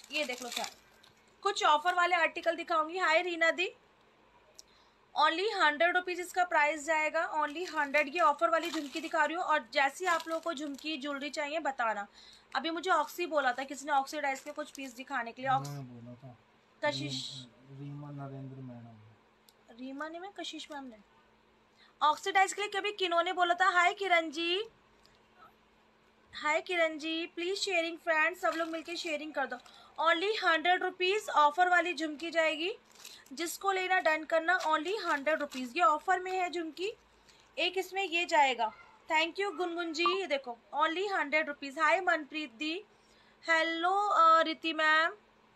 ये देख लो फ्रेंड, कुछ ऑफर वाले आर्टिकल दिखाऊंगी। हाय रीना दी, ओनली 100 रुपीज इसका प्राइस जाएगा, ओनली 100। ये ऑफर वाली झुमकी दिखा रही हूँ, और जैसी आप लोगों को झुमकी ज्वेलरी चाहिए बताना। अभी मुझे ऑक्सी बोला था किसी ने, ऑक्सीडाइज के कुछ पीस दिखाने के लिए। बोला था कशिश, रीमा नरेंद्र मैडम, रीमा ने, मैं कशिश मैम ने ऑक्सीडाइज के लिए कभी किन्होंने बोला था। Hi Kiran ji, hi Kiran ji, please sharing friends, सब लोग मिलके शेयरिंग कर दो। ओनली 100 रुपीज ऑफर वाली झुमकी जाएगी, जिसको लेना डन करना। ओनली 100 रुपीज, ये ऑफर में है झुमकी। एक इसमें ये जाएगा। थैंक यू गुनगुन जी, ये देखो ओनली 100 रुपीज। हाय मनप्रीत दी, हेलो रिति मैम।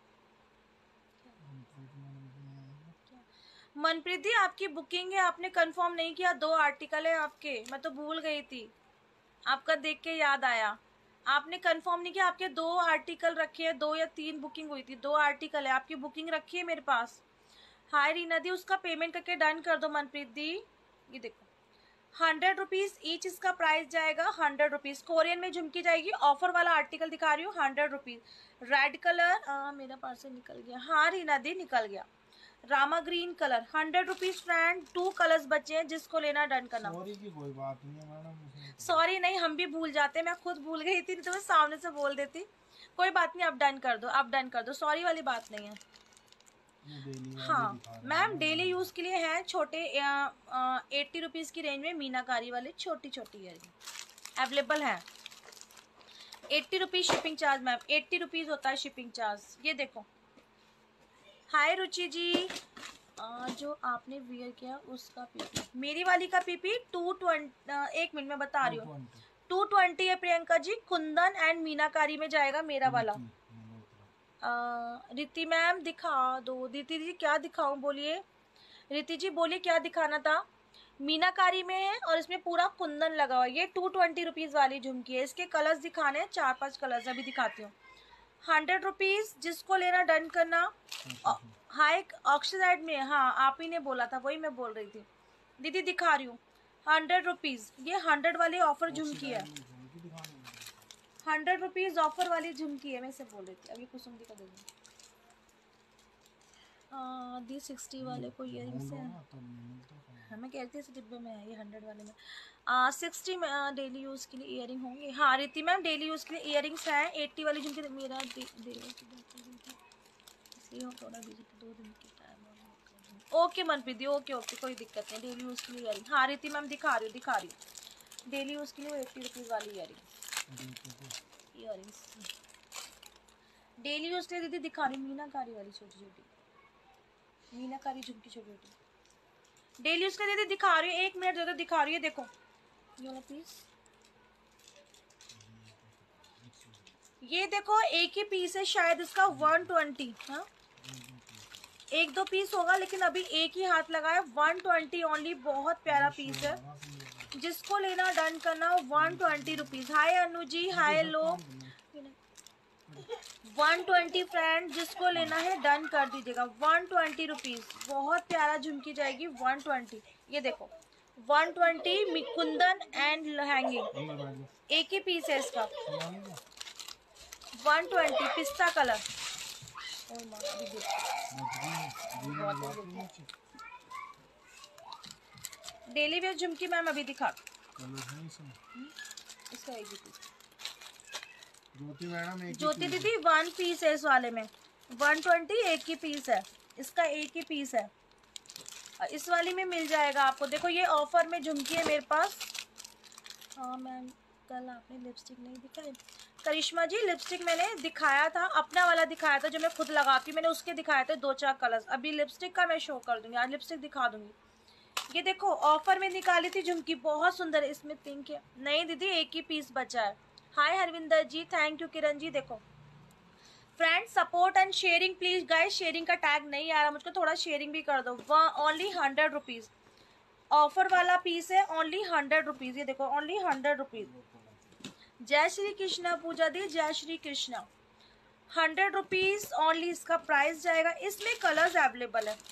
मनप्रीत दी आपकी बुकिंग है, आपने कंफर्म नहीं किया, 2 आर्टिकल है आपके, मैं तो भूल गई थी, आपका देख के याद आया। आपने कंफर्म नहीं किया, आपके 2 आर्टिकल रखे हैं, 2 या 3 बुकिंग हुई थी, 2 आर्टिकल है आपकी, बुकिंग रखी है मेरे पास। हाय रीना दी, उसका पेमेंट करके डन कर दो मनप्रीत दी। ये देखो 100 रुपीज ईच इसका प्राइस जाएगा, 100 रुपीज। कोरियन में झुमकी जाएगी, ऑफर वाला आर्टिकल दिखा रही हूँ, 100 रुपीज। रेड कलर, मेरा पार्सल निकल गया, हाँ रीना दी निकल गया। Rama green colour 100 rupees friend, 2 colours बचे हैं, जिसको लेना डन करना। सॉरी की कोई बात नहीं है मैडम, सॉरी नहीं, हम भी भूल जाते, मैं खुद भूल गई थी, तो मैं सामने से बोल देती। कोई बात नहीं, अब डन कर दो, अब डन कर दो, सॉरी वाली बात नहीं है। हाँ मैम, डेली यूज के लिए है, छोटे 80 रुपीज की रेंज में मीनाकारी वाले छोटी छोटी ईयरिंग अवेलेबल है। 80 rupees shipping charge ma'am, 80 rupees होता है शिपिंग चार्ज। ये देखो, हाय रुचि जी, जो आपने वियर किया उसका पीपी, मेरी वाली का पीपी 220, एक मिनट में बता रही हूँ, 220 है प्रियंका जी। कुंदन एंड मीनाकारी में जाएगा मेरा वाला। रिति मैम दिखा दो, रिति जी क्या दिखाऊं बोलिए, रिति जी बोलिए क्या दिखाना था। मीनाकारी में है और इसमें पूरा कुंदन लगा हुआ है। ये 220 रुपीज वाली झुमकी है, इसके कलर्स दिखाने हैं, 4-5 कलर्स अभी दिखाती हूँ। 100 रुपीज, जिसको लेना डन करना। हाई ऑक्सीडाइड में, हाँ आप ही ने बोला था, वही मैं बोल रही थी। दीदी दिखा रही हूँ 100 रुपीज, ये 100 वाली ऑफर झुमकी है, 100 रुपीज ऑफर वाली झुमकी है, मैं इसे बोल रही थी। अभी कुसुम दी का दे दूँ, दी 60 वाले को ईयरिंग्स है, हाँ मैं कहती हूँ डिब्बे में है ये 100 वाले में। 60 में डेली यूज के लिए ईयरिंग होंगे। हाँ रिति मैम, डेली यूज के लिए ईयरिंग्स हैं। 80 वाली झुमकी मेरा थोड़ा बिजी, 2 दिन की टाइम। ओके मनप्रीत दी, ओके ओके, कोई दिक्कत नहीं, डेली यूज के लिए ईयरिंग। हाँ रिति मैम दिखा रही हूँ डेली यूज के लिए 80 रुपीज वाली ईयरिंग्स डेली यूज के लिए दीदी दिखा रही हूँ। मीनाकारी वाली छोटी छोटी मीनाकारी झुमकी छोटी छोटी डेली यूज के लिए दीदी दिखा रही हूँ, 1 मिनट ज्यादा दिखा रही है। देखो ये वाला पीस, ये देखो एक ही पीस है शायद इसका, 120। हाँ 1-2 पीस होगा, लेकिन अभी एक ही हाथ लगा है, 120 ओनली, बहुत प्यारा पीस है, जिसको लेना डन करना 120 रुपीज। हाय अनु जी, हाय लो 120 फ्रेंड, जिसको लेना है डन कर दीजिएगा, 120 रुपीज। बहुत प्यारा झुमकी जाएगी 120। ये देखो 120 कुंदन एंड हैंगिंग, एक ही पीस है इसका, 120 पिस्ता कलर। डेली वेयर झुमकी मैम अभी दिखा, इसका एक ही पीस। ज्योति दीदी 1 पीस है इस वाले में, 120 एक ही पीस है, इसका एक ही पीस है। इस वाली में मिल जाएगा आपको। देखो ये ऑफर में झुमकी है मेरे पास। हाँ मैम, कल आपने लिपस्टिक नहीं दिखाई। करिश्मा जी लिपस्टिक मैंने दिखाया था, अपना वाला दिखाया था जो मैं खुद लगाती हूँ, मैंने उसके दिखाए थे 2-4 कलर्स। अभी लिपस्टिक का मैं शो कर दूंगी, आज लिपस्टिक दिखा दूंगी। ये देखो ऑफर में निकाली थी झुमकी, बहुत सुंदर है, इसमें पिंक है। नहीं दीदी एक ही पीस बचा है। Hi Harvinder ji, thank you. Kiran ji देखो friends, support and sharing please guys, sharing का टैग नहीं आ रहा मुझको, थोड़ा शेयरिंग भी कर दो। ओनली 100 रुपीज ऑफर वाला पीस है, ओनली 100 रुपीज। ये देखो ओनली 100 रुपीज। जय श्री कृष्णा पूजा दी, जय श्री कृष्णा। 100 रुपीज ओनली इसका प्राइस जाएगा। इसमें कलर्स अवेलेबल है।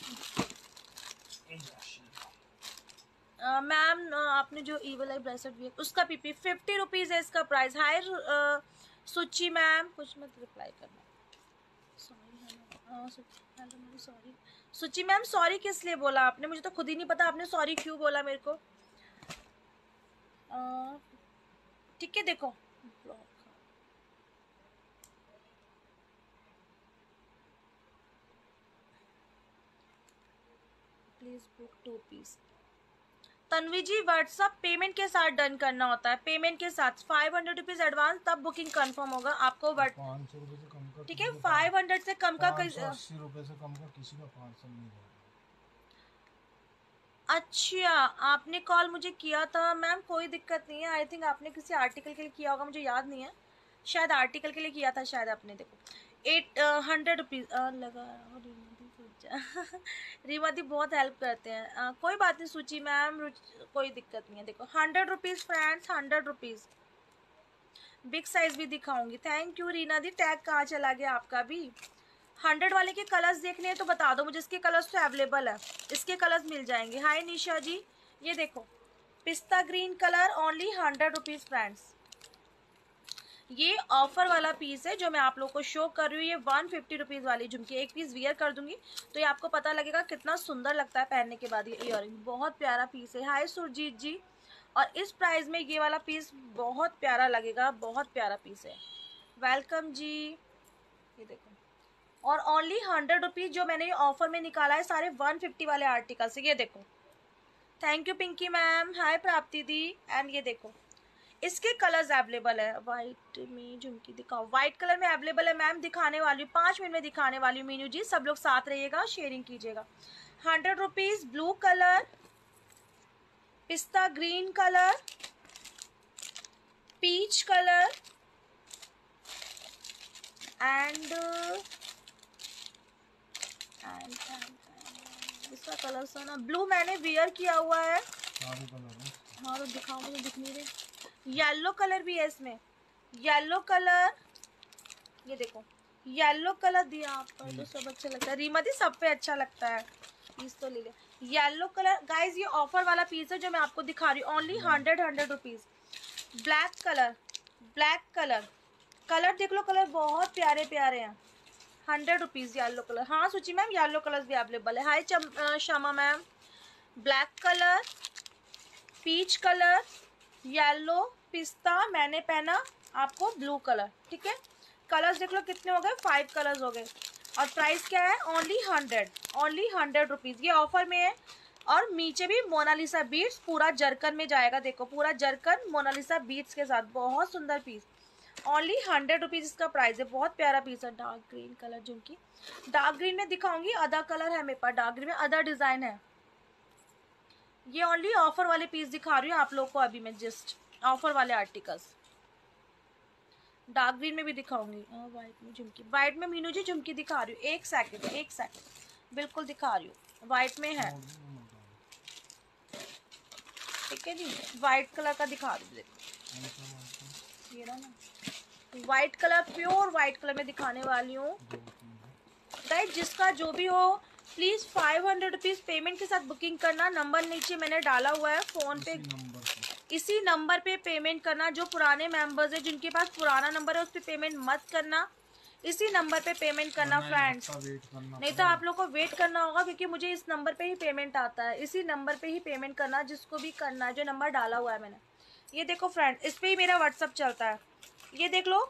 मैम आपने जो ईवल आई ब्रेसलेट भी है उसका पीपी 50 रुपीज है इसका प्राइस। हाय सुची मैम, कुछ मत रिप्लाई करना, सॉरी सुचि मैम, सॉरी किस लिए बोला आपने? मुझे तो खुद ही नहीं पता आपने सॉरी क्यों बोला मेरे को। ठीक है देखो, please book 2 piece. Tanvi ji, WhatsApp payment के साथ डन करना होता है, पेमेंट के साथ 500 रुपीज एडवांस, तब बुकिंग कंफर्म होगा आपको। 500 रुपये से कम का, ठीक है, 500 से कम का 580 रुपये से कम का किसी का 500 नहीं होगा। अच्छा, आपने कॉल मुझे किया था मैम, कोई दिक्कत नहीं है। आई थिंक आपने किसी आर्टिकल के लिए किया होगा, मुझे याद नहीं है, शायद आर्टिकल के लिए किया था शायद आपने। देखो 800 रुपीज लगा। रीमा दी बहुत हेल्प करते हैं। कोई बात नहीं सूची मैम, कोई दिक्कत नहीं है। देखो 100 rupees friends, 100 rupees. Big size भी दिखाऊंगी। थैंक यू रीना दी। टैग कहाँ चला गया आपका भी? 100 वाले के कलर्स देखने हैं तो बता दो मुझे, इसके कलर्स तो अवेलेबल है, इसके कलर्स मिल जाएंगे। हाय निशा जी, ये देखो पिस्ता green colour, only 100 rupees friends. ये ऑफर वाला पीस है जो मैं आप लोग को शो कर रही हूँ। ये 150 रुपीज वाली झुमकी, एक पीस वियर कर दूंगी तो ये आपको पता लगेगा कितना सुंदर लगता है पहनने के बाद। ये इयररिंग बहुत प्यारा पीस है। हाय सुरजीत जी, और इस प्राइस में ये वाला पीस बहुत प्यारा लगेगा, बहुत प्यारा पीस है। वेलकम जी। ये देखो, और ओनली 100 रुपीज जो मैंने ये ऑफर में निकाला है, सारे 150 वाले आर्टिकल से। ये देखो, thank you Pinki ma'am. Hi Prapti दी। एंड ये देखो इसके कलर्स अवेलेबल है। वाइट में झुमकी दिखाओ, वाइट कलर में अवेलेबल है मैम, दिखाने वाली हूँ 5 मिनट में दिखाने वाली हूँ। मीनू जी सब लोग साथ रहिएगा, शेयरिंग कीजिएगा। 100 रुपीज, ब्लू कलर, पिस्ता green colour, peach colour and इसका कलर सा ना ब्लू मैंने वियर किया हुआ है। हाँ तो दिखाओ, मुझे दिख नहीं रहे। येलो कलर भी है इसमें, येलो कलर। ये देखो येलो कलर दिया आपको तो सब अच्छा लगता है। रीमा दी सब पे अच्छा लगता है, पीस तो ले ले। येलो कलर गाइज, ये ऑफर वाला पीस है जो मैं आपको दिखा रही हूँ। Only 100 rupees. Black colour, black colour, colour देख लो, कलर बहुत प्यारे प्यारे हैं। 100 रुपीज येलो कलर। हाँ सुची मैम, येलो कलर भी अवेलेबल है। Hi Shama ma'am. Black colour, peach colour, yellow, पिस्ता, मैंने पहना आपको ब्लू कलर। ठीक है, कलर्स देख लो कितने हो गए, 5 कलर्स हो गए। और प्राइस क्या है? Only 100, only 100 rupees. ये ऑफर में है। और नीचे भी मोनालिसा बीट्स पूरा जरकन में जाएगा। देखो पूरा जरकन मोनालिसा बीट्स के साथ, बहुत सुंदर पीस। ओनली 100 रुपीज इसका प्राइस है। बहुत प्यारा पीस है। डार्क ग्रीन कलर झुमकी, डार्क ग्रीन में दिखाऊंगी, अदर कलर है मेरे पास, डार्क ग्रीन में अदर डिजाइन है। ये ओनली ऑफर वाले पीस दिखा रही हूँ आप लोग को अभी मैं, जस्ट ऑफर वाले आर्टिकल्स। डार्क ग्रीन में भी दिखाऊंगी। व्हाइट में झुमकी, व्हाइट में मीनू जी झुमकी दिखा रही हूँ। एक सेकंड बिल्कुल दिखा रही हूँ, व्हाइट में है। ठीक है जी, व्हाइट कलर का दिखा रही हूँ। देखो ये रहा ना, white colour, pure white colour में दिखाने वाली हूँ। गाइस जिसका जो भी हो प्लीज 500 रुपीज पेमेंट के साथ बुकिंग करना। नंबर नीचे मैंने डाला हुआ है फोन पे, इसी नंबर पे पेमेंट करना। जो पुराने मेंबर्स है जिनके पास पुराना नंबर है उस पर पेमेंट मत करना, इसी नंबर पे पेमेंट करना फ्रेंड्स। नहीं तो आप लोग को वेट करना होगा, क्योंकि मुझे इस नंबर पे ही पेमेंट आता है। इसी नंबर पे ही पेमेंट करना जिसको भी करना है, जो नंबर डाला हुआ है मैंने। ये देखो फ्रेंड, इस पे ही मेरा व्हाट्सअप चलता है। ये देख लो,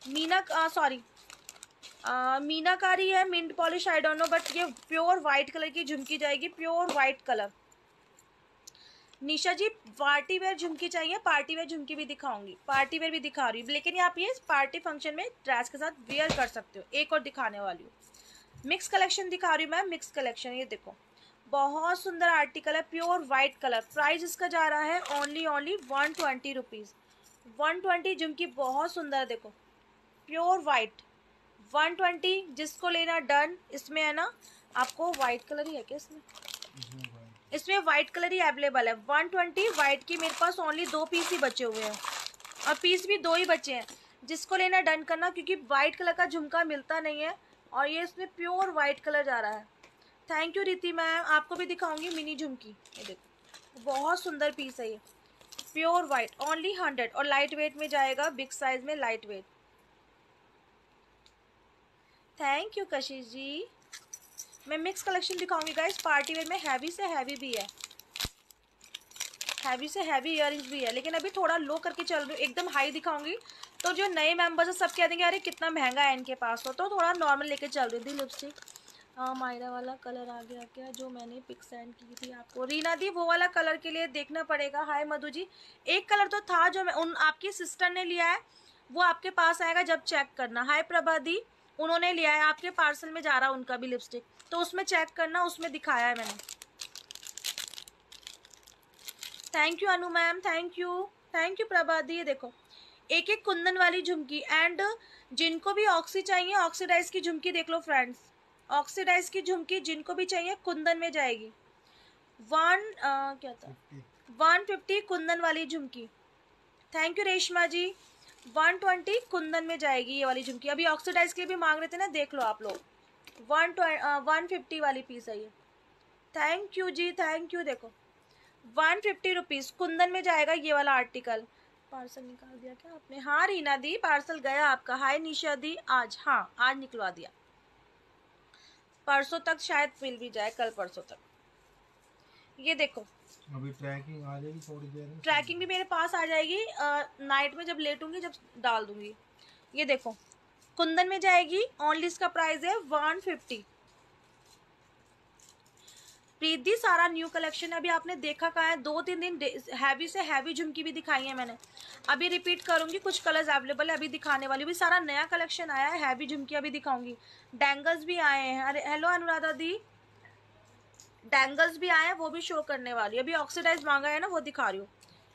मीनाकारी है, mint polish, I don't know, but ये प्योर व्हाइट कलर की झुमकी जाएगी, pure white colour. Nisha ji party wear झुमकी चाहिए? पार्टी वेयर झुमकी भी दिखाऊंगी, पार्टी वेयर भी दिखा रही हूँ, लेकिन आप ये पार्टी फंक्शन में ड्रेस के साथ वेयर कर सकते हो। एक और दिखाने वाली हूँ, मिक्स कलेक्शन दिखा रही हूँ मैं, मिक्स कलेक्शन। ये देखो बहुत सुंदर आर्टिकल है, प्योर व्हाइट कलर। प्राइस इसका जा रहा है ओनली 120 रुपीज। 120 झुमकी बहुत सुंदर, देखो प्योर व्हाइट 120। जिसको लेना डन। इसमें है ना आपको व्हाइट कलर ही है क्या? इसमें व्हाइट कलर ही अवेलेबल है। 120 व्हाइट की मेरे पास ओनली 2 पीस ही बचे हुए हैं, और पीस भी 2 ही बचे हैं। जिसको लेना डन करना, क्योंकि व्हाइट कलर का झुमका मिलता नहीं है, और ये इसमें प्योर व्हाइट कलर जा रहा है। Thank you Riti ma'am. आपको भी दिखाऊंगी मिनी झुमकी। ये देखो बहुत सुंदर पीस है ये, प्योर व्हाइट, ओनली 100, और लाइट वेट में जाएगा, बिग साइज में light weight. Thank you Kashish ji. मैं मिक्स कलेक्शन दिखाऊंगी गाइस, पार्टी वेयर में हैवी से हैवी भी है, हैवी से हैवी इयररिंग्स भी है, लेकिन अभी थोड़ा लो करके चल रही हूँ, एकदम हाई दिखाऊंगी तो जो नए मेंबर्स है सब कह देंगे अरे कितना महंगा है इनके पास, तो थोड़ा नॉर्मल लेके चल रही थी। लिपस्टिक मायरा वाला कलर आ गया क्या जो मैंने पिक सेंड की थी आपको? रीना दी वो वाला कलर के लिए देखना पड़ेगा। हाय मधु जी, एक कलर तो था जो मैं आपकी सिस्टर ने लिया है, वो आपके पास आएगा जब चेक करना। हाय प्रभा दी, उन्होंने लिया है, आपके पार्सल में जा रहा है उनका भी लिपस्टिक, तो उसमें चेक करना, उसमें दिखाया है मैंने। Thank you Anu ma'am, thank you Prabha दी। ये देखो एक एक कुंदन वाली झुमकी, एंड जिनको भी ऑक्सी चाहिए ऑक्सीडाइज की झुमकी देख लो फ्रेंड्स, ऑक्सीडाइज की झुमकी जिनको भी चाहिए कुंदन में जाएगी। क्या था 150 कुंदन वाली झुमकी। Thank you Reshma ji. 120 कुंदन में जाएगी ये वाली झुमकी। अभी ऑक्सीडाइज के लिए भी मांग रहे थे ना, देख लो आप लोग, 150 वाली पीस है ये। Thank you ji, thank you. देखो 150 रुपीज कुंदन में जाएगा ये वाला आर्टिकल। पार्सल निकाल दिया क्या आपने? हाँ रीना दी, पार्सल गया आपका। हाय निशा दी, आज, हाँ आज निकलवा दिया, परसों तक शायद मिल भी जाए, कल परसों तक। ये देखो अभी ट्रैकिंग आ जाएगी थोड़ी देर में, ट्रैकिंग भी मेरे पास आ जाएगी, नाइट में जब लेटूंगी जब डाल दूंगी। ये देखो कुंदन में जाएगी, ओनली इसका प्राइस है 150। प्रीति सारा न्यू कलेक्शन है, अभी आपने देखा कहाँ है, 2-3 दिन हैवी से हैवी झुमकी भी दिखाई है मैंने, अभी रिपीट करूंगी, कुछ कलर्स अवेलेबल है अभी दिखाने वाली, भी सारा नया कलेक्शन आया है, हैवी झुमकी अभी दिखाऊंगी। डेंगल्स भी आए हैं, अरे हेलो अनुराधा दी, डेंगल्स भी आए हैं, वो भी शो करने वाली, अभी ऑक्सीडाइज मांगा है ना, वो दिखा रही हूँ।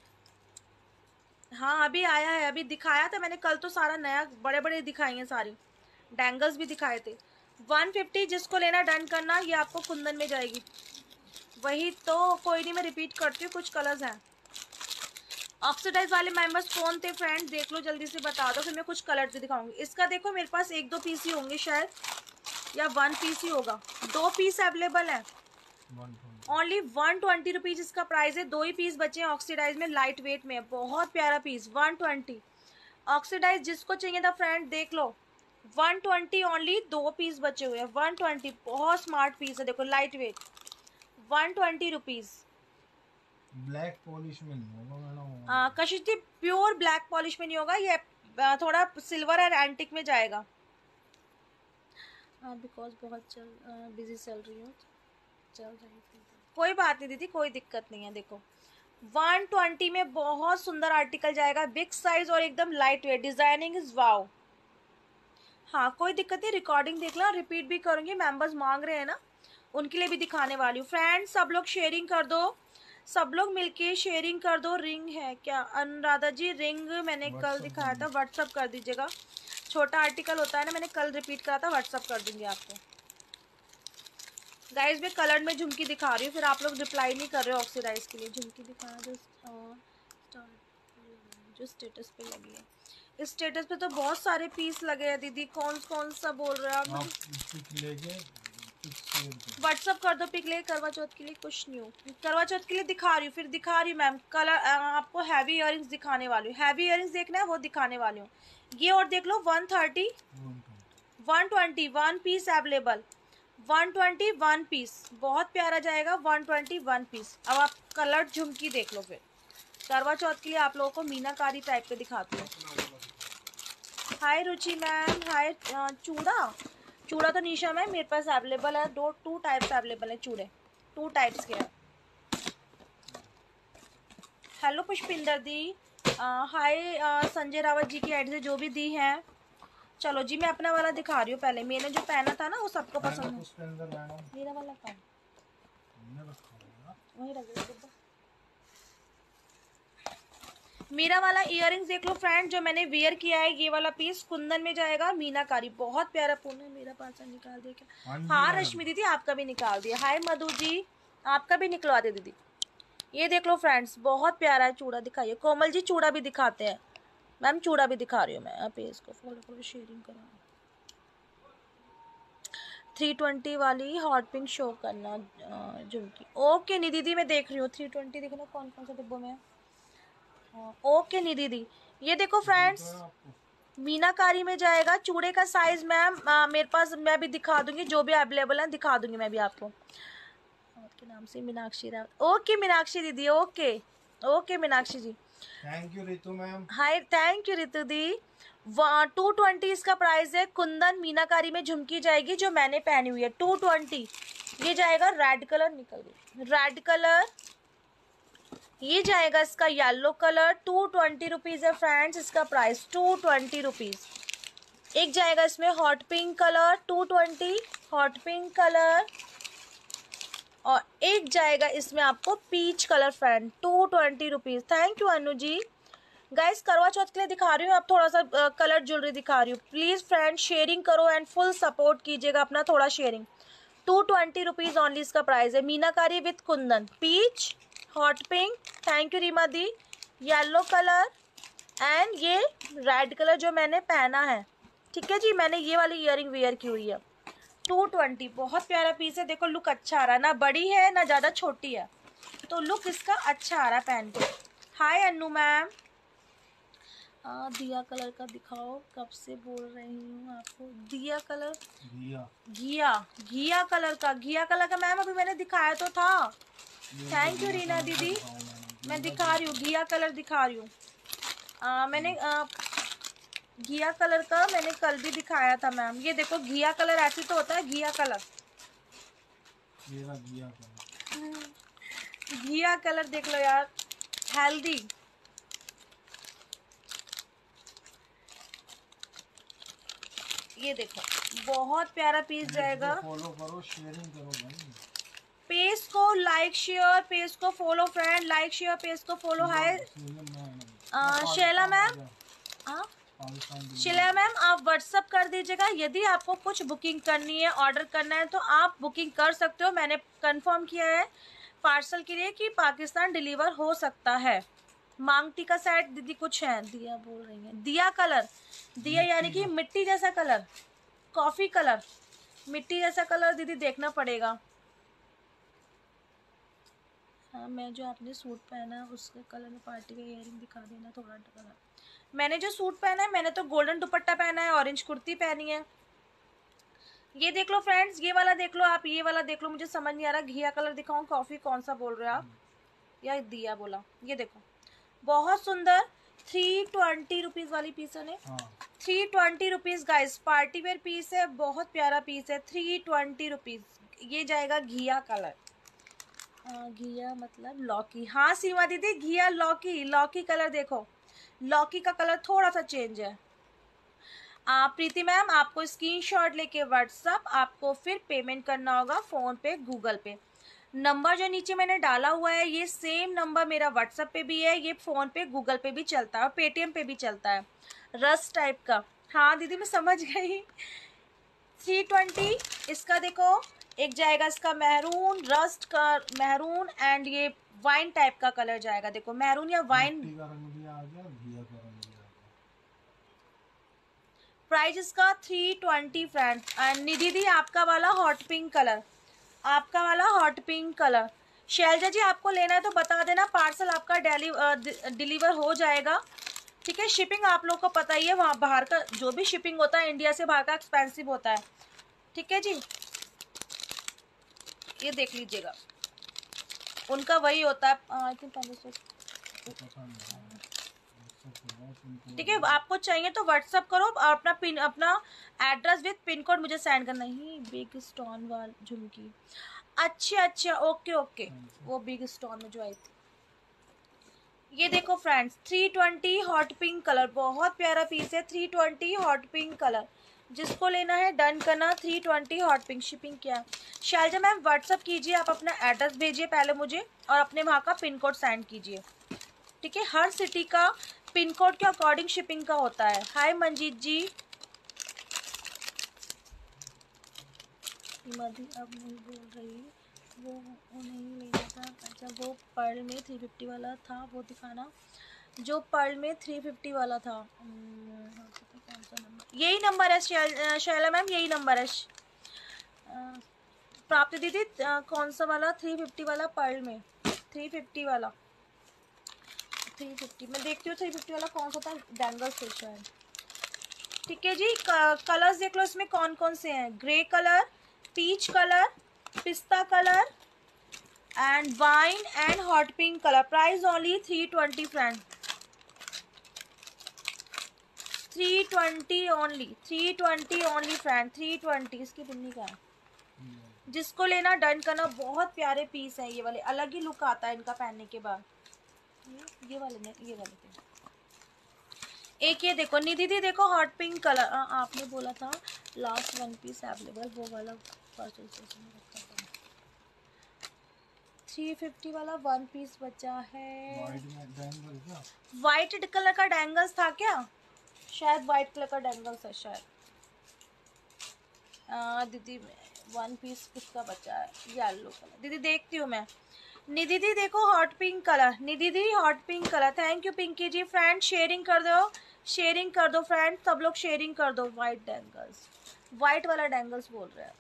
हाँ अभी आया है, अभी दिखाया था मैंने कल, तो सारा नया बड़े बड़े दिखाई हैं सारी, डेंगल्स भी दिखाए थे। 150 जिसको लेना डन करना, ये आपको कुंदन में जाएगी। वही तो, कोई नहीं मैं रिपीट करती हूँ, कुछ कलर्स हैं। ऑक्सीडाइज वाले मेंबर्स कौन थे फ्रेंड, देख लो जल्दी से बता दो, फिर मैं कुछ कलर भी दिखाऊंगी। इसका देखो मेरे पास 1-2 पीस ही होंगे शायद, या 1 पीस ही होगा, 2 पीस अवेलेबल है, ओनली 120 रुपीज इसका प्राइस है, 2 ही पीस बचे हैं ऑक्सीडाइज में, लाइट वेट में, बहुत प्यारा पीस 120। ऑक्सीडाइज जिसको चाहिए था फ्रेंड देख लो, 120 ओनली, 2 पीस बचे हुए हैं, 120, बहुत स्मार्ट पीस है, देखो light weight, 120 rupees. Black polish में नहीं होगा मैडम, कशिश जी प्योर ब्लैक पॉलिश में नहीं होगा ये, थोड़ा सिल्वर एंड एंटिक में जाएगा। बिकॉज बहुत बिजी चल रही हूँ, चल रही थी, कोई बात नहीं दीदी, कोई दिक्कत नहीं है। देखो 120 में बहुत सुंदर आर्टिकल जाएगा, बिग साइज और एकदम light weight, designing is wow. हाँ कोई दिक्कत नहीं, रिकॉर्डिंग देख लो, रिपीट भी करूंगी, मेंबर्स मांग रहे हैं ना, उनके लिए भी दिखाने वाली हूँ। फ्रेंड्स सब लोग शेयरिंग कर दो, सब लोग मिलके शेयरिंग कर दो। रिंग है क्या अनुराधा जी? रिंग मैंने कल दिखाया था, व्हाट्सअप कर दीजिएगा, छोटा आर्टिकल होता है ना, मैंने कल रिपीट करा था, व्हाट्सअप कर दूंगी आपको। गाइस मैं कलर में झुमकी दिखा रही हूँ, फिर आप लोग रिप्लाई नहीं कर रहे हो ऑक्सीडाइज के लिए। झुमकी दिखाना जो स्टेटस पे लगी है, इस स्टेटस पे तो बहुत सारे पीस लगे हैं दीदी, कौन कौन सा बोल रहे हो आप? व्हाट्सअप कर दो पिक ले, करवा चौथ के लिए कुछ नहीं हो, करवा चौथ के लिए दिखा रही हूँ, फिर दिखा रही हूँ मैम, कलर आपको हैवी इयररिंग्स दिखाने वाली हूँ, हैवी इयररिंग्स देखना है वो दिखाने वाली हूँ। ये और देख लो 130 120 1 पीस अवेलेबल, 120 1 पीस, बहुत प्यारा जाएगा, 120 1 पीस। अब आप कलर झुमकी देख लो, फिर करवा चौथ के लिए आप लोगों को मीनाकारी टाइप पे दिखाती हूँ। हाय रुचि मैम, हाय चूड़ा तो निशा मैम मेरे पास अवेलेबल है, 2 टाइप्स अवेलेबल है चूड़े, 2 टाइप्स के हैं। हेलो पुष्पिंदर दी, हाय संजय रावत जी की एड से जो भी दी है। चलो जी मैं अपना वाला दिखा रही हूँ, पहले मैंने जो पहना था ना वो सबको पसंद है। मेरा वाला कहाँ वही रख दो, मेरा वाला इयररिंग्स देख लो फ्रेंड, जो मैंने वेयर किया है, ये वाला पीस कुंदन में जाएगा, मीनाकारी, बहुत प्यारा पूर्ण है। मेरा पार्सल निकाल दिया क्या? हाँ रश्मि दीदी आपका भी निकाल दिया। हाय मधु जी आपका भी निकलवा दे दीदी। ये देख लो फ्रेंड्स, बहुत प्यारा है, चूड़ा दिखाइए। कोमल जी चूड़ा भी दिखाते हैं मैम, चूड़ा भी दिखा रही हूँ मैं, आप इसको फॉलो शेयरिंग करो। 320 वाली हॉट पिंक शो करना झुमकी, ओके नी दीदी मैं देख रही हूँ, 320 देखना कौन कौन से डिब्बों में है। ओके नी दीदी, ये देखो फ्रेंड्स, मीनाकारी में जाएगा। चूड़े का साइज मैम मेरे पास, मैं भी दिखा दूंगी, जो भी अवेलेबल है दिखा दूंगी मैं भी आपको। के नाम से मीनाक्षी रावत। ओके मीनाक्षी दीदी, okay okay Meenakshi ji. Thank you Ritu ma'am. Hi, thank you Ritu दी। 220 इसका प्राइस है। कुंदन मीनाकारी में झुमकी जाएगी जो मैंने पहनी हुई है, 220। ये जाएगा रेड कलर, निकल गई रेड कलर। ये जाएगा इसका येलो कलर, 220 रुपीज है फ्रेंड्स इसका प्राइस, 220 रुपीज। एक जाएगा इसमें hot pink colour, 220 hot pink colour. और एक जाएगा इसमें आपको peach colour friend, 220 rupees. Thank you Anu ji. Guys Karva Chauth के लिए दिखा रही हूँ, अब थोड़ा सा कलर ज्वेलरी दिखा रही हूँ। प्लीज फ्रेंड शेयरिंग करो एंड फुल सपोर्ट कीजिएगा अपना, थोड़ा शेयरिंग। 220 रुपीज ओनली इसका प्राइस है। Meenakari with kundan, peach, hot pink, thank you Reema दी, येलो कलर एंड ये रेड कलर जो मैंने पहना है। ठीक है जी, मैंने ये वाली इयरिंग वेयर की हुई है। 220 बहुत प्यारा पीस है। देखो लुक अच्छा आ रहा है, ना बड़ी है ना ज़्यादा छोटी है, तो लुक इसका अच्छा आ रहा है पहन के। Hi Annu ma'am. दिया कलर का दिखाओ, कब से बोल रही हूँ आपको। दिया कलर, घिया घिया कलर का, घिया कलर का मैम अभी मैंने दिखाया तो था। थैंक यू रीना दीदी, मैं दिखा रही हूँ घिया कलर दिखा रही हूँ। मैंने घिया कलर का मैंने कल भी दिखाया था मैम। ये देखो घिया कलर ऐसे तो होता है, घिया कलर, घिया कलर देख लो यार, हेल्दी। ये देखो बहुत प्यारा पीस जाएगा। फॉलो करो, शेयरिंग करो भाई। पेज को लाइक शेयर, पेज को follow friend, like share page को follow. Hi Shaila ma'am, Shaila ma'am आप व्हाट्सअप कर दीजिएगा। यदि आपको कुछ बुकिंग करनी है, ऑर्डर करना है तो आप बुकिंग कर सकते हो। मैंने कंफर्म किया है पार्सल के लिए कि पाकिस्तान डिलीवर हो सकता है। मांगटी का सेट दीदी कुछ है, दिया बोल रही है, दिया कलर, दिया यानी कि मिट्टी जैसा कलर, कॉफी कलर, मिट्टी जैसा कलर दीदी देखना पड़ेगा। हाँ मैं जो आपने सूट पहना उसके कलर में पार्टी का इयरिंग दिखा देना थोड़ा कलर। मैंने जो सूट पहना है, मैंने तो गोल्डन दुपट्टा पहना है, ऑरेंज कुर्ती पहनी है। ये देख लो फ्रेंड्स, ये वाला देख लो आप, ये वाला देख लो। मुझे समझ नहीं आ रहा घिया कलर दिखाऊं कॉफी, कौन सा बोल रहे हो आप, या दिया बोला। ये देखो बहुत सुंदर 320 रुपीज वाली पीस है ने, 320 rupees guys, party wear piece है, बहुत प्यारा पीस है, 320 रुपीज। ये जाएगा घिया कलर, घिया मतलब लौकी। हाँ सीमा दीदी घिया लौकी, लौकी कलर देखो, लौकी का कलर थोड़ा सा चेंज है। प्रीति मैम आपको स्क्रीनशॉट लेके व्हाट्सअप, आपको फिर पेमेंट करना होगा फोन पे, गूगल पे। नंबर जो नीचे मैंने डाला हुआ है ये सेम नंबर मेरा व्हाट्सएप पे भी है, ये फोन पे गूगल पे भी चलता है और पेटीएम पे भी चलता है, रस्ट टाइप का। हाँ दीदी मैं समझ गई। 320 इसका देखो, एक जाएगा इसका मैरून, रस्ट का मैरून एंड ये वाइन टाइप का कलर जाएगा। देखो मैरून या वाइन, प्राइस इसका 320 फ्रेंड। एंड निधि दी आपका वाला हॉट पिंक कलर, आपका वाला hot pink colour. Shailaja ji आपको लेना है तो बता देना, पार्सल आपका डिलीवर हो जाएगा। ठीक है, शिपिंग आप लोग को पता ही है, वहाँ बाहर का जो भी शिपिंग होता है इंडिया से बाहर का एक्सपेंसिव होता है। ठीक है जी, ये देख लीजिएगा उनका वही होता है। I think 1500। ठीक है, आपको चाहिए तो व्हाट्सअप करो, अपना पिन, अपना एड्रेस विथ पिन कोड मुझे सेंड करना। ही बिग स्टोन वाल झुमकी, अच्छा अच्छा ओके ओके, वो बिग स्टोन में जो आई थी। ये देखो फ्रेंड्स 320 हॉट पिंक कलर, बहुत प्यारा पीस है, 320 हॉट पिंक कलर। जिसको लेना है डन करना, 320 हॉट पिंक। शिपिंग क्या है शैलजा मैम, व्हाट्सअप कीजिए, आप अपना एड्रेस भेजिए पहले मुझे और अपने वहाँ का पिन कोड सेंड कीजिए। ठीक है, हर सिटी का पिन कोड के अकॉर्डिंग शिपिंग का होता है। हाय मंजीत जी। मधु अब नहीं बोल रही, वो नहीं लेना था। अच्छा वो पर्ल में 350 वाला था, वो दिखाना जो पर्ल में 350 वाला था। कौन सा नंबर, यही नंबर है शैला मैम, यही नंबर है। प्राप्ति दीदी कौन सा वाला 350 वाला पर्ल में, 350 वाला, 350 मैं देखती हूँ 350 वाला कौन सा था, बैंगल से शायद। ठीक है जी। कलर्स देख लो इसमें कौन कौन से हैं। ग्रे कलर, पीच कलर, पिस्ता colour and wine and hot pink colour. Price only 320 friend, 320 only, 320 only friend, 320। इसकी पिन्नी का है, जिसको लेना डन करना। बहुत प्यारे पीस है ये वाले, अलग ही लुक आता है इनका पहनने के बाद। ये वाले ने, ये वाले थे। एक ये देखो निधि दी, देखो हॉट पिंक कलर। आपने बोला था लास्ट वन पीस अवेलेबल, वो वाला परचेज में रखा था। 350 वाला वन पीस बचा है। वाइट कलर का डेंगल्स था क्या? शायद वाइट कलर का डेंगल्स है शायद। दीदी वन पीस किसका बचा है? Yellow colour. दीदी देखती हूँ मैं। निधि दी देखो हॉट पिंक कलर, निधि दी hot pink colour. Thank you Pinky ji. Friend sharing कर दो, शेयरिंग कर दो फ्रेंड, सब लोग शेयरिंग कर दो। वाइट डेंगल्स, वाइट वाला डेंगल्स बोल रहे हैं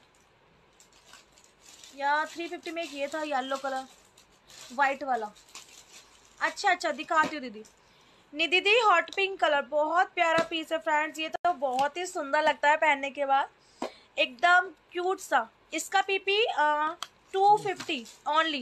यार। 350 में एक ये था येलो कलर, वाइट वाला। अच्छा अच्छा दिखाती हूँ दीदी। निधि दी हॉट पिंक कलर, बहुत प्यारा पीस है फ्रेंड्स। ये तो बहुत ही सुंदर लगता है पहनने के बाद, एकदम क्यूट सा। इसका पीपी 250 ओनली।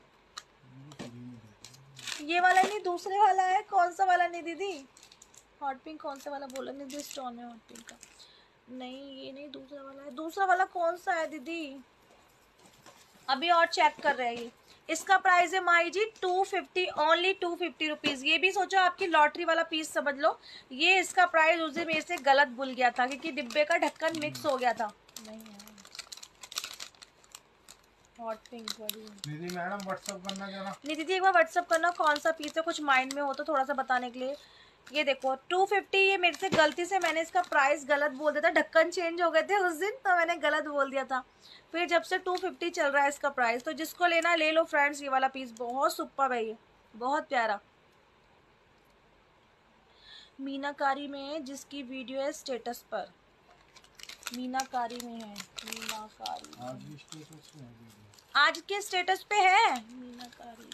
ये वाला नहीं, दूसरे वाला है। कौन सा वाला निधि दी? हॉट पिंक कौन सा वाला बोला निधि? स्टोन में हॉट पिंक का नहीं, ये नहीं, दूसरा वाला है। दूसरा वाला कौन सा है दीदी? अभी और चेक कर रहे हैं। इसका प्राइस है माई जी 250 ओनली, 250 रुपीज। ये भी सोचो आपकी लॉटरी वाला पीस समझ लो। ये इसका प्राइस उस दिन मेरे से गलत भूल गया था, क्योंकि डिब्बे का ढक्कन मिक्स हो गया था। नहीं है हॉट पिंक वाली। निधि मैडम व्हाट्सएप करना जरा। निधि दी एक बार व्हाट्सएप करना कौन सा पीस है, कुछ माइंड में हो तो थोड़ा सा बताने के लिए। ये देखो 250। ये मेरे से गलती से मैंने इसका प्राइस गलत बोल दिया था, ढक्कन चेंज हो गए थे उस दिन तो मैंने गलत बोल दिया था। फिर जब से 250 चल रहा है इसका प्राइस, तो जिसको लेना ले लो फ्रेंड्स। ये वाला पीस बहुत सुपर है, ये बहुत प्यारा। मीनाकारी में है, जिसकी वीडियो है स्टेटस पर। मीनाकारी में है, मीनाकारी आज के स्टेटस पे है। मीनाकारी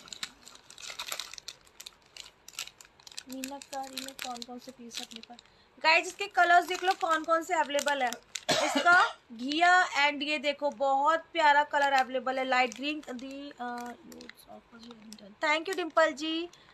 में कौन कौन से पीस अपने पास गाइस? इसके कलर्स देख लो कौन कौन से अवेलेबल है। इसका घिया एंड ये देखो बहुत प्यारा कलर अवेलेबल है, लाइट ग्रीन दी। Thank you Dimple ji.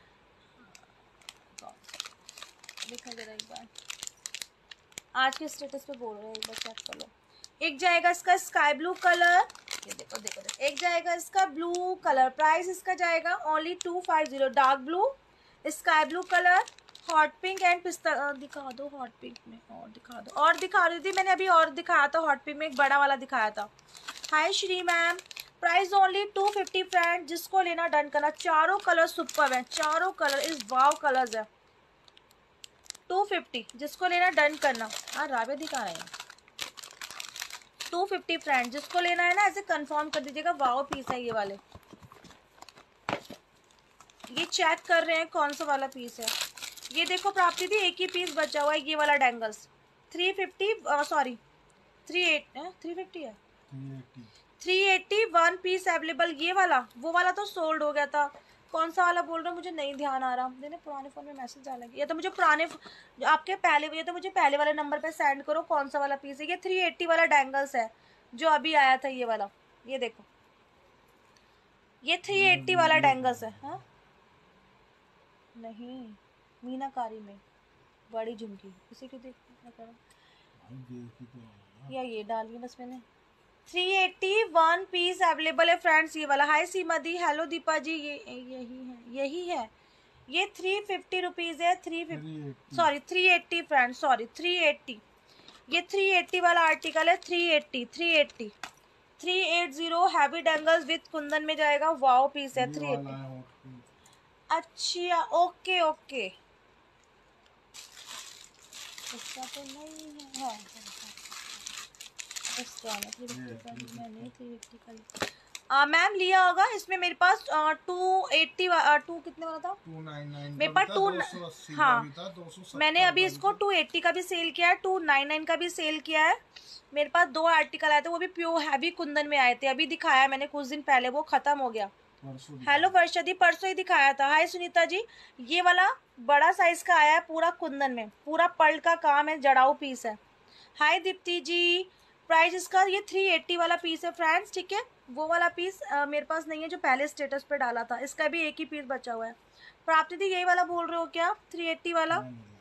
देखा जरा एक बार, आज के स्टेटस पे बोल रहे हैं, एक बार चेक कर लो। एक जाएगा इसका स्काई ब्लू कलर, ये देखो देखो देखो। एक जाएगा इसका ब्लू कलर, प्राइस इसका जाएगा only 250। Dark blue, sky blue colour, hot pink and पिस्ता। दिखा दो हॉट पिंक में, और दिखा दो, और दिखा रही थी मैंने अभी, और दिखाया था हॉट पिंक में, एक बड़ा वाला दिखाया था। Hi Shri ma'am, price only 250 friend. जिसको लेना डन करना। चारों कलर सुपर है, चारों कलर इस वाव कलर्स है। 250 जिसको लेना डन करना। हाँ रावे दिखा रहे हैं। 250 फ्रेंड, जिसको लेना है ना ऐसे कंफर्म कर दीजिएगा। वाव पीस है ये वाले। ये चेक कर रहे हैं कौन सा वाला पीस है। ये देखो प्राप्ति दी, एक ही पीस बचा हुआ है, ये वाला डेंगल्स। 350 सॉरी 350 है, 380 वन पीस अवेलेबल। ये वाला, वो वाला तो सोल्ड हो गया था। कौन सा वाला बोल रहा हूँ मुझे नहीं ध्यान आ रहा। मैंने पुराने फ़ोन में मैसेज डाला, या तो मुझे पुराने आपके पहले, या तो मुझे पहले वाले नंबर पे सेंड करो कौन सा वाला पीस है। ये 380 वाला डेंगल्स है जो अभी आया था, ये वाला। ये देखो ये 380 वाला डेंगल्स है। हाँ नहीं, मीनाकारी में बड़ी झुमकी, इसी को देखना करो, या ये डालिए बस मैंने। 380 वन पीस अवेलेबल है फ्रेंड्स ये वाला। हाय सीमा दी, हेलो दीपा जी। ये यही है। ये 350 रुपीज़ है। 350 सॉरी 380 फ्रेंड्स, सॉरी 380। ये 380 वाला आर्टिकल है। 380 हैवी डेंगल्स विथ कुंदन में जाएगा। वाओ पीस है 380। अच्छा ओके ओके, इसका तो नहीं है। मैम लिया होगा इसमें मेरे पास 280 टू कितने वाला था? 299 मेरे पास 280 हाँ, मैंने अभी इसको 280 का भी सेल किया है, 299 का भी सेल किया है। मेरे पास 2 आर्टिकल आए थे, वो भी प्योर हैवी कुंदन में आए थे। अभी दिखाया मैंने कुछ दिन पहले, वो खत्म हो गया। परसों हेलो वर्षा दी, परसों ही दिखाया था। हाय सुनीता जी, ये वाला बड़ा साइज का आया है, पूरा कुंदन में, पूरा पर्ल का काम है, जड़ाऊ पीस है। हाय दीप्ति जी, प्राइस इसका ये 380 वाला पीस है फ्रेंड्स, ठीक है। वो वाला पीस मेरे पास नहीं है जो पहले स्टेटस पे डाला था, इसका भी एक ही पीस बचा हुआ है। प्राप्ति दी यही वाला बोल रहे हो क्या, 380 वाला?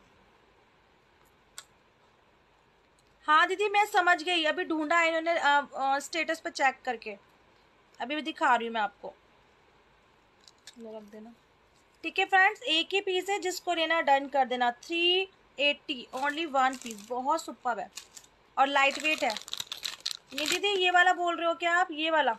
हाँ दीदी मैं समझ गई, अभी ढूंढा है इन्होंने स्टेटस पे चेक करके, अभी दिखा रही हूँ मैं आपको, रख देना। ठीक है फ्रेंड्स, एक ही पीस है, जिसको लेना डन कर देना। 380 ओनली वन पीस, बहुत सुपर है और लाइट वेट है। ये दीदी ये वाला बोल रहे हो क्या आप, ये वाला?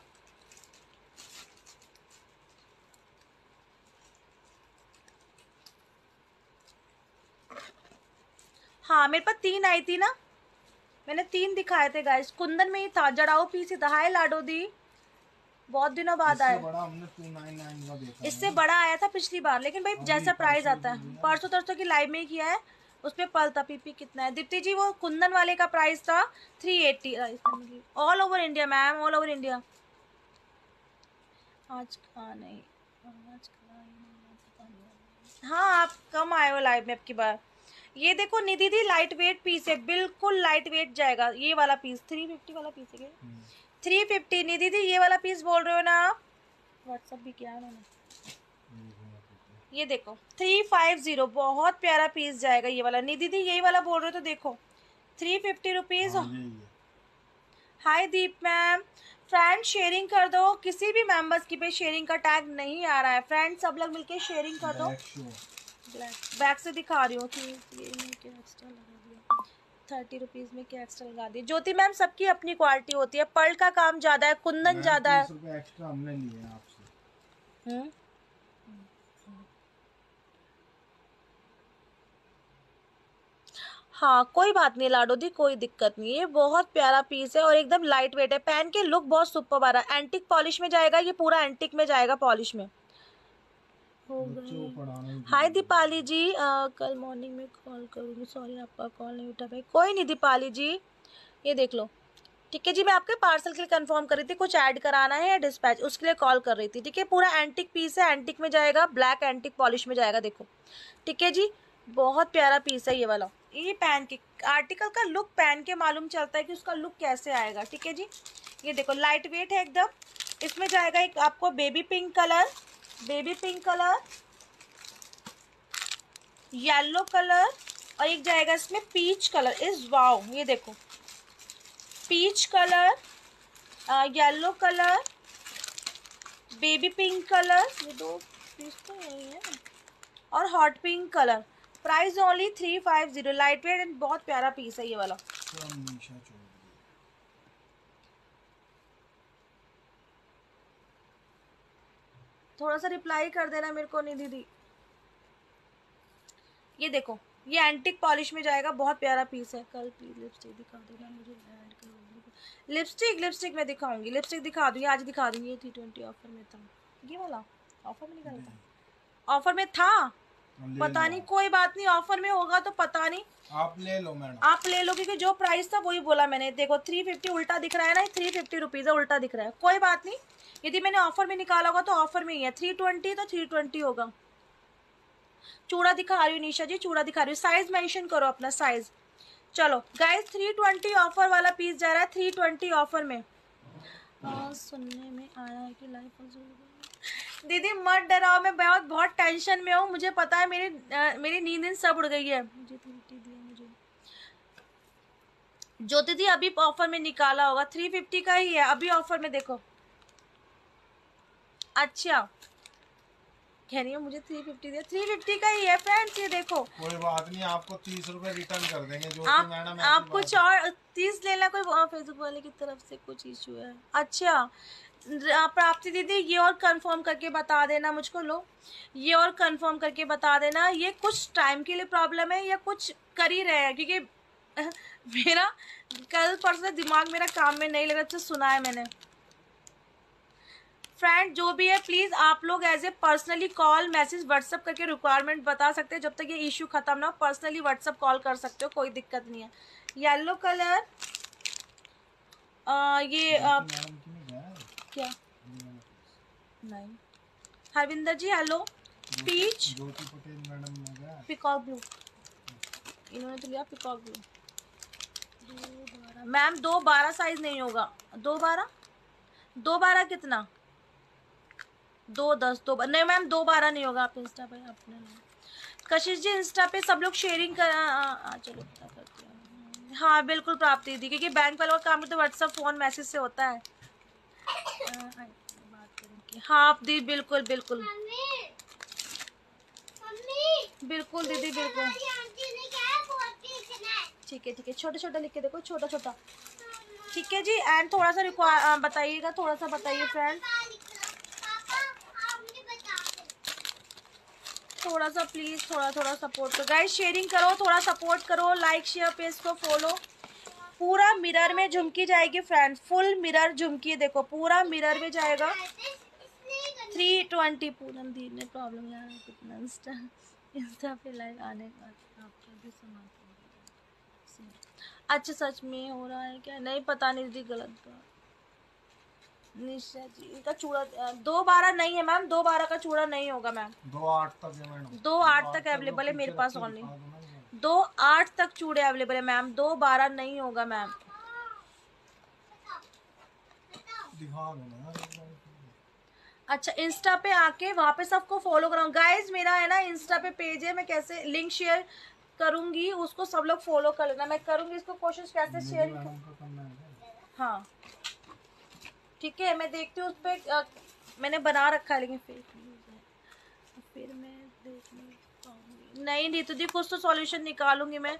हाँ मेरे पास 3 आई थी ना, मैंने 3 दिखाए थे गाइस, कुंदन में ही था, जड़ाऊ पीस ही था। हाय लाडो दी, बहुत दिनों बाद आया। बड़ा हमने 299 का देखा इससे बड़ा आया था पिछली बार, लेकिन भाई जैसा प्राइस आता है, परसों तरसों की लाइव में ही किया है, उसमें पल था। पीपी कितना है दीप्ति जी? वो कुंदन वाले का प्राइस था 380, all over India ma'am, all over India. आज नहीं, आज हाँ आप कम आए हो लाइव में अब की बार। ये देखो निधि दी, लाइट वेट पीस है, बिल्कुल लाइट वेट जाएगा ये वाला पीस। 350 वाला पीस है क्या? 350 निधि दी ये वाला पीस बोल रहे हो ना आप? व्हाट्सअप भी किया है उन्होंने। ये देखो 350, बहुत प्यारा पीस जाएगा ये वाला। निधि दी यही वाला बोल रहे हो तो देखो 350 rupees. Hi Deep ma'am, friend sharing कर दो, किसी भी मेंबर्स की पे शेयरिंग का टैग नहीं आ रहा है। फ्रेंड सब लोग मिलके शेयरिंग कर दो। बैक से दिखा रही हूँ कि ये क्या एक्स्ट्रा लगा दिया, 30 रुपीज में क्या एक्स्ट्रा लगा दिया। ज्योति मैम सबकी अपनी क्वालिटी होती है, पर्ल का काम ज्यादा है, कुंदन ज्यादा है। 30 रुपए एक्स्ट्रा हमने लिए हैं आपसे। हाँ कोई बात नहीं लाडो दी, कोई दिक्कत नहीं है, बहुत प्यारा पीस है और एकदम लाइट वेट है, पहन के लुक बहुत सुपर आ रहा है। एंटिक पॉलिश में जाएगा ये, पूरा एंटिक में जाएगा पॉलिश में। हो गई। हाय दीपाली जी, कल मॉर्निंग में कॉल करूँगी, सॉरी आपका कॉल नहीं उठा भाई। कोई नहीं दीपाली जी, ये देख लो। ठीक है जी, मैं आपके पार्सल के लिए कंफर्म कर रही थी, कुछ ऐड कराना है या डिस्पैच, उसके लिए कॉल कर रही थी। ठीक है, पूरा एंटिक पीस है, एंटिक में जाएगा, ब्लैक एंटिक पॉलिश में जाएगा, देखो। ठीक है जी, बहुत प्यारा पीस है ये वाला। ये पहन के आर्टिकल का लुक पहन के मालूम चलता है कि उसका लुक कैसे आएगा। ठीक है जी, ये देखो लाइट वेट है एकदम। इसमें जाएगा एक आपको baby pink colour, baby pink colour, yellow colour, और एक जाएगा इसमें पीच कलर। इस वाओ, ये देखो peach colour, yellow colour, baby pink colour, ये 2 पीस तो यही है, और hot pink colour. Price only 350, light weight and बहुत प्यारा पीस है ये वाला। थोड़ा सा रिप्लाई कर देना मेरे को निधि दी। ये देखो ये एंटिक पॉलिश में जाएगा, बहुत प्यारा पीस है। कल प्लीज लिपस्टिक दिखा देना मुझे, ऐड करूँगी। लिपस्टिक मैं दिखाऊंगी, लिपस्टिक दिखा दूंगी, आज दिखा दूंगी। ये 320 ऑफर में था, ये वाला ऑफर में निकला था, ऑफर में था, पता नहीं, कोई बात नहीं, ऑफर में होगा तो पता नहीं, आप ले लो मैडम, आप ले लो, क्योंकि जो प्राइस था वही बोला मैंने। देखो 350 उल्टा दिख रहा है ना, 350 रुपीज उल्टा दिख रहा है, कोई बात नहीं। यदि मैंने ऑफर में निकाला होगा तो ऑफर में ही है, 320 तो 320 होगा। चूड़ा दिखा रही हूँ निशा जी, चूड़ा दिखा रही हूँ, साइज मेंशन करो अपना साइज। चलो गाइस 320 ऑफर वाला पीस जा रहा है, 320 ऑफर में। सुनने में आया है कि लाइफ दीदी मत डराओ, मैं बहुत टेंशन में हूँ, मुझे पता है, मेरी नींद सब उड़ गई है। मुझे जो दीदी अभी ऑफर में निकाला होगा 350 का ही है, अभी ऑफर में देखो। अच्छा कह रही हूँ मुझे 350 दिया, 350 का ही है फ्रेंड्स, ये देखो। कोई बात नहीं, आपको 30 रुपए रिटर्न कर देंगे। जो मैडम आप कुछ और 30 लेना, कोई फेसबुक वाले की तरफ से कुछ इशू है? अच्छा प्राप्ति दीदी ये और कंफर्म करके बता देना मुझको, लो ये और कंफर्म करके बता देना, ये कुछ टाइम के लिए प्रॉब्लम है या कुछ कर ही रहे हैं, क्योंकि मेरा कल परसों दिमाग मेरा काम में नहीं लग रहा। अच्छा सुना है मैंने। फ्रेंड जो भी है प्लीज आप लोग as a personally call message WhatsApp करके रिक्वायरमेंट बता सकते हैं, जब तक ये इशू खत्म ना हो पर्सनली व्हाट्सअप कॉल कर सकते हो, कोई दिक्कत नहीं है। येलो कलर, ये क्या नहीं Harvinder ji hello. Peach Jyoti Patel madam ने क्या पिकॉक ब्लू, इन्होंने तो लिया पिकॉक ब्लू। 212 मैम 212 साइज नहीं होगा। 212 212 कितना 210 नहीं मैम 212 नहीं होगा। आप इंस्टा पे अपने कशिश जी इंस्टा पे सब लोग शेयरिंग कर चलो पता करते हैं। हाँ बिल्कुल प्राप्ति दी, क्योंकि बैंक वालों का काम तो व्हाट्सएप फोन मैसेज से होता है। बात करेंगे हाँ आप दी बिल्कुल बिल्कुल बिल्कुल दीदी बिल्कुल। ठीक है छोटे छोटे लिख के देखो, छोटा छोटा। ठीक है जी। एंड थोड़ा सा बताइएगा, थोड़ा सा बताइए फ्रेंड, थोड़ा सा प्लीज थोड़ा सपोर्ट करो गाइस, शेयरिंग करो, थोड़ा सपोर्ट करो, लाइक शेयर पेज को फॉलो। पूरा मिरर में झुमकी जाएगी फ्रेंड्स, फुल मिरर झुमकी देखो, पूरा मिरर में जाएगा। 320 पूनम दी ने प्रॉब्लम यार कितना इंस्टा पे लाइव आने का आपका भी सामान। अच्छा सच में हो रहा है क्या, नहीं पता नहीं दीदी, गलत बात। निशा जी इनका चूड़ा 212 नहीं है मैम, 212 का चूड़ा नहीं होगा मैम। 2.8 तक है मैडम, 2.8 तक अवेलेबल है मेरे पास ओनली। 2.8 तक चूड़े अवेलेबल है मैम, 212 नहीं होगा मैम। दिखा दो ना। अच्छा इंस्टा पे आके वहाँ पे सबको फॉलो कराऊँ गाइज, मेरा है ना इंस्टा पे पेज है, मैं कैसे लिंक शेयर करूंगी उसको सब लोग फॉलो कर लेना, मैं करूंगी इसको कोशिश कैसे शेयर। हाँ ठीक है मैं देखती हूँ उस पर, मैंने बना रखा है लेकिन फिर मैं देखने नहीं नीतू दी कुछ तो सॉल्यूशन निकालूंगी मैं।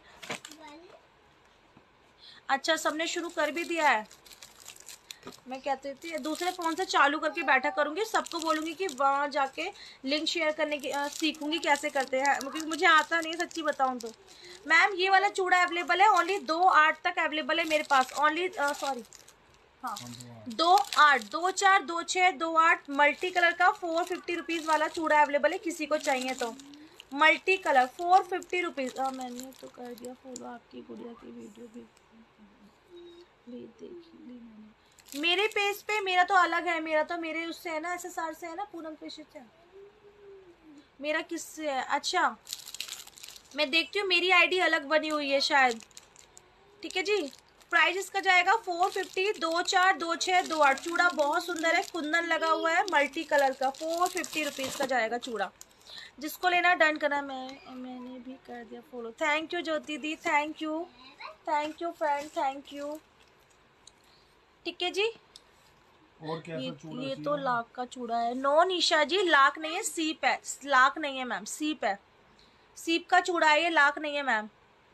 अच्छा सबने शुरू कर भी दिया है, मैं कहती थी दूसरे फोन से चालू करके बैठा करूंगी, सबको बोलूंगी कि वहां जाके लिंक शेयर करने की सीखूंगी कैसे करते हैं, क्योंकि मुझे आता नहीं सच्ची बताऊं तो। मैम ये वाला चूड़ा अवेलेबल है ओनली 2.8 तक अवेलेबल है मेरे पास ओनली, सॉरी हाँ 2.8 2.4 2.6 2.8 मल्टी कलर का 450 रुपीज वाला चूड़ा अवेलेबल है, किसी को चाहिए तो मल्टी कलर 450 रुपीज। मैंने तो कर दिया फॉलो, आपकी गुड़िया की वीडियो भी देखी मैंने मेरे पेज पे, मेरा तो अलग है, मेरा तो मेरे उससे है ना SSR से है ना, पूनम कृषि से। मेरा किससे है, अच्छा मैं देखती हूँ मेरी आईडी अलग बनी हुई है शायद। ठीक है जी। प्राइस इसका जाएगा 450, 2.4 2.6 2.8 चूड़ा बहुत सुंदर है, कुंदन लगा हुआ है मल्टी कलर का, 450 रुपीज का जाएगा चूड़ा। जिसको लेना डन करना, मैंने भी कर दिया फॉलो। थैंक यू ज्योति दी, thank you friend, thank you. ठीक है जी। और कैसा चूड़ा ये तो लाख का चूड़ा है। नो निशा जी लाख नहीं है, सीप है, लाख नहीं है मैम, सीप है, सीप का चूड़ा है ये, लाख नहीं है मैम।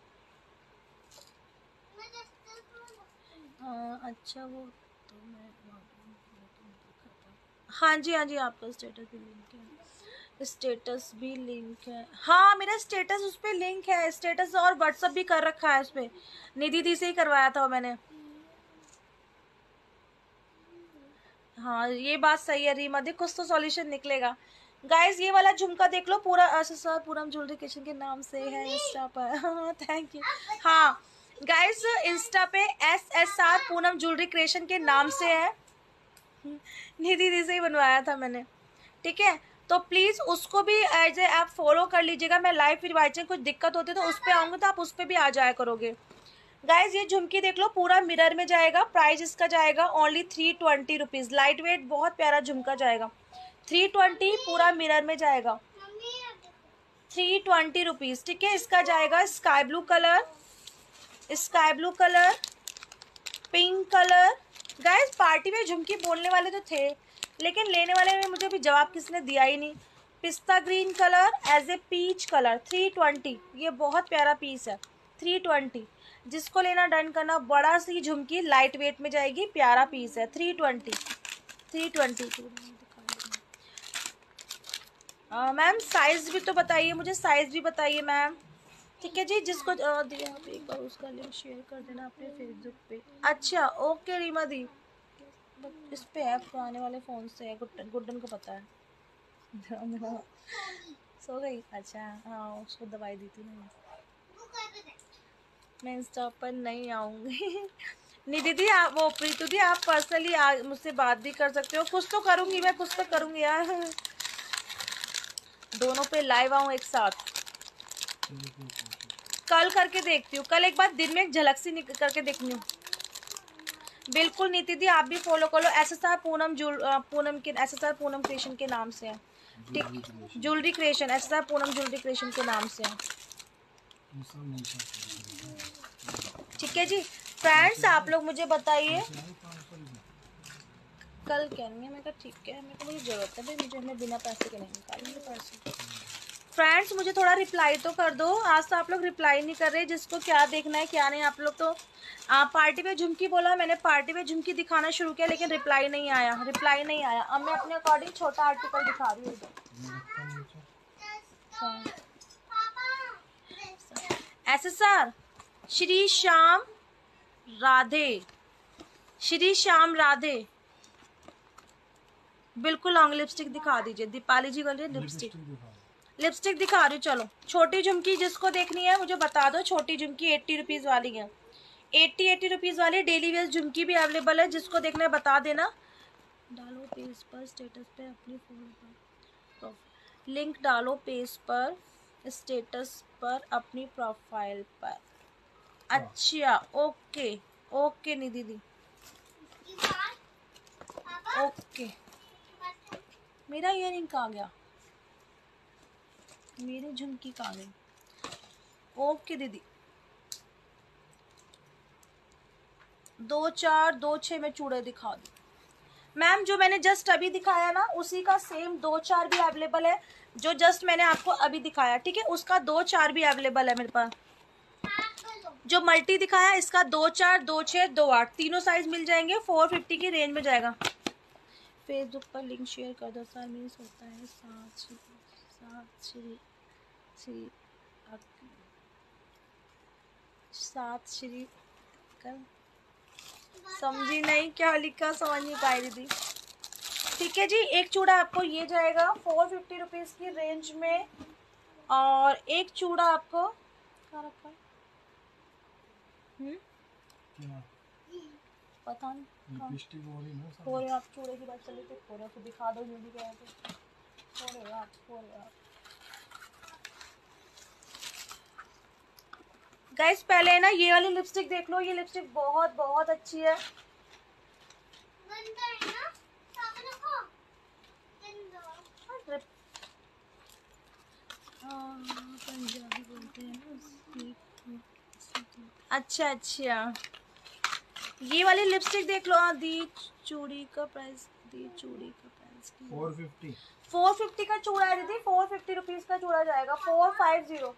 अच्छा वो तो मैं हाँ जी आपका स्टेटस भी लिंक है, स्टेटस भी लिंक है, हाँ मेरा स्टेटस उस पर लिंक है, स्टेटस और व्हाट्सअप भी कर रखा है उस पर, निधि दी से ही करवाया था मैंने। हाँ ये बात सही है रीमा दी, कुछ तो सॉल्यूशन निकलेगा। गाइस ये वाला झुमका देख लो, पूरा सर पूनम ज्वेलरी किचन के नाम से है इंस्टा पर। Thank you. हाँ गाइस इंस्टा पे SSR पूनम ज्वेलरी क्रिएशन के नाम से है, निधि दी से ही बनवाया था मैंने। ठीक है तो प्लीज उसको भी एज ए आप फॉलो कर लीजिएगा, मैं लाइव फिर बाई चांस कुछ दिक्कत होती है तो उस पर आऊंगी तो आप उस पर भी आ जाया करोगे। गाइज ये झुमकी देख लो पूरा मिरर में जाएगा, प्राइस इसका जाएगा ओनली 320 रुपीज, लाइट वेट बहुत प्यारा झुमका जाएगा, 320 पूरा मिरर में जाएगा, 320 रुपीज। ठीक है इसका जाएगा sky blue colour, pink colour. Guys party में झुमकी बोलने वाले तो थे लेकिन लेने वाले में मुझे अभी जवाब किसने दिया ही नहीं। पिस्ता green colour as a peach colour 320, ये बहुत प्यारा पीस है 320, जिसको लेना डन करना। बड़ा सी झुमकी लाइट वेट में जाएगी, प्यारा पीस है 320। मैम साइज भी तो बताइए मुझे, साइज भी बताइए मैम। ठीक है जी जिसको दिया आप एक बार उसका लिंक शेयर कर देना अपने फेसबुक पे। अच्छा ओके रीमा दी, इस पे है पुराने वाले फ़ोन से है, गुड्डन को पता है। सो गई, अच्छा हाँ उसको दवाई दी थी ना। मैं इंस्टा पर नहीं आऊँगी। निधि दी आप, वो प्रीतु दी आप पर्सनली मुझसे बात भी कर सकते हो, कुछ तो करूँगी मैं, कुछ तो करूँगी यार। दोनों पे लाइव आऊँ एक साथ। कल करके देखती हूँ, कल एक बार दिन में एक झलक सी करके देखनी हूँ। बिल्कुल नीति दी, आप भी फॉलो कर लो। SSR Poonam SSR Poonam creation के नाम से है, ठीक, jewellery creation, SSR Poonam jewellery creation के नाम से है, ठीक है जी। फ्रेंड्स आप लोग मुझे बताइए, कल कहेंगे। मैं कहा ठीक है, मेरे को मुझे जरूरत है भाई, मुझे मैं बिना पैसे के नहीं निकालूंगी पैसे। फ्रेंड्स मुझे थोड़ा रिप्लाई तो कर दो, आज तो आप लोग रिप्लाई नहीं कर रहे, जिसको क्या देखना है क्या नहीं। आप लोग तो पार्टी में झुमकी बोला, मैंने पार्टी में झुमकी दिखाना शुरू किया, लेकिन रिप्लाई नहीं आया, रिप्लाई नहीं आया। अब मैं अपने अकॉर्डिंग छोटा आर्टिकल दिखा रही हूँ। SSR श्री श्याम राधे, श्री श्याम राधे, बिल्कुल लॉन्ग लिपस्टिक दिखा दीजिए। दीपाली जी बोल रही है लिपस्टिक दिखा रही हूँ। चलो छोटी झुमकी जिसको देखनी है मुझे बता दो। छोटी झुमकी 80 रुपीज़ वाली है, 80 रुपीज़ वाली डेली वेयर झुमकी भी अवेलेबल है, जिसको देखना है बता देना। डालो पेज पर स्टेटस पे अपनी फोन पर, लिंक डालो पेज पर स्टेटस पर अपनी प्रोफाइल पर। अच्छा ओके ओके निधि दी, ओके। मेरा ईयरिंग कहाँ गया, मेरी झुमकी कहाँ गई? ओके दीदी, 2 4 2 6 में चूड़े दिखा दूँ मैम। जो मैंने जस्ट अभी दिखाया ना उसी का सेम 2 4 भी अवेलेबल है, जो जस्ट मैंने आपको अभी दिखाया, ठीक है, उसका 2 4 भी अवेलेबल है मेरे पास। जो मल्टी दिखाया इसका 2 4 2 6 2 8 तीनों साइज मिल जाएंगे, 450 की रेंज में जाएगा। फेसबुक पर लिंक शेयर कर दो सर, मीन्स होता है सात श्री कर, समझी नहीं क्या लिखा, समझ नहीं पाई दीदी। ठीक है जी, एक चूड़ा आपको ये जाएगा 450 रुपीज़ की रेंज में, और एक चूड़ा आपको क्या रखा है? पता नहीं हो रहे आप चूड़े की बात चली तो हो रहे, तो दिखा दो जो भी कह रहे हो रहे आप। गाइस पहले है ना ये वाली लिपस्टिक देख लो, ये लिपस्टिक बहुत बहुत अच्छी है। पंजाबी बोलते हैं ना। अच्छा अच्छा, ये वाली लिपस्टिक देख लो। दी चूड़ी का प्राइस 450 का चूड़ा है दीदी, 450 रुपीज का चूड़ा जाएगा, 450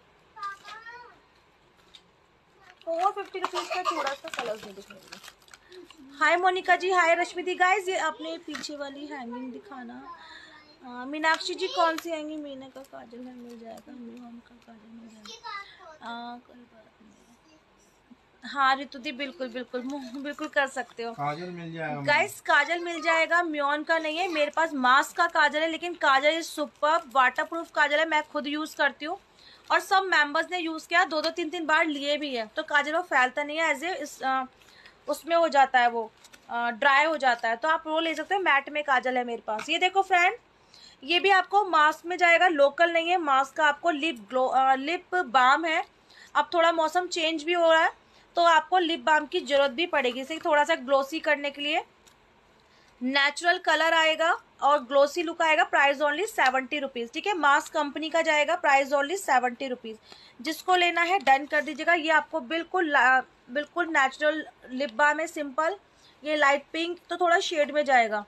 रुपीज का चूड़ा। इसका कलर नहीं दिख रहा। हाय मोनिका जी, हाय रश्मि दी। गाइस ये अपने पीछे वाली हैंगिंग दिखाना। मीनाक्षी जी कौन सी आएंगी? मीना का काजल है, मिल जाएगा। मिलोन का काजल मिल जाएगा, कोई बात नहीं। हाँ रितु दी बिल्कुल बिल्कुल बिल्कुल कर सकते हो। काजल मिल जाएगा गाइस, काजल मिल जाएगा। म्योन का नहीं है मेरे पास, मास्क का काजल है, लेकिन काजल सुपर वाटरप्रूफ काजल है, मैं खुद यूज करती हूँ और सब मेंबर्स ने यूज किया, 2 2 3 3 बार लिए भी है, तो काजल वो फैलता नहीं है, एज उसमें हो जाता है, वो ड्राई हो जाता है, तो आप वो ले सकते हैं। मैट में काजल है मेरे पास। ये देखो फ्रेंड, ये भी आपको मास्क में जाएगा, लोकल नहीं है मास्क का, आपको लिप बाम है। अब थोड़ा मौसम चेंज भी हो रहा है, तो आपको लिप बाम की जरूरत भी पड़ेगी, इसे थोड़ा सा ग्लोसी करने के लिए। नेचुरल कलर आएगा और ग्लोसी लुक आएगा। प्राइस ओनली 70 रुपीज़, ठीक है। मास्क कंपनी का जाएगा, प्राइस ओनली 70 रुपीज़। जिसको लेना है डन कर दीजिएगा। ये आपको बिल्कुल नेचुरल लिप बाम है, सिंपल। ये लाइट पिंक तो थोड़ा शेड में जाएगा।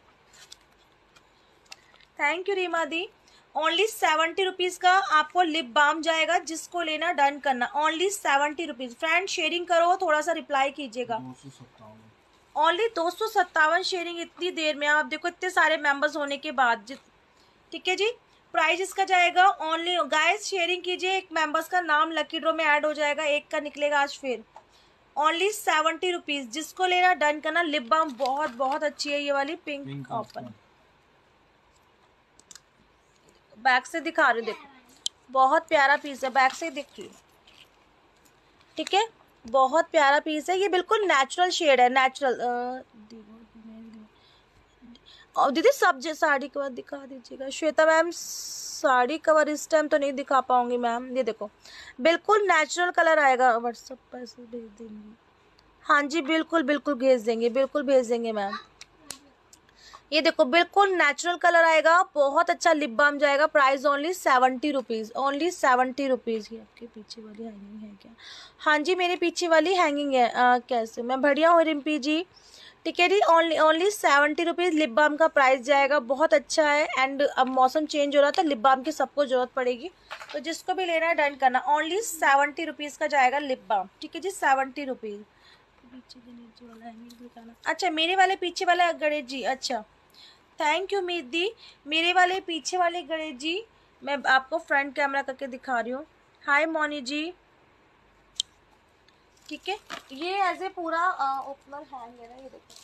थैंक यू रीमा दी। ओनली 70 रुपीज़ का आपको लिप बाम जाएगा, जिसको लेना डन करना। Only 70 rupees. फ्रेंड शेयरिंग करो, थोड़ा सा रिप्लाई कीजिएगा। ओनली 257 शेयरिंग इतनी देर में, आप देखो इतने सारे मेंबर्स होने के बाद। ठीक है जी, प्राइस इसका जाएगा ओनली। गाइस शेयरिंग कीजिए, एक मेंबर्स का नाम लकी ड्रॉ में ऐड हो जाएगा, एक का निकलेगा आज फिर। Only 70 rupees. जिसको लेना डन करना। लिप बाम बहुत बहुत अच्छी है ये वाली, पिंक ओपन। बैक से दिखा रही हूँ, देखो बहुत प्यारा पीस है, बैक से दिख रही है, ठीक है। बहुत प्यारा पीस है ये, बिल्कुल नेचुरल शेड है, नेचुरल। और दीदी सब साड़ी कवर दिखा दीजिएगा। श्वेता मैम साड़ी कवर इस टाइम तो नहीं दिखा पाऊंगी मैम। ये देखो बिल्कुल नेचुरल कलर आएगा। व्हाट्सएप पर भेज देंगे? हाँ जी बिल्कुल बिल्कुल भेज देंगे, बिल्कुल भेज देंगे मैम। ये देखो बिल्कुल नेचुरल कलर आएगा, बहुत अच्छा लिप बाम जाएगा। Price only 70 rupees, only 70 rupees. ये आपके पीछे वाली हैंगिंग है क्या? हाँ जी मेरे पीछे वाली हैंगिंग है। कैसे? मैं बढ़िया हूँ रिम्पी जी। ठीक है जी, ओनली 70 रुपीज़ लिप बाम का प्राइस जाएगा। बहुत अच्छा है। एंड अब मौसम चेंज हो रहा था, लिप बाम की सबको जरूरत पड़ेगी, तो जिसको भी लेना है डन करना। ओनली 70 रुपीज़ का जाएगा लिप बाम। ठीक है जी 70 रुपीज़। पीछे गणेश जी वाला हैंगिंग दिखाना। अच्छा मेरे वाले पीछे वाला गणेश जी, अच्छा थैंक यू मीत दी। मेरे वाले पीछे वाले गणेश जी मैं आपको फ्रंट कैमरा करके दिखा रही हूँ। हाय मोनी जी। ठीक है, ये एज ए पूरा ओपनर हैंग है ना। ये देखो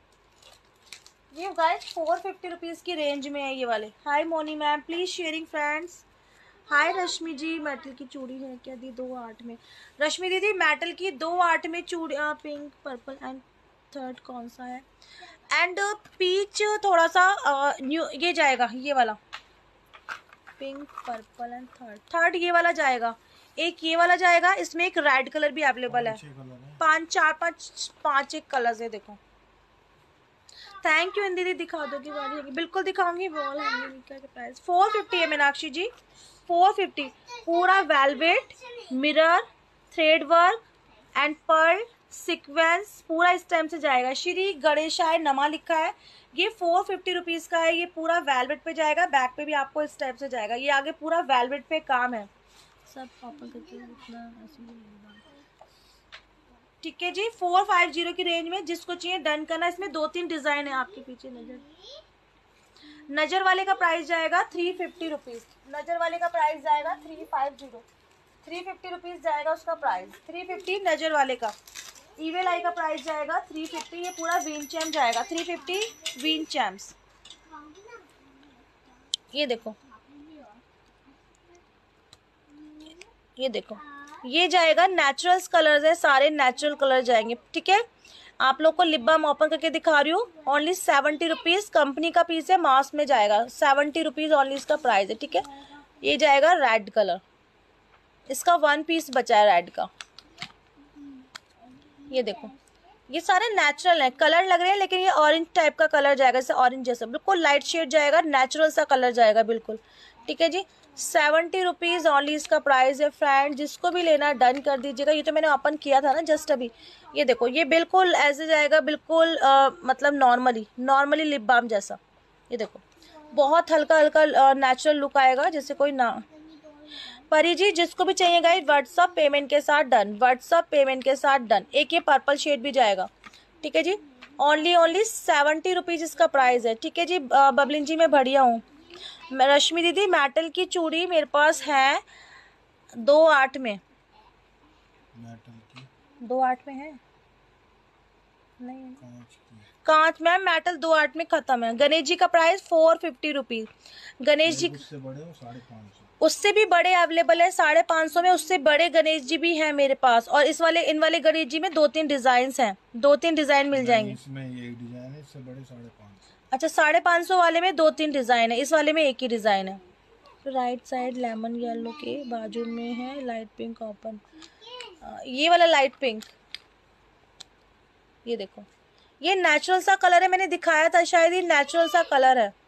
ये गाइस 450 रुपीज़ की रेंज में है ये वाले। Hi Moni ma'am, please sharing friends. Hi Rashmi ji, metal की चूड़ी है क्या दी 2-8 में? रश्मि दीदी मेटल की 2-8 में चूड़ी, पिंक पर्पल एंड थर्ड कौन सा है? एंड पीच थोड़ा सा न्यू ये जाएगा, ये वाला पिंक पर्पल एंड थर्ड ये वाला जाएगा। एक ये वाला जाएगा, इसमें एक रेड कलर भी अवेलेबल है। 5 एक कलर्स है। देखो थैंक यू दीदी, दिखा दोगी वाली? बिल्कुल दिखाऊंगी। वॉल हैंगिंग का प्राइस 450 है मीनाक्षी जी, 450। पूरा velvet mirror thread work and pearl sequence पूरा इस टाइम से जाएगा। श्री गणेशाय नमा लिखा है। ये 450 रुपीज़ का है। ये पूरा वेलवेट पे जाएगा, बैक पे भी आपको इस टाइप से जाएगा। ये आगे पूरा वेलवेट पे काम है सब कॉपर करके। ठीक है जी 450 की रेंज में जिसको चाहिए डन करना। इसमें 2-3 डिजाइन है। आपके पीछे नजर वाले का प्राइस जाएगा 350 रुपीज़। नजर वाले का प्राइस जाएगा 350 रुपीज़ जाएगा उसका प्राइस। 350 नजर वाले का। ईवेल आई का प्राइस जाएगा 350। ये पूरा वीन चैम जाएगा 350 वीन चैम्स। ये देखो ये देखो ये जाएगा नेचुरल्स कलर्स है, सारे नेचुरल कलर जाएंगे। ठीक है, आप लोग को लिप बाम ओपन करके दिखा रही हूँ। ओनली 70 रुपीज़ कंपनी का पीस है, मास्क में जाएगा। 70 रुपीज़ ओनली इसका प्राइस है। ठीक है, ये जाएगा रेड कलर, इसका 1 पीस बचा है रेड का। ये देखो ये सारे नेचुरल है, कलर लग रहे हैं लेकिन ये ऑरेंज टाइप का कलर जाएगा, जैसे ऑरेंज जैसा बिल्कुल लाइट शेड जाएगा, नेचुरल सा कलर जाएगा बिल्कुल। ठीक है जी 70 रुपीज़ ओनली इसका प्राइस है फ्रेंड। जिसको भी लेना डन कर दीजिएगा। ये तो मैंने ओपन किया था ना जस्ट अभी। ये देखो ये बिल्कुल ऐसे जाएगा, बिल्कुल मतलब नॉर्मली लिप बाम जैसा। ये देखो बहुत हल्का हल्का नेचुरल लुक आएगा, जैसे कोई ना। परी जी जिसको भी चाहिए गाइस व्हाट्सअप पेमेंट के साथ डन, व्हाट्सअप पेमेंट के साथ डन। एक ये पर्पल शेड भी जाएगा। ठीक है जी ओनली 70 रुपीज़ इसका प्राइस है। ठीक है जी बबलिन जी मैं बढ़िया हूँ। रश्मि दीदी मेटल की चूड़ी मेरे पास है 2-8 में। मेटल की 2-8 में है नहीं? कांच मैम मेटल 2-8 में खत्म है। गणेश जी का प्राइस 450 रुपीज़। गणेश जी उससे बड़े हो 550। उससे भी बड़े अवेलेबल है 550 में। उससे बड़े गणेश जी भी हैं मेरे पास। और इस वाले इन वाले गणेश जी में 2-3 डिजाइन हैं, 2-3 डिजाइन मिल जाएंगे। इसमें ये एक डिजाइन है, इससे बड़े 550। अच्छा 550 वाले में 2-3 डिजाइन है, इस वाले में एक ही डिजाइन है। राइट साइड लेमन येलो के बाजू में है लाइट पिंक ओपन। ये वाला लाइट पिंक, ये देखो ये नेचुरल सा कलर है, मैंने दिखाया था शायद, ये नेचुरल सा कलर है।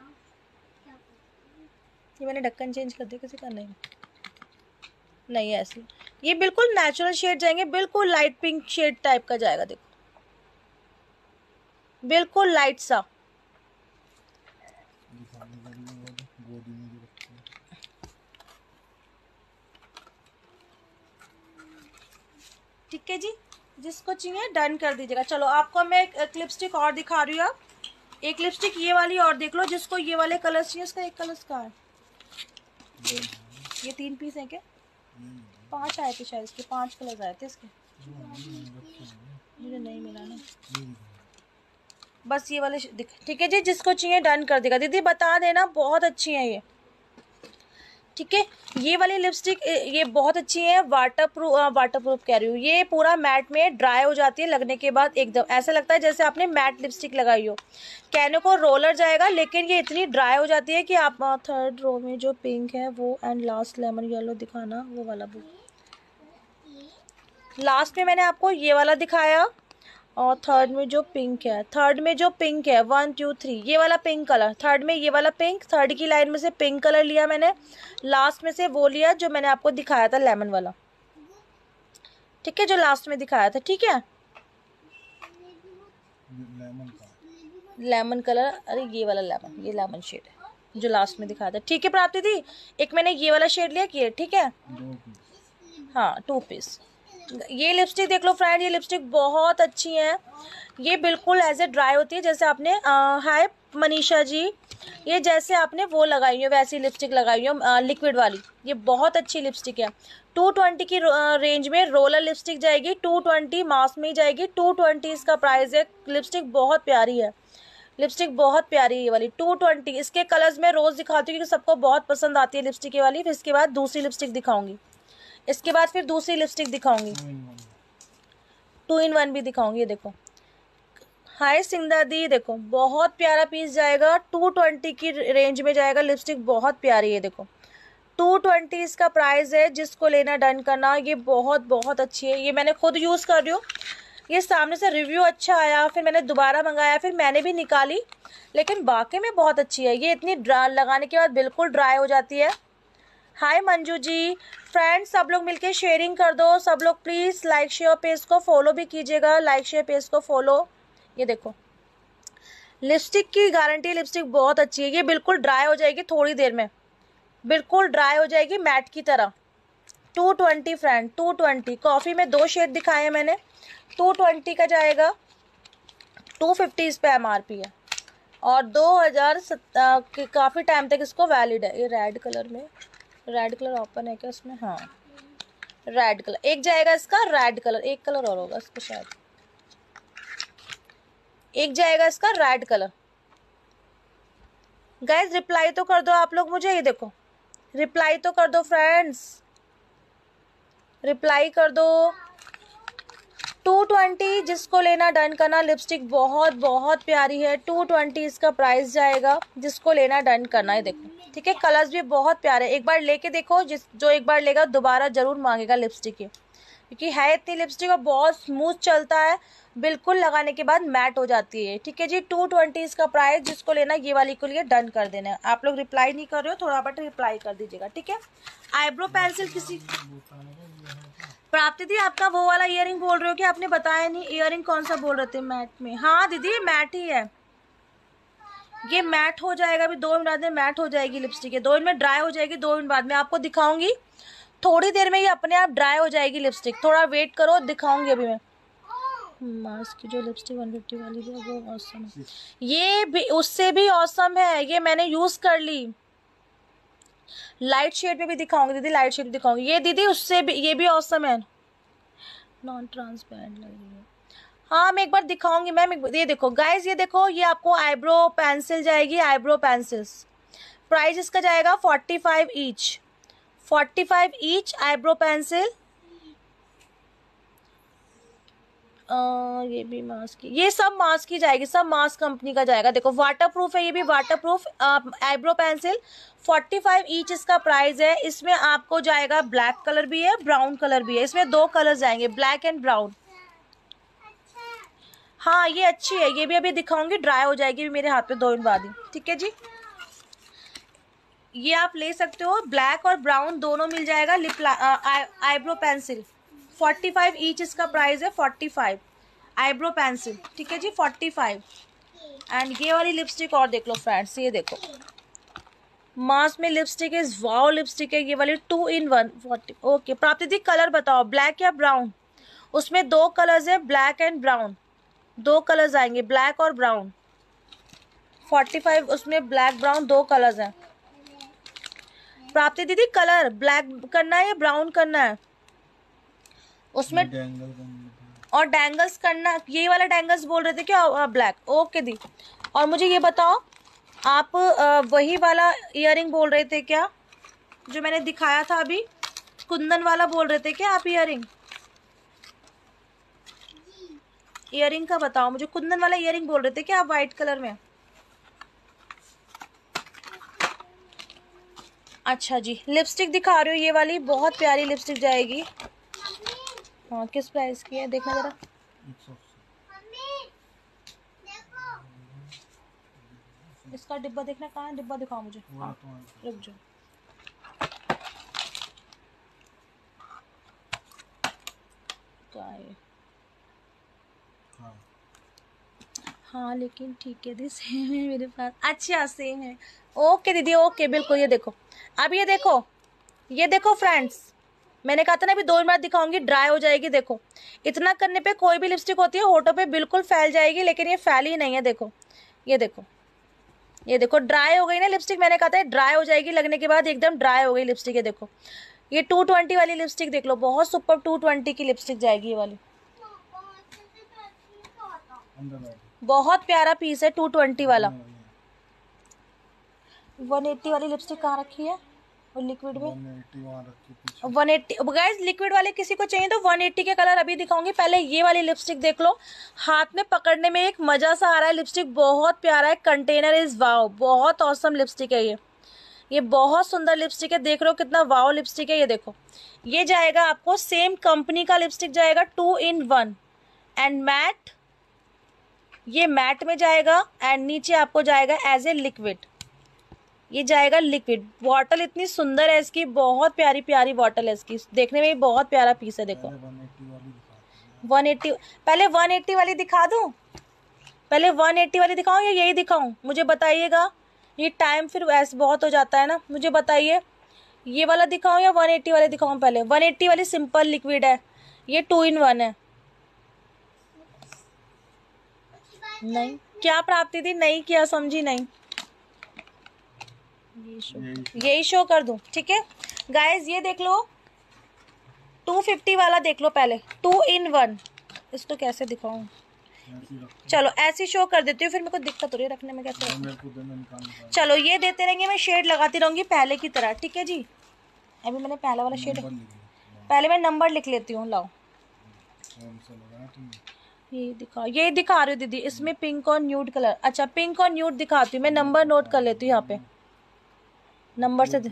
ये मैंने ढक्कन चेंज कर दिया किसी का? नहीं ऐसे ये बिल्कुल नेचुरल शेड जाएंगे, बिल्कुल लाइट पिंक शेड टाइप का जाएगा। देखो बिल्कुल लाइट सा। ठीक है जी जिसको चाहिए डन कर दीजिएगा। चलो आपको मैं एक लिपस्टिक और दिखा रही हूँ। आप एक लिपस्टिक ये वाली और देख लो, जिसको ये वाले कलर चाहिए। इसका एक कलर का है, ये 3 पीस है क्या? 5 आए थे शायद इसके, 5 कलर आए थे इसके, मुझे नहीं मिला ना। बस ये वाले दिख। ठीक है जी जिसको चाहिए डन कर देगा। दीदी बता देना बहुत अच्छी है ये। ठीक है। ये वाली लिपस्टिक ये बहुत अच्छी है, वाटरप्रूफ कह रही हूँ, ये पूरा मैट में ड्राई हो जाती है, लगने के बाद एकदम ऐसा लगता है जैसे आपने मैट लिपस्टिक लगाई हो। कहने को रोलर जाएगा, लेकिन ये इतनी ड्राई हो जाती है कि आप थर्ड रो में जो पिंक है वो एंड लास्ट लेमन येलो दिखाना, वो वाला बुक लास्ट में मैंने आपको ये वाला दिखाया, और थर्ड में जो पिंक है, 1 2 3 ये वाला पिंक कलर, थर्ड में ये वाला पिंक, थर्ड की लाइन में से पिंक कलर लिया मैंने, लास्ट में से वो लिया जो मैंने आपको दिखाया था लेमन वाला, ठीक है, जो लास्ट में दिखाया था, ठीक है। लेमन कलर, अरे ये वाला लेमन, ये लेमन शेड है जो लास्ट में दिखाया था, ठीक है प्राप्ति दी। एक मैंने ये वाला शेड लिया कि ठीक है, हाँ 2 पीस। ये लिपस्टिक देख लो फ्रेंड, ये लिपस्टिक बहुत अच्छी है, ये बिल्कुल ऐसे ड्राई होती है जैसे आपने हाय मनीषा जी, ये जैसे आपने वो लगाई हो वैसी लिपस्टिक लगाई हो लिक्विड वाली, ये बहुत अच्छी लिपस्टिक है। 220 की रेंज में रोलर लिपस्टिक जाएगी, 220 मास्क में ही जाएगी, 220 इसका प्राइस है। लिपस्टिक बहुत प्यारी है, लिपस्टिक बहुत प्यारी है ये वाली 220। इसके कलर्स में रोज़ दिखाती हूँ क्योंकि सबको बहुत पसंद आती है लिपस्टिक ये वाली। फिर इसके बाद दूसरी लिपस्टिक दिखाऊंगी, इसके बाद फिर दूसरी लिपस्टिक दिखाऊंगी, 2 in 1 भी दिखाऊंगी। ये देखो, हाय सिंधा दी, देखो बहुत प्यारा पीस जाएगा, 220 की रेंज में जाएगा, लिपस्टिक बहुत प्यारी है, देखो 220 इसका प्राइस है। जिसको लेना डन करना, ये बहुत बहुत अच्छी है, ये मैंने खुद यूज़ कर रही हूँ, ये सामने से रिव्यू अच्छा आया, फिर मैंने दोबारा मंगाया, फिर मैंने भी निकाली, लेकिन बाकी में बहुत अच्छी है। ये इतनी लगाने के बाद बिल्कुल ड्राई हो जाती है। हाय मंजू जी, फ्रेंड्स सब लोग मिलके शेयरिंग कर दो, सब लोग प्लीज़ लाइक शेयर पेज को फॉलो भी कीजिएगा, लाइक शेयर पेज को फॉलो। ये देखो लिपस्टिक की गारंटी, लिपस्टिक बहुत अच्छी है, ये बिल्कुल ड्राई हो जाएगी थोड़ी देर में, बिल्कुल ड्राई हो जाएगी मैट की तरह। 220 फ्रेंड, 220 कॉफ़ी में 2 शेड दिखाए हैं मैंने, 220 का जाएगा, 250 इस पे MRP है, और 2000 काफ़ी टाइम तक इसको वैलिड है। ये रेड कलर में, रेड कलर ओपन है क्या इसमें, हाँ रेड कलर एक जाएगा इसका, रेड कलर एक कलर और होगा इसका शायद, एक जाएगा इसका रेड कलर। गाइज रिप्लाई तो कर दो आप लोग मुझे, ये देखो रिप्लाई तो कर दो फ्रेंड्स, रिप्लाई कर दो। 220 जिसको लेना डन करना, लिपस्टिक बहुत बहुत प्यारी है, 220 इसका प्राइस जाएगा, जिसको लेना डन करना है। देखो ठीक है, कलर्स भी बहुत प्यारे, एक बार लेके देखो, जो एक बार लेगा दोबारा जरूर मांगेगा लिपस्टिक की, क्योंकि है इतनी लिपस्टिक और बहुत स्मूथ चलता है, बिल्कुल लगाने के बाद मैट हो जाती है। ठीक है जी, 220 इसका प्राइस, जिसको लेना ये वाली को लिए डन कर देना है। आप लोग रिप्लाई नहीं कर रहे हो, थोड़ा बट रिप्लाई कर दीजिएगा, ठीक है। आईब्रो पेंसिल किसी प्राप्ति दी, आपका वो वाला इयरिंग बोल रहे हो कि आपने बताया नहीं, इयरिंग कौन सा बोल रहे थे मैट में? हाँ दीदी ये मैट ही है, ये मैट हो जाएगा, अभी 2 मिनट बाद में मैट हो जाएगी लिपस्टिक, 2 मिनट में ड्राई हो जाएगी, 2 मिनट बाद में आपको दिखाऊंगी, थोड़ी देर में ये अपने आप ड्राई हो जाएगी लिपस्टिक, थोड़ा वेट करो, दिखाऊंगी अभी मैं। मास्क की जो लिपस्टिक 150 वाली है वो ऑसम है, ये भी उससे भी ऑसम है, ये मैंने यूज कर ली, लाइट शेड में भी दिखाऊंगी दीदी, लाइट शेड दिखाऊंगी, ये दीदी उससे भी, ये भी ऑसम है, नॉन ट्रांसपेरेंट लग रही है। हाँ मैं एक बार दिखाऊंगी मैम, ये देखो गाइज, ये देखो ये आपको आईब्रो पेंसिल जाएगी, आईब्रो पेंसिल्स प्राइस इसका जाएगा 45 ईच, 45 ईच आईब्रो पेंसिल। ये भी मास्क की, ये सब मास्क की जाएगी, सब मास्क कंपनी का जाएगा। देखो वाटर प्रूफ है, ये भी water proof eyebrow pencil, 45 each इसका प्राइस है। इसमें आपको जाएगा ब्लैक कलर भी है, ब्राउन कलर भी है, इसमें 2 कलर जाएंगे, ब्लैक एंड ब्राउन। हाँ ये अच्छी है, ये भी अभी दिखाऊंगी, ड्राई हो जाएगी मेरे हाथ पे 2 मिनट बाद ही, ठीक है जी। ये आप ले सकते हो, ब्लैक और ब्राउन दोनों मिल जाएगा, लिप आईब्रो पेंसिल 45 ईच इसका प्राइस है, 45 आईब्रो पेंसिल, ठीक है जी 45। एंड ये वाली लिपस्टिक और देख लो फ्रेंड्स, ये देखो मास्क में लिपस्टिक इज वाओ लिपस्टिक है, ये वाली 2 in 1 40। ओके प्राप्ति दी कलर बताओ, ब्लैक या ब्राउन? उसमें 2 कलर्स है, ब्लैक एंड ब्राउन, 2 कलर्स आएंगे, ब्लैक और ब्राउन, 45 उसमें ब्लैक ब्राउन 2 कलर्स हैं। प्राप्ति दीदी कलर ब्लैक करना है या ब्राउन करना है उसमें? और डैंगल्स करना, यही वाला डैंगल्स बोल रहे थे क्या? ब्लैक, ओके दी। और मुझे ये बताओ आप वही वाला इयरिंग बोल रहे थे क्या? जो मैंने दिखाया था अभी, कुंदन वाला बोल रहे थे क्या आप? ईयरिंग का बताओ मुझे, कुंदन वाला ईयरिंग बोल रहे थे क्या आप वाइट कलर में? अच्छा जी, लिपस्टिक दिखा रही हो ये वाली, बहुत प्यारी लिपस्टिक जाएगी। हाँ, किस प्राइस की है देखना जरा। इसका डिब्बा देखना, कहाँ है डिब्बा, दिखाओ मुझे। हाँ, रुक जाओ। क्या है? हाँ लेकिन ठीक है दी, सेम है मेरे पास। अच्छा सेम है, ओके दीदी ओके, बिल्कुल। ये देखो, अब ये देखो, ये देखो फ्रेंड्स, मैंने कहा था ना अभी 2 मिनट दिखाऊंगी, ड्राई हो जाएगी। देखो, इतना करने पे कोई भी लिपस्टिक होती है होठों पे बिल्कुल फैल जाएगी, लेकिन ये फैली नहीं है। देखो, ये देखो, ये देखो, ड्राई हो गई ना लिपस्टिक। मैंने कहा था ड्राई हो जाएगी, लगने के बाद एकदम ड्राई हो गई लिपस्टिक। ये देखो, ये 220 वाली लिपस्टिक देख लो, बहुत सुपर 220 की लिपस्टिक जाएगी ये वाली। बहुत प्यारा पीस है 220 वाला। 180 वाली लिपस्टिक कहाँ रखी है? और लिक्विड में 180 गाइस, लिक्विड वाले किसी को चाहिए तो 180 के कलर अभी दिखाऊंगी। पहले ये वाली लिपस्टिक देख लो, हाथ में पकड़ने में एक मजा सा आ रहा है। लिपस्टिक बहुत प्यारा है, कंटेनर इज वाओ, बहुत ऑसम लिपस्टिक है ये बहुत सुंदर लिपस्टिक है। देख रहे हो कितना वाओ लिपस्टिक है। ये देखो, ये जाएगा आपको सेम कंपनी का लिपस्टिक जाएगा 2 in 1 एंड मैट, ये मैट में जाएगा एंड नीचे आपको जाएगा एज ए लिक्विड। ये जाएगा लिक्विड। बॉटल इतनी सुंदर है इसकी, बहुत प्यारी प्यारी बॉटल है इसकी, देखने में बहुत प्यारा पीस है। देखो 180, पहले 180 वाली दिखा दूं? पहले 180 वाली दिखाऊं या यही दिखाऊं? मुझे बताइएगा, ये टाइम फिर ऐसे बहुत हो जाता है ना, मुझे बताइए ये वाला दिखाऊं या 180 वाली दिखाऊं? पहले 180 वाली सिंपल लिक्विड है, ये 2 in 1 है। नहीं, क्या प्राप्ति थी? नहीं किया, समझी नहीं। यही शो कर दूं? ठीक है गाइस, ये देख लो 250 वाला देख लो पहले, 2 in 1। इसको कैसे दिखाऊं? चलो ऐसी शो कर देती हूँ, फिर मेरे को दिक्कत हो रही है रखने में, कैसे? चलो ये देते रहेंगे, मैं शेड लगाती रहूंगी पहले की तरह। ठीक है जी, अभी मैंने पहला वाला शेड, पहले मैं नंबर लिख लेती हूँ। लाओ ये दिखा रही हूँ दीदी, इसमें पिंक और न्यूड कलर। अच्छा, पिंक और न्यूड दिखाती हूँ मैं, नंबर नोट कर लेती हूँ यहाँ पे, नंबर से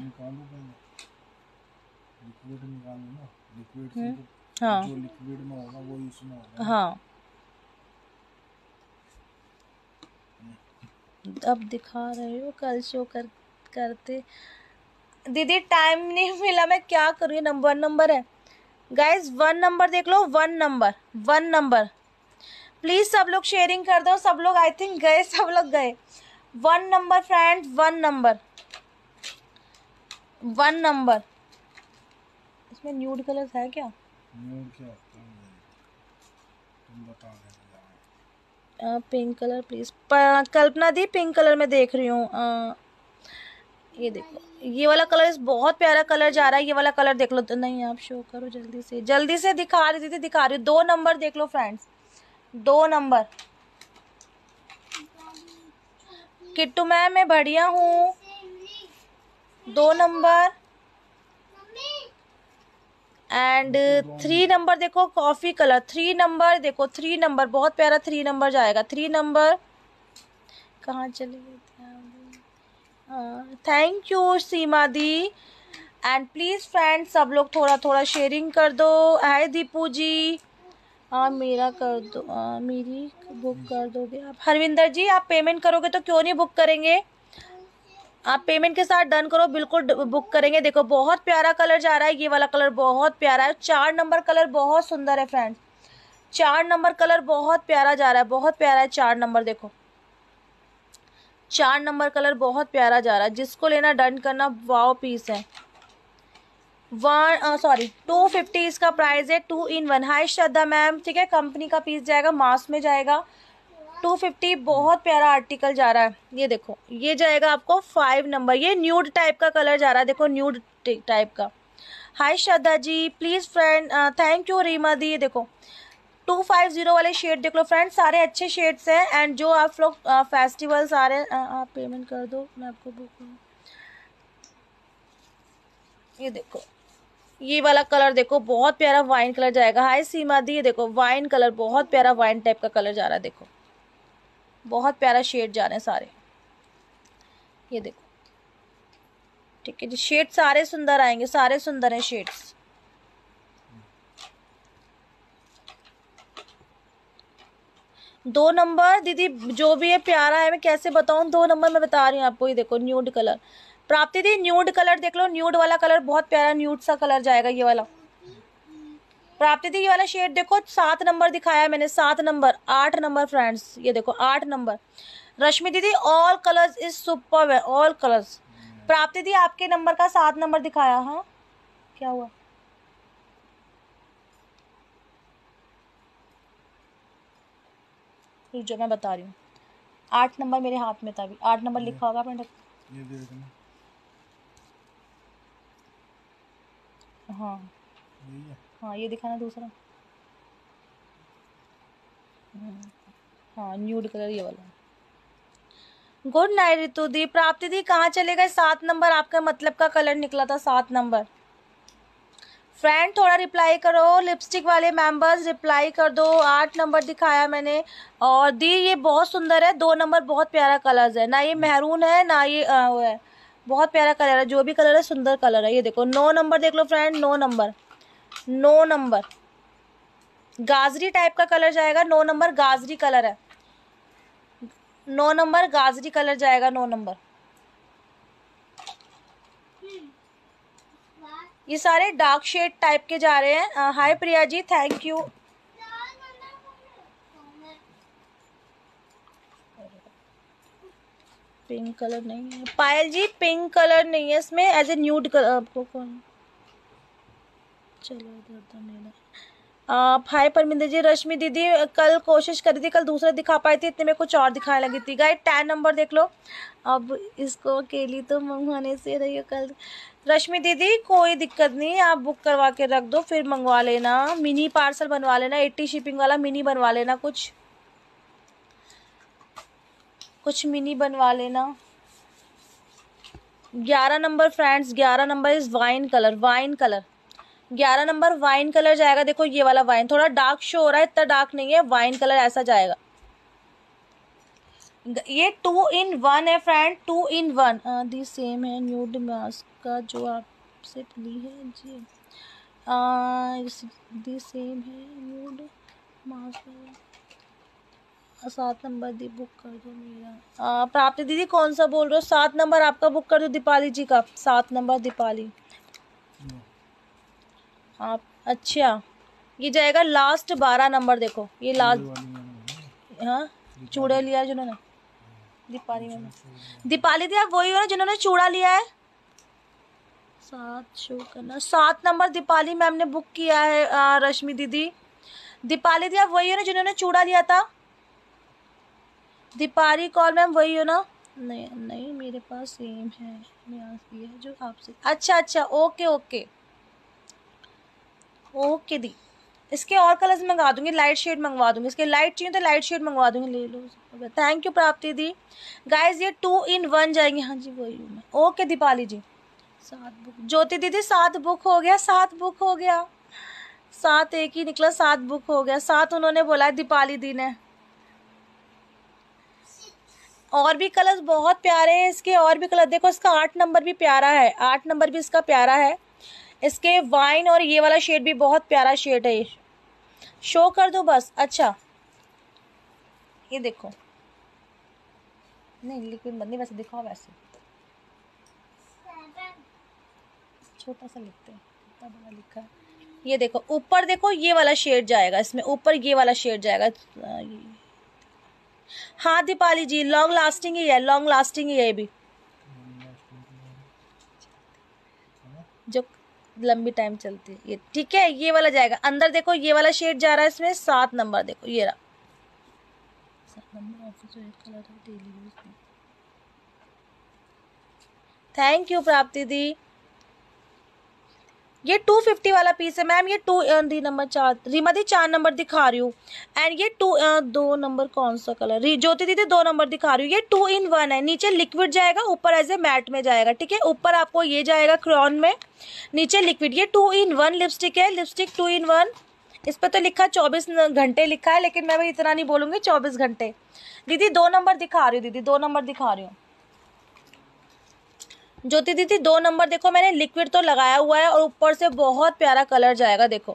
हाँ हाँ, अब दिखा रहे हो, कल शो करते दीदी, टाइम नहीं मिला, मैं क्या करूँ? नंबर है गाइस, 1 नंबर देख लो, 1 नंबर प्लीज सब लोग शेयरिंग कर दो। सब लोग आई थिंक गए, सब लोग गए। 1 नंबर फ्रेंड्स, 1 नंबर। इसमें न्यूड कलर है क्या? न्यूड क्या तुम बता दे। पिंक कलर प्लीज, कल्पना दी, पिंक कलर में देख रही हूँ। ये देखो, ये वाला कलर बहुत प्यारा कलर जा रहा है, ये वाला कलर देख लो। तो नहीं, आप शो करो जल्दी से दिखा रही थी, दिखा रही हूँ। 2 नंबर देख लो फ्रेंड्स, 2 नंबर। किट्टू मैम मैं बढ़िया हूँ। 2 नंबर एंड 3 नंबर देखो, कॉफी कलर। 3 नंबर देखो, 3 नंबर बहुत प्यारा 3 नंबर जाएगा। 3 नंबर कहाँ चले गए? थैंक यू सीमा दी। एंड प्लीज फ्रेंड्स सब लोग थोड़ा थोड़ा शेयरिंग कर दो। हाय दीपू जी, मेरा कर दो, मेरी बुक कर दोगे आप? हरविंदर जी, आप पेमेंट करोगे तो क्यों नहीं बुक करेंगे? आप पेमेंट के साथ डन करो, बिल्कुल बुक करेंगे। देखो बहुत प्यारा कलर जा रहा है, ये वाला कलर बहुत प्यारा है। 4 नंबर कलर बहुत सुंदर है फ्रेंड्स, 4 नंबर कलर बहुत प्यारा जा रहा है, बहुत प्यारा है 4 नंबर। देखो 4 नंबर कलर बहुत प्यारा जा रहा है, जिसको लेना डन करना। वाओ पीस है। 250 इसका प्राइस है, 2 in 1। हाय श्रद्धा मैम, ठीक है, कंपनी का पीस जाएगा, मास में जाएगा। 250 बहुत प्यारा आर्टिकल जा रहा है। ये देखो, ये जाएगा आपको 5 नंबर। ये न्यूड टाइप का कलर जा रहा है, देखो न्यूड टाइप का। Hi Shraddha ji, please friend, thank you Reema दी। ये देखो 250 वाले शेड देख लो फ्रेंड्स, सारे अच्छे शेड्स हैं। एंड जो आप लोग फेस्टिवल्स आ रहे हैं, आप पेमेंट कर दो, मैं आपको बुक ये देखो, ये वाला कलर देखो, बहुत प्यारा वाइन कलर जाएगा। हाय सीमा दी, ये देखो वाइन कलर, बहुत प्यारा वाइन टाइप का कलर जा रहा है। देखो बहुत प्यारा शेड जा रहे हैं सारे, ये देखो। ठीक है जी, शेड सारे सुंदर आएंगे, सारे सुंदर हैं शेड्स। दो नंबर दीदी जो भी है प्यारा है, मैं कैसे बताऊं, 2 नंबर मैं बता रही हूँ आपको। ये देखो न्यूड कलर, प्राप्ति दी न्यूड कलर देख लो, न्यूड वाला कलर बहुत प्यारा न्यूड सा कलर जाएगा ये वाला। प्राप्ति दी ये वाला शेड देखो, 7 नंबर दिखाया मैंने, 7 नंबर, 8 नंबर फ्रेंड्स, ये देखो 8 नंबर। रश्मि दीदी ऑल कलर्स इज सुपर्ब है, ऑल कलर्स। प्राप्ति दी आपके नंबर का 7 नंबर दिखाया। हाँ क्या हुआ? जो मैं बता रही हूँ, 8 नंबर मेरे हाथ में था अभी, 8 नंबर लिखा होगा आपने। ये देखना, हाँ यही है। हाँ ये दिखाना दूसरा। हाँ न्यूड कलर ये वाला। गुड नाइट ऋतु दी। प्राप्ति दी कहाँ चले गए? 7 नंबर आपका मतलब का कलर निकला था, 7 नंबर। फ्रेंड थोड़ा रिप्लाई करो, लिपस्टिक वाले मेंबर्स रिप्लाई कर दो। 8 नंबर दिखाया मैंने। और दी ये बहुत सुंदर है, 2 नंबर बहुत प्यारा कलर है ना, ये मेहरून है ना ये वो है, बहुत प्यारा कलर है। जो भी कलर है सुंदर कलर है। ये देखो 9 नंबर देख लो फ्रेंड, 9 नंबर, 9 नंबर गाजरी टाइप का कलर जाएगा। 9 नंबर गाजरी कलर है, 9 नंबर गाजरी कलर जाएगा, 9 नंबर। ये सारे डार्क शेड टाइप के जा रहे हैं। Hi Priya ji, thank you. Pink colour नहीं है पायल जी, पिंक कलर नहीं है इसमें, एज ए न्यूड कलर। आपको कौन, चलो इधर मेरा। आप हाय परमिंदर जी। रश्मि दीदी कल कोशिश करी थी, कल दूसरा दिखा पाई थी, इतने में कुछ और दिखाने लगी थी। गाइस 10 नंबर देख लो। अब इसको अकेली तो मंगवाने से रही हो कल। रश्मि दीदी कोई दिक्कत नहीं, आप बुक करवा के रख दो, फिर मंगवा लेना। मिनी पार्सल बनवा लेना, 80 शिपिंग वाला मिनी बनवा लेना, कुछ मिनी बनवा लेना। 11 number friends, 11 number is wine colour, wine colour 11 number wine colour जाएगा। देखो ये वाला वाइन थोड़ा डार्क शो हो रहा है, इतना डार्क नहीं है, वाइन कलर ऐसा जाएगा। ये 2 in 1 है फ्रेंड, 2 in 1 दी सेम है। न्यूड मास्क का जो आपसे ली है जी, दी सेम है न्यूड मास्क। 7 नंबर दी बुक कर दो मेरा। प्राप्ति दीदी कौन सा बोल रहे हो? 7 नंबर आपका बुक कर दो, दीपाली जी का 7 नंबर दीपाली। आप अच्छा ये जाएगा लास्ट 12 नंबर। देखो ये लास्ट, हाँ चूड़ा लिया है जिन्होंने, दीपाली में। दीपाली दी आप वही हो ना जिन्होंने चूड़ा लिया है? 7 शो करना, 7 नंबर दीपाली मैम ने बुक किया है। रश्मि दीदी, दीपाली दी आप वही हो ना जिन्होंने चूड़ा लिया था? दीपाली कॉल मैम वही हो ना? नहीं नहीं मेरे पास सेम है, मेरे पास भी है जो आपसे। अच्छा अच्छा ओके ओके ओके दी, इसके और कलर्स मंगवा दूंगी, लाइट शेड मंगवा दूंगी। इसके लाइट चाहिए तो लाइट शेड मंगवा दूंगी, ले लो। Thank you Prapti the. Guys ये 2 in 1 जाएंगे। हाँ जी वही हूँ मैं। ओके दीपाली जी। 7 बुक, ज्योति दीदी 7 बुक हो गया, 7 बुक हो गया, 7 एक ही निकला, 7 बुक हो गया, 7 उन्होंने बोला है दीपाली दी ने। और भी कलर्स बहुत प्यारे हैं इसके, और भी कलर देखो, इसका 8 नंबर भी प्यारा है, 8 नंबर भी इसका प्यारा है। इसके वाइन और ये वाला शेड भी बहुत प्यारा शेड है। शो कर दो बस। अच्छा ये देखो, नहीं लिक्विड बंदी वैसे दिखाओ, वैसे छोटा सा लिखते हैं, इतना बड़ा लिखा है। ये देखो ऊपर देखो, ये वाला शेड जाएगा इसमें, ऊपर ये वाला शेड जाएगा। हाँ दीपाली जी लॉन्ग लास्टिंग ही है, लॉन्ग लास्टिंग ही है ये भी, जो लंबी टाइम चलती है ये। ठीक है ये वाला जाएगा अंदर। देखो ये वाला शेड जा रहा है इसमें, 7 नंबर देखो ये रहा 7 नंबर। ऑफिस कलर है डेली यूज में। थैंक यू प्राप्ति दी। ये 250 वाला पीस है मैम। ये 2 नंबर 4 रीमा दी 4 नंबर दिखा रही हूँ। एंड ये 2 नंबर कौन सा कलर, ज्योति दीदी 2 नंबर दिखा रही हूँ। ये 2 in 1 है, नीचे लिक्विड जाएगा, ऊपर एज ए मैट में जाएगा, ठीक है। ऊपर आपको ये जाएगा क्रेयॉन में, नीचे लिक्विड। ये 2 in 1 लिपस्टिक है, लिपस्टिक 2 in 1। इस पर तो लिखा 24 घंटे लिखा है, लेकिन मैं भी इतना नहीं बोलूँगी 24 घंटे। दीदी 2 नंबर दिखा रही हूँ, दीदी 2 नंबर दिखा रही हूँ। ज्योति दीदी 2 नंबर देखो, मैंने लिक्विड तो लगाया हुआ है और ऊपर से बहुत प्यारा कलर जाएगा, देखो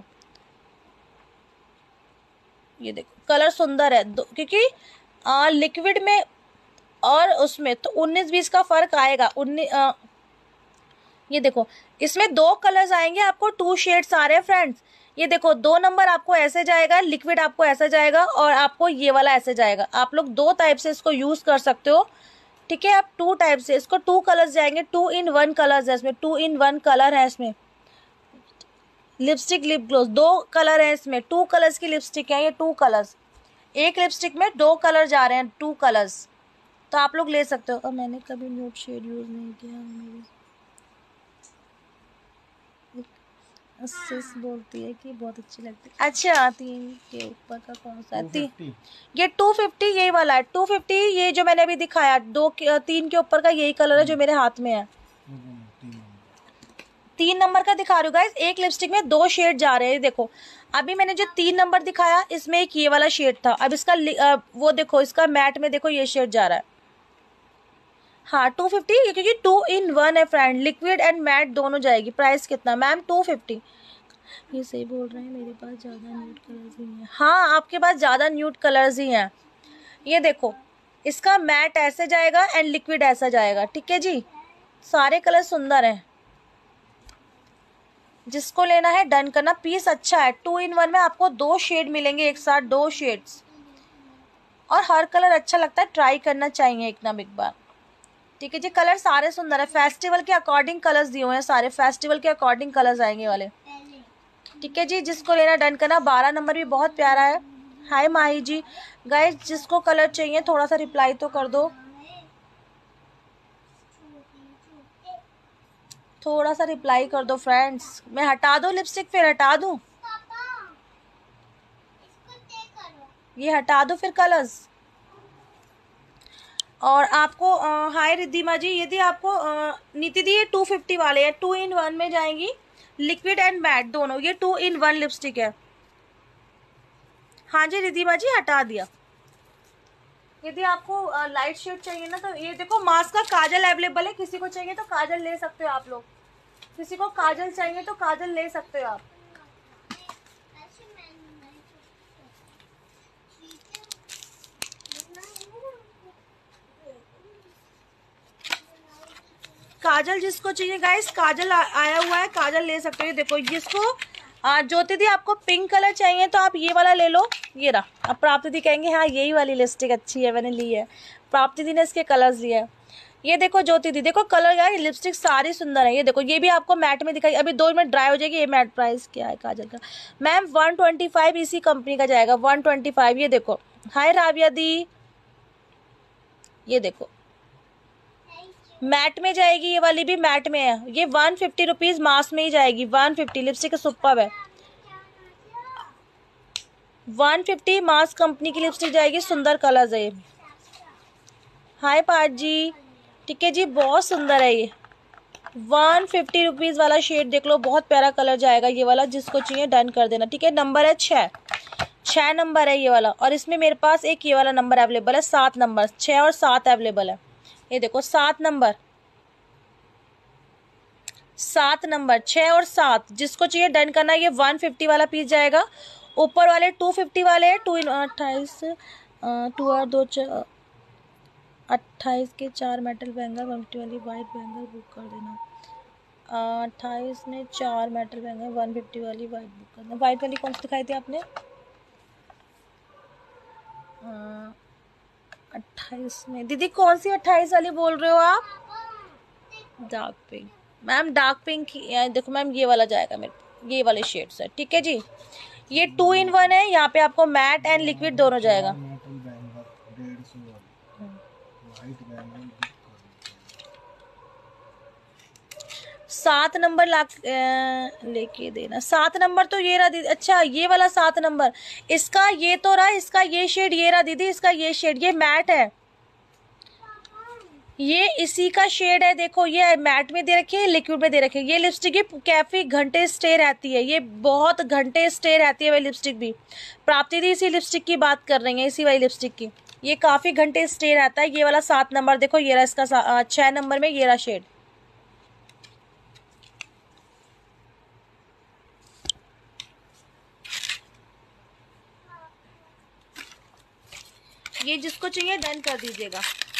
ये देखो कलर सुंदर है क्योंकि लिक्विड में और उसमें तो 19-20 का फर्क आएगा। ये देखो इसमें 2 कलर्स आएंगे आपको, 2 शेड्स आ रहे हैं फ्रेंड्स। ये देखो 2 नंबर आपको ऐसे जाएगा, लिक्विड आपको ऐसा जाएगा और आपको ये वाला ऐसे जाएगा। आप लोग 2 टाइप से इसको यूज कर सकते हो, ठीक है। आप 2 टाइप से इसको 2 कलर्स जाएंगे, 2 in 1 कलर्स है इसमें, 2 in 1 कलर है इसमें। लिपस्टिक लिप ग्लोस 2 कलर है इसमें, 2 कलर्स की लिपस्टिक है ये, 2 कलर्स। एक लिपस्टिक में 2 कलर जा रहे हैं, 2 कलर्स, तो आप लोग ले सकते हो। और मैंने कभी न्यूड शेड यूज नहीं किया। मेरी सिस बोलती है कि बहुत अच्छी लगती है। अच्छा 3 के ऊपर का कौन सा है? ये 250 यही वाला है, 250 ये जो मैंने अभी दिखाया 3 के ऊपर का यही कलर है जो मेरे हाथ में है। 3 नंबर का दिखा रही हूँ गाइस। एक लिपस्टिक में 2 शेड जा रहे हैं, देखो अभी मैंने जो 3 नंबर दिखाया इसमें एक ये वाला शेड था, अब इसका वो देखो इसका मैट में देखो ये शेड जा रहा है। हाँ 250 क्योंकि 2 in 1 है फ्रेंड, लिक्विड एंड मैट दोनों जाएगी। प्राइस कितना मैम? 250। ये सही बोल रहे हैं, मेरे पास ज़्यादा न्यूड कलर्स ही हैं। हाँ आपके पास ज़्यादा न्यूड कलर्स ही हैं। ये देखो इसका मैट ऐसे जाएगा एंड लिक्विड ऐसा जाएगा, ठीक है जी। सारे कलर सुंदर हैं, जिसको लेना है डन करना। पीस अच्छा है, 2 in 1 में आपको 2 शेड मिलेंगे एक साथ, 2 शेड्स, और हर कलर अच्छा लगता है, ट्राई करना चाहिए एक ना एक बार, ठीक है जी। कलर सारे सुंदर है, फेस्टिवल के अकॉर्डिंग कलर्स दिए हुए हैं, सारे फेस्टिवल के अकॉर्डिंग कलर्स आएंगे वाले, ठीक है जी। जिसको लेना डन करना। 12 नंबर भी बहुत प्यारा है। हाय माही जी। गाइस जिसको कलर चाहिए थोड़ा सा रिप्लाई तो कर दो, थोड़ा सा रिप्लाई कर दो फ्रेंड्स। मैं हटा दूं लिपस्टिक, फिर हटा दूं, ये हटा दो फिर कलर्स। और आपको हाय रिद्धिमा जी, यदि आपको नीति दी ये 250 वाले हैं, 2 in 1 में जाएंगी, लिक्विड एंड मैट दोनों। ये 2 in 1 लिपस्टिक है। हाँ जी रिद्धिमा जी हटा दिया। यदि आपको लाइट शेड चाहिए ना, तो ये देखो मास्क का काजल अवेलेबल है, किसी को चाहिए तो काजल ले सकते हो आप लोग, किसी को काजल चाहिए तो काजल ले सकते हो आप। काजल जिसको चाहिए गाइस, काजल आया हुआ है, काजल ले सकते हो। ये देखो जिसको ज्योति दी आपको पिंक कलर चाहिए तो आप ये वाला ले लो, ये रहा। अब प्राप्ति दी कहेंगे हाँ यही वाली लिपस्टिक अच्छी है, मैंने ली है। प्राप्ति दी ने इसके कलर्स लिए है। ये देखो ज्योति दी, देखो कलर यार, लिपस्टिक सारी सुंदर है। ये देखो ये भी आपको मैट में दिखाई, अभी 2 मिनट ड्राई हो जाएगी। ये मैट प्राइस क्या है काजल का मैम? 125 इसी कंपनी का जाएगा, 125। ये देखो हाय राबिया दी, ये देखो मैट में जाएगी, ये वाली भी मैट में है। ये 150 रुपीज मास्क में ही जाएगी, 150। लिपस्टिक सुपर है, 150 मास्क कंपनी की लिपस्टिक जाएगी, सुंदर कलर्स है ये। हाय पार्थ जी, ठीक है जी, बहुत सुंदर है ये। 150 रुपीज वाला शेड देख लो, बहुत प्यारा कलर जाएगा ये वाला। जिसको चाहिए डन कर देना, ठीक है। नंबर है 6 नंबर है ये वाला, और इसमें मेरे पास एक ये वाला नंबर अवेलेबल है, 7 नंबर, 6 और 7 अवेलेबल है। ये देखो 7 नंबर, 7 नंबर, 6 और 7, जिसको चाहिए डन करना। ये 150 वाला पीस जाएगा। ऊपर वाले 250 वाले हैं, 2 in 28, 2 और 2 28 के 4 मेटल बैंगल, 150 वाली वाइट बैंगल बुक कर देना। 28 में 4 मेटल बैंगल, 150 वाली वाइट बुक कर देना। वाइट वाली कौन सी दिखाई थी आपने? 28 में दीदी कौन सी 28 वाली बोल रहे हो आप? Dark pink ma'am, dark pink देखो मैम, ये वाला जाएगा मेरे, ये वाले शेड्स है, ठीक है जी। ये 2 in 1 है, यहाँ पे आपको मैट एंड लिक्विड दोनों जाएगा। 7 नंबर लेके देना। 7 नंबर तो ये रहा दीदी। अच्छा ये वाला 7 नंबर, इसका ये तो रहा, इसका ये शेड ये रहा दीदी, इसका ये शेड, ये मैट है, ये इसी का शेड है। देखो ये मैट में दे रखी है, लिक्विड में दे रखी है। ये लिपस्टिक की काफी घंटे स्टे रहती है, ये बहुत घंटे स्टे रहती है वही लिपस्टिक भी। प्राप्ति दी इसी लिपस्टिक की बात कर रही है, इसी वाली लिपस्टिक की, ये काफी घंटे स्टे रहता है। ये वाला 7 नंबर देखो, ये रहा इसका 6 नंबर में ये रहा शेड। ये जिसको चाहिए डन कर दीजिएगा।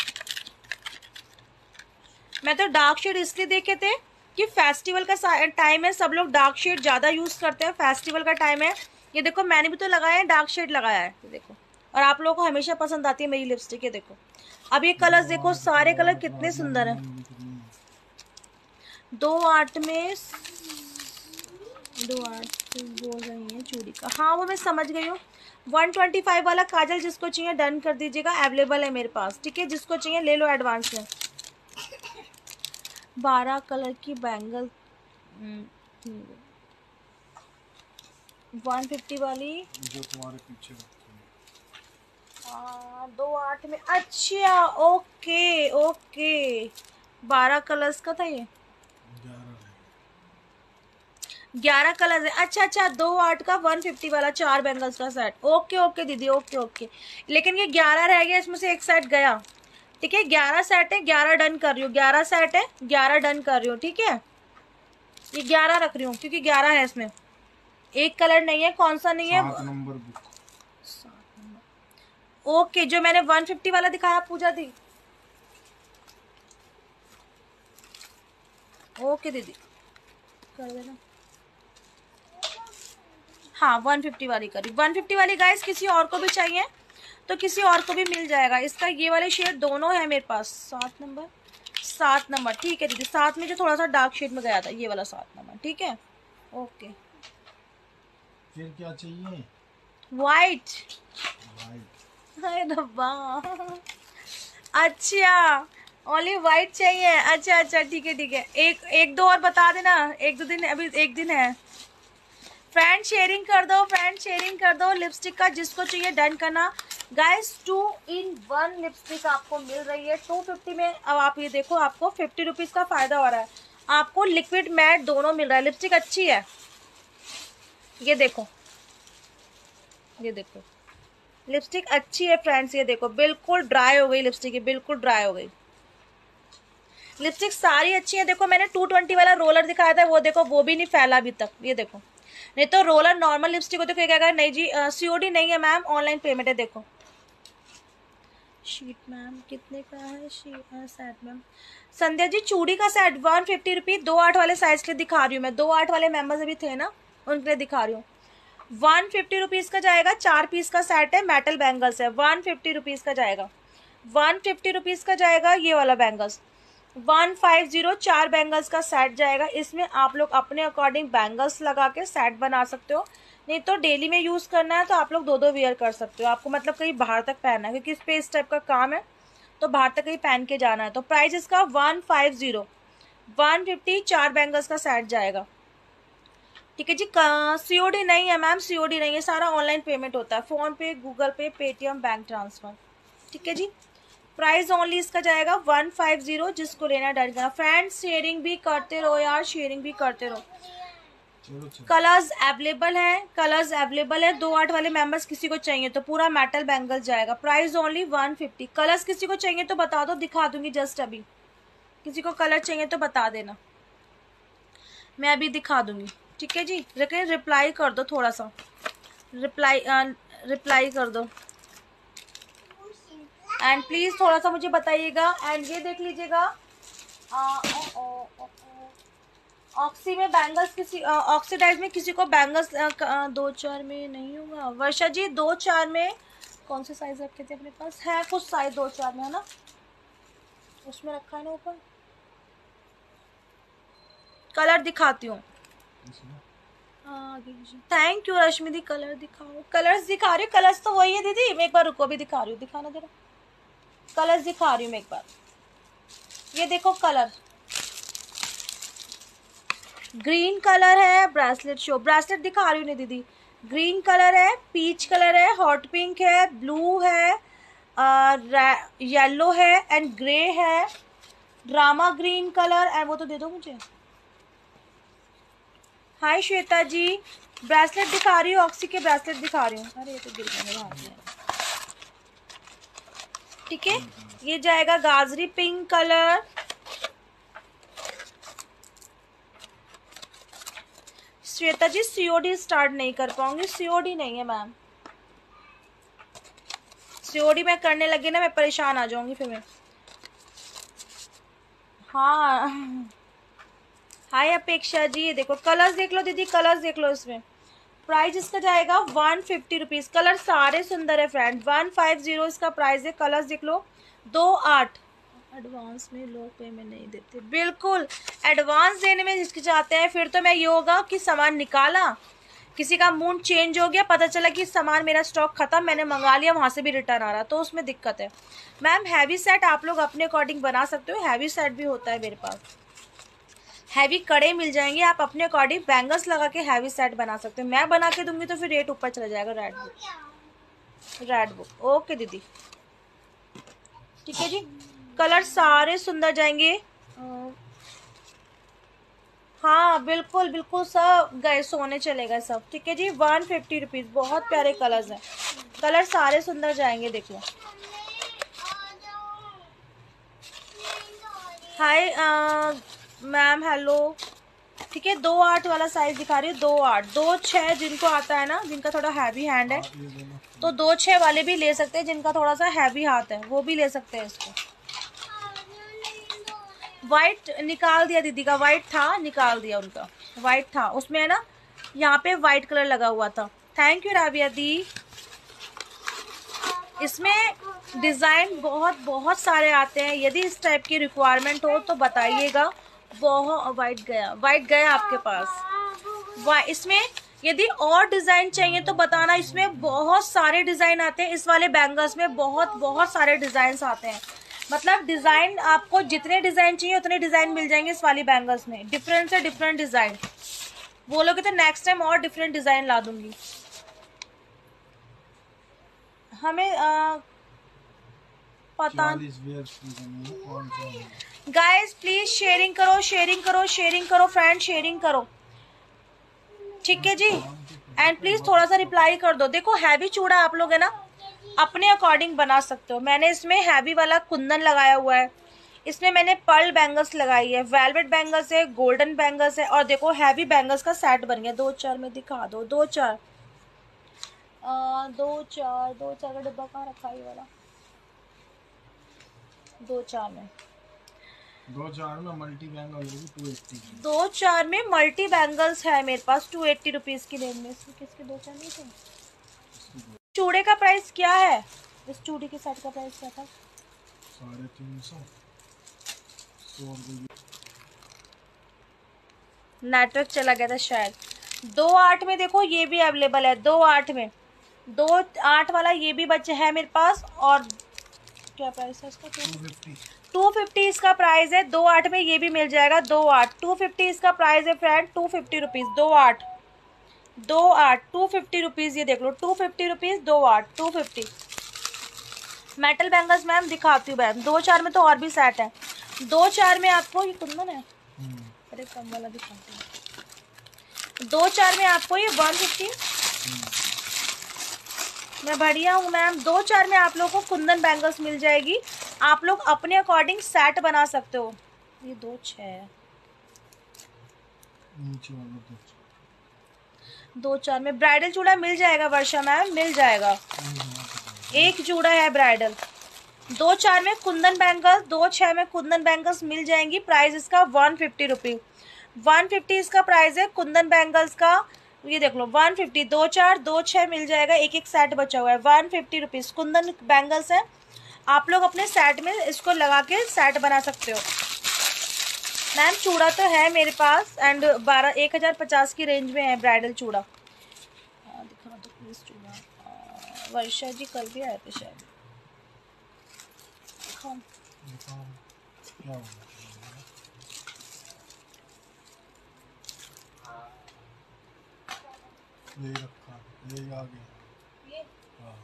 मैं तो डार्क शेड इसलिए देखे थे कि फेस्टिवल का टाइम है, सब लोग डार्क शेड ज्यादा यूज करते हैं, फेस्टिवल का टाइम है। ये देखो मैंने भी तो लगाया है, डार्क शेड लगाया है, ये देखो, और आप लोगों को हमेशा पसंद आती है मेरी लिपस्टिक। ये देखो अब ये कलर्स देखो, सारे कलर कितने सुंदर हैं। 2.8 में 2.8 बोल रही है चूड़ी का, हाँ वो मैं समझ गई हूँ। 125 वाला काजल जिसको चाहिए डन कर दीजिएगा, अवेलेबल है मेरे पास, ठीक है, जिसको चाहिए ले लो एडवांस में। 12 कलर की बैंगल 150 वाली जो तुम्हारे पीछे 2.8 में। अच्छा ओके ओके, 12 कलर्स का था ये, 11 कलर्स है। अच्छा अच्छा 2.8 का 150 वाला 4 बैंगल्स का सेट। ओके ओके दीदी, ओके ओके, लेकिन ये 11 रह गया, इसमें से एक सेट गया, ठीक है। 11 सेट है, 11 डन कर रही हूँ, 11 सेट है, 11 डन कर रही हूँ, ठीक है। ये 11 रख रही हूँ क्योंकि 11 है इसमें, एक कलर नहीं है। कौन सा नहीं है? 7 नंबर बुक। 7 नंबर ओके, जो मैंने 150 वाला दिखाया पूजा दी। ओके दीदी कर देना। हाँ 150 वाली करी, 150 वाली गाइस किसी और को भी चाहिए तो किसी और को भी मिल जाएगा। इसका ये वाले शेड दोनों है मेरे पास। 7 नंबर, 7 नंबर, ठीक है दीदी। 7 में जो थोड़ा सा डार्क शेड में गया था, ये वाला 7 नंबर, ठीक है, ओके। फिर क्या चाहिए? वाइट। वाइट, हाय रब्बा, अच्छा ओनली वाइट चाहिए। अच्छा अच्छा ठीक है ठीक है, एक दो और बता देना, एक दो दिन, अभी एक दिन है। फ्रेंड शेयरिंग कर दो, फ्रेंड शेयरिंग कर दो। लिपस्टिक का जिसको चाहिए डन करना गाइस। 2 in 1 लिपस्टिक आपको मिल रही है 250 में। अब आप ये देखो, आपको 50 रुपीज का फायदा हो रहा है, आपको लिक्विड मैट दोनों मिल रहा है। लिपस्टिक अच्छी है, ये देखो, ये देखो लिपस्टिक अच्छी है फ्रेंड्स। ये देखो बिल्कुल ड्राई हो गई लिपस्टिक, ये बिल्कुल ड्राई हो गई। लिपस्टिक सारी अच्छी है। देखो मैंने 220 वाला रोलर दिखाया था, वो देखो वो भी नहीं फैला अभी तक, ये देखो। नहीं तो रोलर नॉर्मल लिपस्टिक को देखो, ये कहेगा नहीं जी सीओडी नहीं है मैम, ऑनलाइन पेमेंट है। देखो शीट मैम कितने का है सेट मैम? संध्या जी चूड़ी का सेट 150 रुपीज, 2.8 वाले साइज के लिए दिखा रही हूँ मैं। 2.8 वाले मेंबर्स अभी थे ना, उनके लिए दिखा रही हूँ। 150 रुपीज का जाएगा, 4 पीस का सेट है, मेटल बैंगल्स है। 150 रुपीज का जाएगा, 150 रुपीज का जाएगा ये वाला बैंगल्स। 150 4 बैंगल्स का सेट जाएगा। इसमें आप लोग अपने अकॉर्डिंग बैंगल्स लगा के सेट बना सकते हो, नहीं तो डेली में यूज करना है तो आप लोग 2-2 वियर कर सकते हो। आपको मतलब कहीं बाहर तक पहनना है, क्योंकि इस पे इस टाइप का काम है तो बाहर तक कहीं पहन के जाना है। तो प्राइस इसका 150, 150 4 बैंगल्स का सेट जाएगा, ठीक है जी। सीओडी नहीं है मैम, सीओडी नहीं है, सारा ऑनलाइन पेमेंट होता है, फोन पे, गूगल पे, पेटीएम, बैंक ट्रांसफर, ठीक है जी। प्राइस ओनली इसका जाएगा 150, जिसको लेना डर करना। फ्रेंड्स शेयरिंग भी करते रहो यार, शेयरिंग भी करते रहो। कलर्स अवेलेबल है, कलर्स अवेलेबल है। 2.8 वाले मेंबर्स किसी को चाहिए तो पूरा मेटल बैंगल जाएगा। Price only 150। कलर्स किसी को चाहिए तो बता दो, दिखा दूंगी जस्ट अभी। किसी को कलर चाहिए तो बता देना, मैं अभी दिखा दूंगी, ठीक है जी। लेकिन रिप्लाई कर दो, थोड़ा सा रिप्लाई कर दो एंड प्लीज थोड़ा सा मुझे बताइएगा। एंड ये देख लीजिएगा, ऑक्सी में बैंगल्स किसी ऑक्सीडाइज में किसी को बैंगल्स 2-4 में नहीं होगा। वर्षा जी 2-4 में कौन से साइज रखे थे अपने पास? है कुछ साइज 2-4 में, है ना, उसमें रखा है ना ऊपर। कलर दिखाती हूँ, थैंक यू रश्मि दी। कलर दिखाओ, कलर्स दिखा रही हूँ। कलर्स तो वही है दीदी, मैं एक बार रुको, भी दिखा रही हूँ, दिखाना जरा। कलर्स दिखा रही हूँ मैं एक बार, ये देखो कलर, ग्रीन कलर है, ब्रेसलेट शो, ब्रेसलेट दिखा रही हूँ नहीं दीदी। ग्रीन कलर है, पीच कलर है, हॉट पिंक है, ब्लू है, येलो है एंड ग्रे है, ड्रामा ग्रीन कलर एंड वो तो दे दो मुझे। हाय श्वेता जी, ब्रेसलेट दिखा रही हूँ, ऑक्सी के ब्रेसलेट दिखा रही हूँ। अरे ये तो गिर गए मेरे हाथ में। ठीक है, ये जाएगा गाजरी pink colour. Shweta ji COD start नहीं कर पाऊंगी, सीओडी नहीं है मैम। सीओडी मैं करने लगी ना मैं परेशान आ जाऊंगी फिर मैं। हाँ हाय अपेक्षा जी, ये देखो कलर्स देख लो दीदी, कलर्स देख लो। इसमें प्राइस इसका जाएगा 150 रुपीज। कलर सारे सुंदर है फ्रेंड, 150 इसका प्राइस है। कलर्स देख लो, 2-8। एडवांस में लोग पेमेंट नहीं देते, बिल्कुल एडवांस देने में हिचकिचाते हैं। फिर तो मैं ये होगा कि सामान निकाला, किसी का मूड चेंज हो गया, पता चला कि सामान मेरा स्टॉक खत्म, मैंने मंगा लिया, वहां से भी रिटर्न आ रहा, तो उसमें दिक्कत है। मैम हैवी सेट आप लोग अपने अकॉर्डिंग बना सकते हो, हैवी सेट भी होता है मेरे पास। हैवी कड़े मिल जाएंगे, आप अपने अकॉर्डिंग बैंगल्स लगा के हैवी सेट बना सकते हो। मैं बना के दूंगी तो फिर रेट ऊपर चला जाएगा। रेड बुक ओके दीदी, ठीक है जी। कलर सारे सुंदर जाएंगे। हाँ बिल्कुल बिल्कुल, सब गए सोने चलेगा सब। ठीक है जी, 150 रुपीज। बहुत प्यारे कलर्स हैं, कलर सारे सुंदर जाएंगे। देख लो। Hi ma'am hello. ठीक है, 2-8 वाला साइज दिखा रही हूँ, 2-8, 2-6 जिनको आता है ना, जिनका थोड़ा हैवी हैंड है तो 2-6 वाले भी ले सकते हैं। जिनका थोड़ा सा हैवी हाथ है वो भी ले सकते हैं इसको। वाइट निकाल दिया दीदी का, वाइट था निकाल दिया उनका, वाइट था उसमें है ना, यहाँ पे वाइट कलर लगा हुआ था। थैंक यू राबिया दी। इसमें डिज़ाइन बहुत बहुत सारे आते हैं, यदि इस टाइप की रिक्वायरमेंट हो तो बताइएगा। बहुत वाइट गया आपके पास। इसमें यदि और डिज़ाइन चाहिए तो बताना, इसमें बहुत सारे डिज़ाइन आते हैं। इस वाले बैंगल्स में बहुत बहुत सारे डिज़ाइन आते हैं, मतलब डिज़ाइन आपको जितने डिज़ाइन चाहिए उतने डिज़ाइन मिल जाएंगे इस वाली बैंगल्स में। डिफरेंट से डिफरेंट डिज़ाइन बोलोगे तो नेक्स्ट टाइम और डिफरेंट डिज़ाइन ला दूंगी। हमें पता। गाइस प्लीज शेयरिंग करो, शेयरिंग करो, शेयरिंग करो फ्रेंड, शेयरिंग करो। ठीक है जी, एंड प्लीज थोड़ा सा रिप्लाई कर दो। देखो हैवी चूड़ा आप लोग है ना अपने अकॉर्डिंग बना सकते हो। मैंने इसमें हैवी वाला कुंदन लगाया हुआ है, इसमें मैंने पर्ल बैंगल्स लगाई है, वेलवेट बैंगल्स है, गोल्डन बैंगल्स है, और देखो हैवी बैंगल्स का सेट बन गया। 2-4 में दिखा दो, 2-4 का डिब्बा कहाँ रखा है ये वाला। 2-4 में 2-4 में मल्टी बैंगल 280। 2-4 में मल्टी बैंगल्स है मेरे पास 280 रुपीज की रेंज में। किसके 2-4 नहीं थे। चूड़े का प्राइस क्या है, इस चूड़ी के सेट का प्राइस क्या था। 350। नेटवर्क चला गया था शायद। 2-8 में देखो ये भी अवेलेबल है, 2-8 में 2-8 वाला ये भी बच्चे है मेरे पास। और क्या प्राइस है इसका, 250 इसका प्राइस है। 2-8 में ये भी मिल जाएगा, 2-8 250 इसका प्राइस है फ्रेंड, 250 रुपीज। 2-8 250 रुपीज, ये देख लो 250 रुपीज। 2-8 250। मेटल बैंगल्स मैम दिखाती हूँ मैम, 2-4 में तो और भी सेट है। 2-4 में आपको ये कुंदन है, अरे कम वाला दिखाती हूँ। 2-4 में आपको ये 150। मैं बढ़िया हूँ मैम। 2-4 में आप लोग को कुंदन बैंगल्स मिल जाएगी, आप लोग अपने अकॉर्डिंग सेट बना सकते हो। ये 2-6 है, 2-4 में ब्राइडल चूड़ा मिल जाएगा वर्षा मैम, मिल जाएगा। एक चूड़ा है ब्राइडल। 2-4 में कुंदन बैंगल्स, 2-6 में कुंदन बैंगल्स मिल जाएंगी। प्राइस इसका 150 रुपीज। 150 इसका प्राइस है कुंदन बैंगल्स का। ये देख लो 150, 2-4 2-6 मिल जाएगा, एक एक सेट बचा हुआ है। 150 रुपीज कुंदन बैंगल्स है, आप लोग अपने सेट में इसको लगा के सेट बना सकते हो। मैम चूड़ा तो है मेरे पास एंड 1050 की रेंज में है ब्राइडल चूड़ा। दिखा दो प्लीज चूड़ा। वर्षा जी कल भी आए थे शायद। ये रखा, ये आ गया ये हाँ।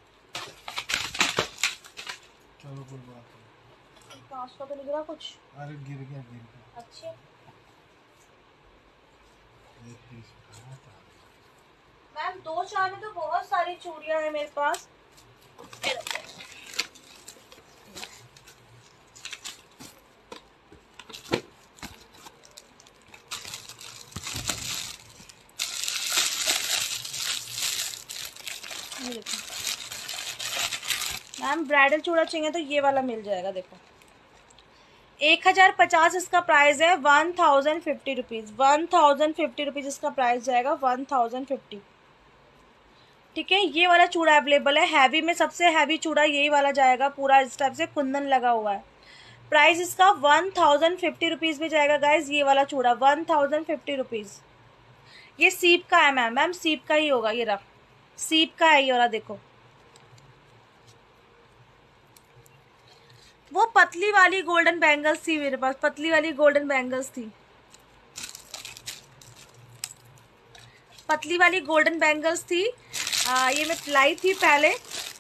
चलो कोई बात नहीं। कांच का तो नहीं गिरा कुछ? अरे गिर गया। अच्छे। एक पीस उठाया था। मैम 2-4 में तो बहुत सारी चूड़ियां हैं मेरे पास। मैम ब्राइडल चूड़ा चाहिए तो ये वाला मिल जाएगा। देखो 1050 इसका प्राइस है। 1050 रुपीज। 1050 रुपीज इसका प्राइस जाएगा। 1050। ठीक है, ये वाला चूड़ा अवेलेबल है। हैवी में सबसे हैवी चूड़ा यही वाला जाएगा, पूरा इस टाइप से कुंदन लगा हुआ है। प्राइस इसका 1050 रुपीज में जाएगा गाइज। ये वाला चूड़ा 1050 रुपीज। ये सीप का है मैम। मैम सीप का ही होगा, ये रहा सीप का है ये वाला। देखो वो पतली वाली गोल्डन बैंगल्स थी मेरे पास, पतली वाली गोल्डन बैंगल्स थी, पतली वाली गोल्डन बैंगल्स थी। ये मैं लाई थी पहले।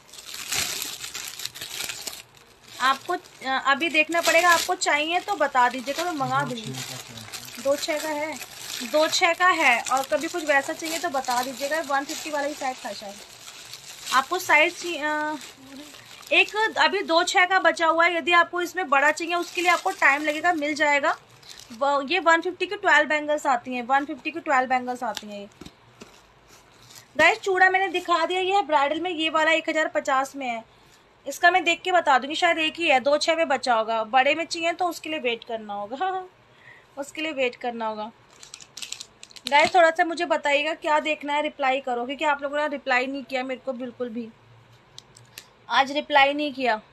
आपको अभी देखना पड़ेगा, आपको चाहिए तो बता दीजिएगा, मैं मंगा दूंगी। 2-6 का है, 2-6 का है। और कभी कुछ वैसा चाहिए तो बता दीजिएगा। 150 वाला ही साइज था शायद। आपको साइज एक अभी 2-6 का बचा हुआ है। यदि आपको इसमें बड़ा चाहिए उसके लिए आपको टाइम लगेगा, मिल जाएगा। ये 150 की 12 बैंगल्स आती हैं। 150 की 12 बैंगल्स आती हैं। ये गाइस चूड़ा मैंने दिखा दिया। ये है ब्राइडल में, ये वाला 1050 में है। इसका मैं देख के बता दूंगी, शायद एक ही है। 2-6 में बचा होगा। बड़े में चाहिए तो उसके लिए वेट करना होगा उसके लिए वेट करना होगा। गाइस थोड़ा सा मुझे बताइएगा क्या देखना है, रिप्लाई करो, क्योंकि आप लोगों ने रिप्लाई नहीं किया मेरे को, बिल्कुल भी आज रिप्लाई नहीं किया।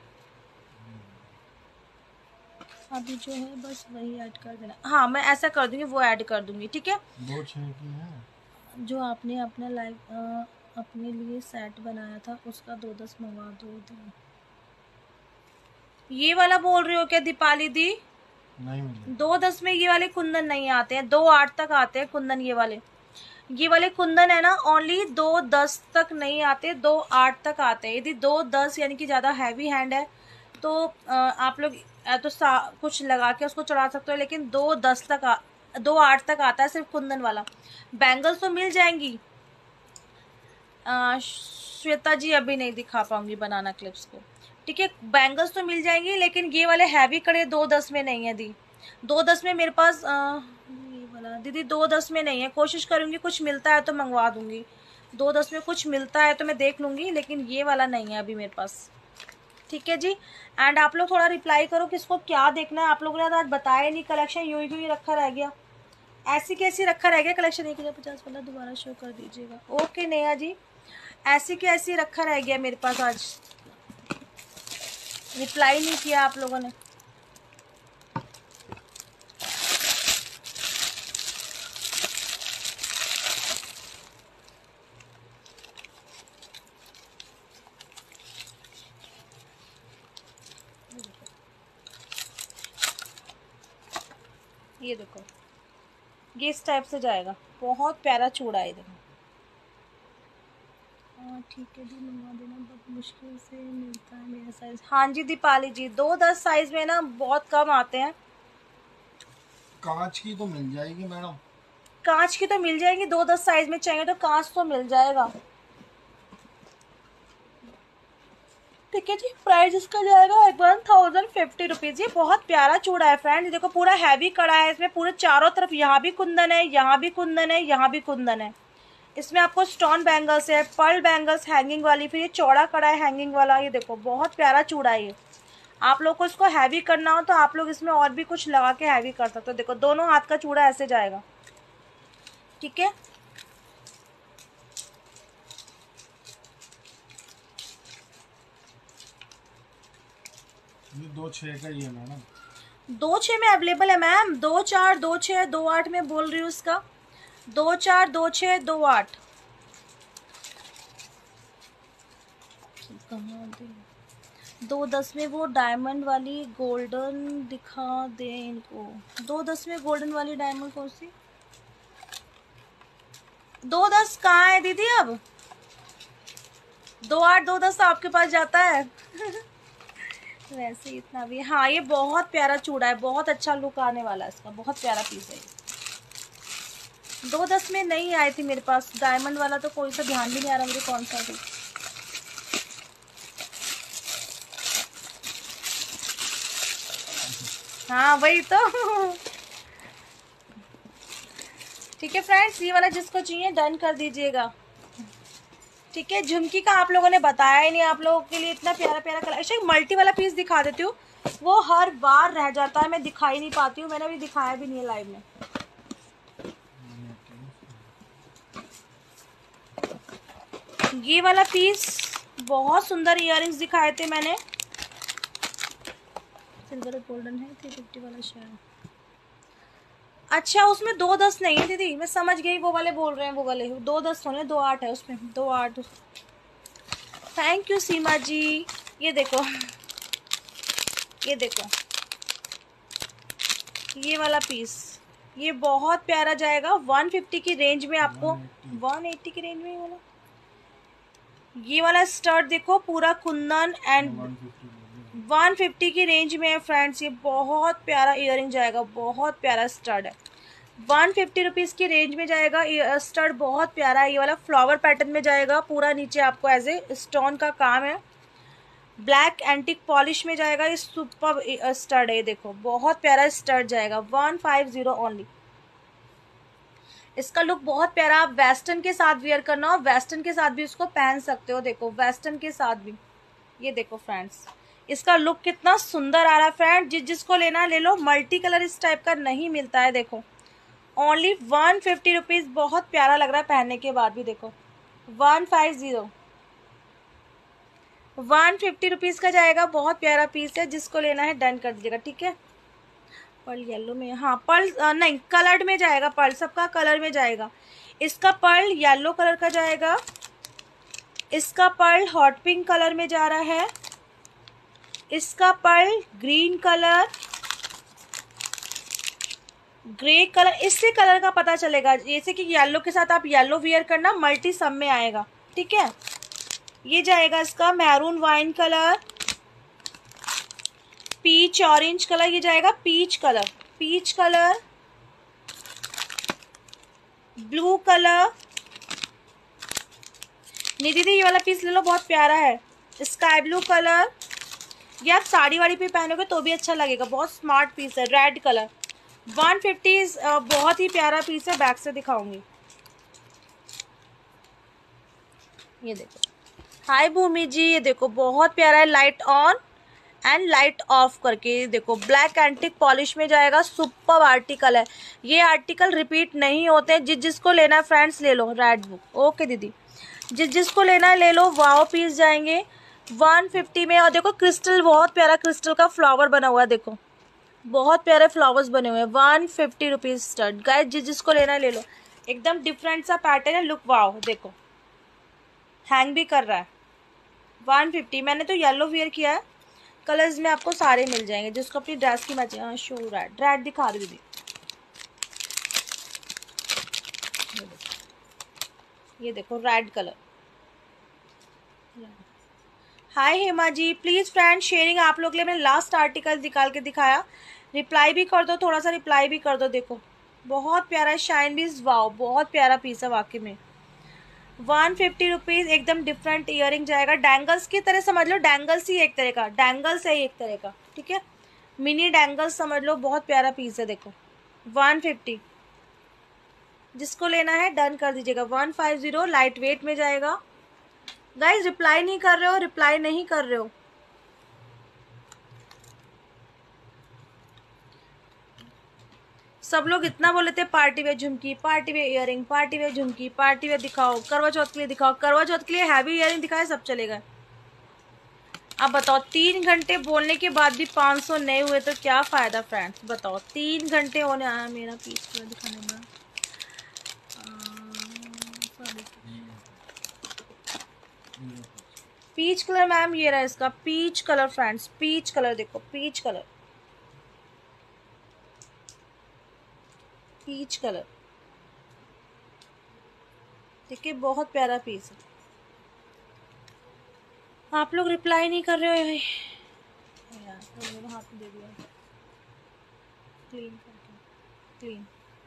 अभी जो है बस वही ऐड कर देना। हाँ मैं ऐसा कर दूंगी, वो ऐड कर दूंगी। ठीक है, 2-6 की है। जो आपने अपना लाइव अपने लिए सेट बनाया था उसका 2-10 मंगवा दो। ये वाला बोल रही हो क्या दीपाली दी? नहीं मिले। 2-10 में ये वाले कुंदन नहीं आते हैं, 2-8 तक आते हैं कुंदन। ये वाले कुंदन है ना, ओनली 2-10 तक नहीं आते, 2-8 तक आते हैं। यदि 2-10 यानी कि ज़्यादा हैवी हैंड है तो आप लोग तो कुछ लगा के उसको चढ़ा सकते हो, लेकिन 2-10 तक 2-8 तक आता है सिर्फ कुंदन वाला। बैंगल्स तो मिल जाएंगी। श्वेता जी अभी नहीं दिखा पाऊंगी बनाना क्लिप्स को। ठीक है, बैंगल्स तो मिल जाएंगी, लेकिन ये वाले हैवी कड़े 2-10 में नहीं है दी। 2-10 में मेरे पास ये वाला दीदी 2-10 में नहीं है। कोशिश करूंगी कुछ मिलता है तो मंगवा दूंगी। 2-10 में कुछ मिलता है तो मैं देख लूंगी, लेकिन ये वाला नहीं है अभी मेरे पास। ठीक है जी। एंड आप लोग थोड़ा रिप्लाई करो किसको क्या देखना है। आप लोगों ने आज बताया नहीं, कलेक्शन यूं ही रखा रह गया। ऐसी कैसी रखा रह गया कलेक्शन। 1050 वाला दोबारा शो कर दीजिएगा। ओके नेहा जी, ऐसी की ऐसी रखा रह गया मेरे पास। आज रिप्लाई नहीं किया आप लोगों ने। ये देखो, ये इस टाइप से जाएगा। बहुत प्यारा चूड़ा है। देखो ठीक है जी, मंगवा देना, बहुत मुश्किल से मिलता है मेरा साइज। हाँ जी दीपाली जी, 2-10 साइज में ना बहुत कम आते हैं। कांच की तो मिल जाएगी मैडम। कांच की तो मिल जाएगी। 2-10 साइज में चाहिए तो कांच तो मिल जाएगा। ठीक है जी, प्राइस इसका जाएगा 1050 रुपीज। ये बहुत प्यारा चूड़ा है फ्रेंड। देखो पूरा हैवी कड़ा है इसमें, पूरे चारों तरफ यहाँ भी कुंदन है, यहाँ भी कुंदन है, यहाँ भी कुंदन है। इसमें आपको स्टोन बैंगल्स है, पर्ल बैंगल्स हैंगिंग वाली, फिर ये चौड़ा कड़ा है हैंगिंग वाला। ये देखो बहुत प्यारा चूड़ा है ये। आप लोग को इसको हैवी करना हो तो आप लोग इसमें और भी कुछ लगा के हैवी कर सकते हो। देखो दोनों हाथ का चूड़ा ऐसे जाएगा। ठीक है, ये 2-6 का ही है मैडम। 2-6 में अवेलेबल है मैम। 2-4, 2-6, 2-8 में बोल रही हूँ इसका। 2-4, 2-6, 2-8 कहाँ दे। 2-10 में वो डायमंड वाली गोल्डन दिखा दे इनको। 2-10 में गोल्डन वाली डायमंड कौन सी? 210 कहाँ है दीदी अब? 28 210 तो आपके पास जाता है। वैसे इतना भी। हाँ ये बहुत प्यारा चूड़ा है, बहुत अच्छा लुक आने वाला है इसका, बहुत प्यारा पीस है ये। 210 में नहीं आई थी मेरे पास डायमंड वाला, तो कोई सा ध्यान भी नहीं आ रहा मुझे कौन सा थी। हाँ वही तो। ठीक है फ्रेंड्स, ये वाला जिसको चाहिए डन कर दीजिएगा। ठीक है, झुमकी का आप लोगों ने बताया ही नहीं, आप लोगों के लिए इतना प्यारा प्यारा कलर। अच्छा मल्टी वाला पीस दिखा देती हूँ, वो हर बार रह जाता है, मैं दिखाई नहीं पाती हूँ, मैंने अभी दिखाया भी नहीं है लाइव में। ये वाला पीस बहुत सुंदर इयररिंग्स दिखाए थे मैंने, सिल्वर गोल्डन है 350 वाला शायद। अच्छा उसमें 210 नहीं है दीदी, मैं समझ गई, वो वाले बोल रहे हैं, वो वाले 210 होने, 28 है उसमें, 28। Thank you Seema ji. ये देखो, ये देखो ये वाला पीस, ये बहुत प्यारा जाएगा 150 की रेंज में आपको। 180 की रेंज में ये वाला स्टर्ट देखो, पूरा कुंदन एंड 150 की रेंज में है फ्रेंड्स। ये बहुत प्यारा इयररिंग जाएगा, बहुत प्यारा स्टड है, 150 रुपीज़ की रेंज में जाएगा। स्टड बहुत प्यारा है, ये वाला फ्लावर पैटर्न में जाएगा, पूरा नीचे आपको एज ए स्टोन का काम है, ब्लैक एंटिक पॉलिश में जाएगा। ये सुपर स्टड है, देखो बहुत प्यारा स्टड जाएगा, 150 ओनली। इसका लुक बहुत प्यारा, आप वेस्टर्न के साथ वियर करना, और वेस्टर्न के साथ भी इसको पहन सकते हो, देखो वेस्टर्न के साथ भी। ये देखो फ्रेंड्स, इसका लुक कितना सुंदर आ रहा है फ्रेंड, जिसको लेना ले लो, मल्टी कलर इस टाइप का नहीं मिलता है। देखो ओनली 150 रुपीज़, बहुत प्यारा लग रहा है पहनने के बाद भी। देखो 150 रुपीज़ का जाएगा, बहुत प्यारा पीस है, जिसको लेना है डन कर दीजिएगा। ठीक है, पर्ल येलो में, हाँ पर्ल नहीं कलर्ड में जाएगा, पर्ल सबका कलर में जाएगा। इसका पर्ल येलो कलर का जाएगा, इसका पर्ल हॉट पिंक कलर में जा रहा है, इसका pearl green colour, grey colour, इससे कलर का पता चलेगा, जैसे कि येलो के साथ आप येलो वियर करना, मल्टी सब में आएगा। ठीक है, ये जाएगा इसका maroon wine colour, peach orange colour, ये जाएगा peach colour, peach colour, blue colour. नहीं दीदी ये वाला पीस ले लो, बहुत प्यारा है, स्काई ब्लू कलर, ये आप साड़ी वाड़ी पे पहनोगे तो भी अच्छा लगेगा, बहुत स्मार्ट पीस है। रेड कलर 150, बहुत ही प्यारा पीस है, बैक से दिखाऊंगी। ये देखो, हाय भूमि जी, ये देखो बहुत प्यारा है, light on and light off करके। देखो ब्लैक एंटिक पॉलिश में जाएगा, सुपर आर्टिकल है, ये आर्टिकल रिपीट नहीं होते, जिसको लेना है फ्रेंड्स ले लो, रेड बुक। ओके दीदी, जिसको लेना है ले लो, वाओ पीस जाएंगे 150 में। और देखो क्रिस्टल, बहुत प्यारा क्रिस्टल का फ्लावर बना हुआ है, देखो बहुत प्यारे फ्लावर्स बने हुए हैं, 150 रुपीज़ स्टड। गाइस जिसको लेना है ले लो, एकदम डिफरेंट सा पैटर्न है, लुक वाओ, देखो हैंग भी कर रहा है, 150। मैंने तो येलो वियर किया है, कलर्स में आपको सारे मिल जाएंगे, जिसको अपनी ड्रेस की मैचिंग। शो रेड, रेड दिखा रही दीदी, ये देखो red colour. Hi Hema ji, please friend sharing आप लोग के लिए मैंने लास्ट आर्टिकल निकाल के दिखाया, रिप्लाई भी कर दो, थोड़ा सा रिप्लाई भी कर दो। देखो बहुत प्यारा है, शाइन भी वाओ, बहुत प्यारा पीस है वाकई में, 150 रुपीज़, एकदम डिफरेंट इयरिंग जाएगा, डैंगल्स की तरह समझ लो, डैंगल्स ही एक तरह का, डैंगल्स है एक तरह का। ठीक है, मिनी डैंगल्स समझ लो, बहुत प्यारा पीस है, देखो 150। जिसको लेना है डन कर दीजिएगा, 150, लाइट वेट में जाएगा। गाइज रिप्लाई नहीं कर रहे हो, रिप्लाई नहीं कर रहे हो। सब लोग इतना बोले थे पार्टी वेयर झुमकी, party wear earring, party wear झुमकी, पार्टी वेयर दिखाओ, करवा चौथ के लिए दिखाओ, करवा चौथ के लिए हैवी इयरिंग दिखाए, सब चलेगा। अब बताओ 3 घंटे बोलने के बाद भी 500 नहीं हुए तो क्या फायदा फ्रेंड्स, बताओ 3 घंटे होने आया मेरा पीस पूरा दिखाने में। पीच कलर मैम, ये रहा इसका peach colour friends, peach colour देखो, पीच कलर, पीच कलर, ठीक है, बहुत प्यारा पीस है। आप लोग रिप्लाई नहीं कर रहे हो यार, हाथ में दे दिया। क्लीन करके, क्लीन।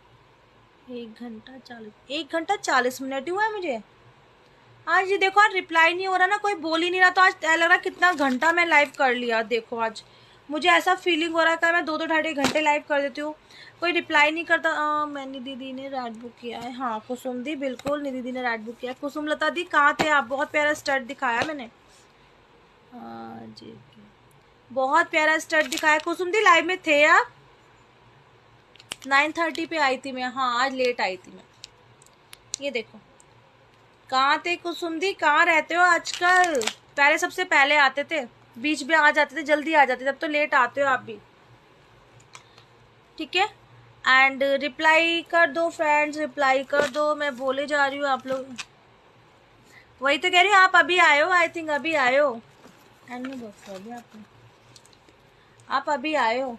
1 घंटा 40 मिनट ही हुआ है मुझे आज। ये देखो, आज रिप्लाई नहीं हो रहा ना, कोई बोल ही नहीं रहा, तो आज लग रहा कितना घंटा मैं लाइव कर लिया। देखो आज मुझे ऐसा फीलिंग हो रहा है मैं 2-2 ढाई घंटे लाइव कर देती हूँ, कोई रिप्लाई नहीं करता। मैंने दीदी ने रैड बुक किया है। हाँ कुसुम दी, बिल्कुल निधि दी ने रैड बुक किया है। कुसुम लता दी कहाँ थे आप? बहुत प्यारा स्टड दिखाया मैंने। जी बहुत प्यारा स्टड दिखाया। कुसुम दी लाइव में थे आप? 9:30 पे आई थी मैं। हाँ आज लेट आई थी मैं। ये देखो, कहाँ थे कुसुम दी, कहाँ रहते हो आजकल? पहले सबसे पहले आते थे, बीच में आ जाते थे, जल्दी आ जाते थे, अब तो लेट आते हो आप भी। ठीक है, एंड रिप्लाई कर दो फ्रेंड्स, रिप्लाई कर दो। मैं बोले जा रही हूँ, आप लोग वही तो कह रही हूँ। आप अभी आए हो, आई थिंक अभी आए हो। एंड में बॉक्स कर दिया आपने, आप अभी आए हो।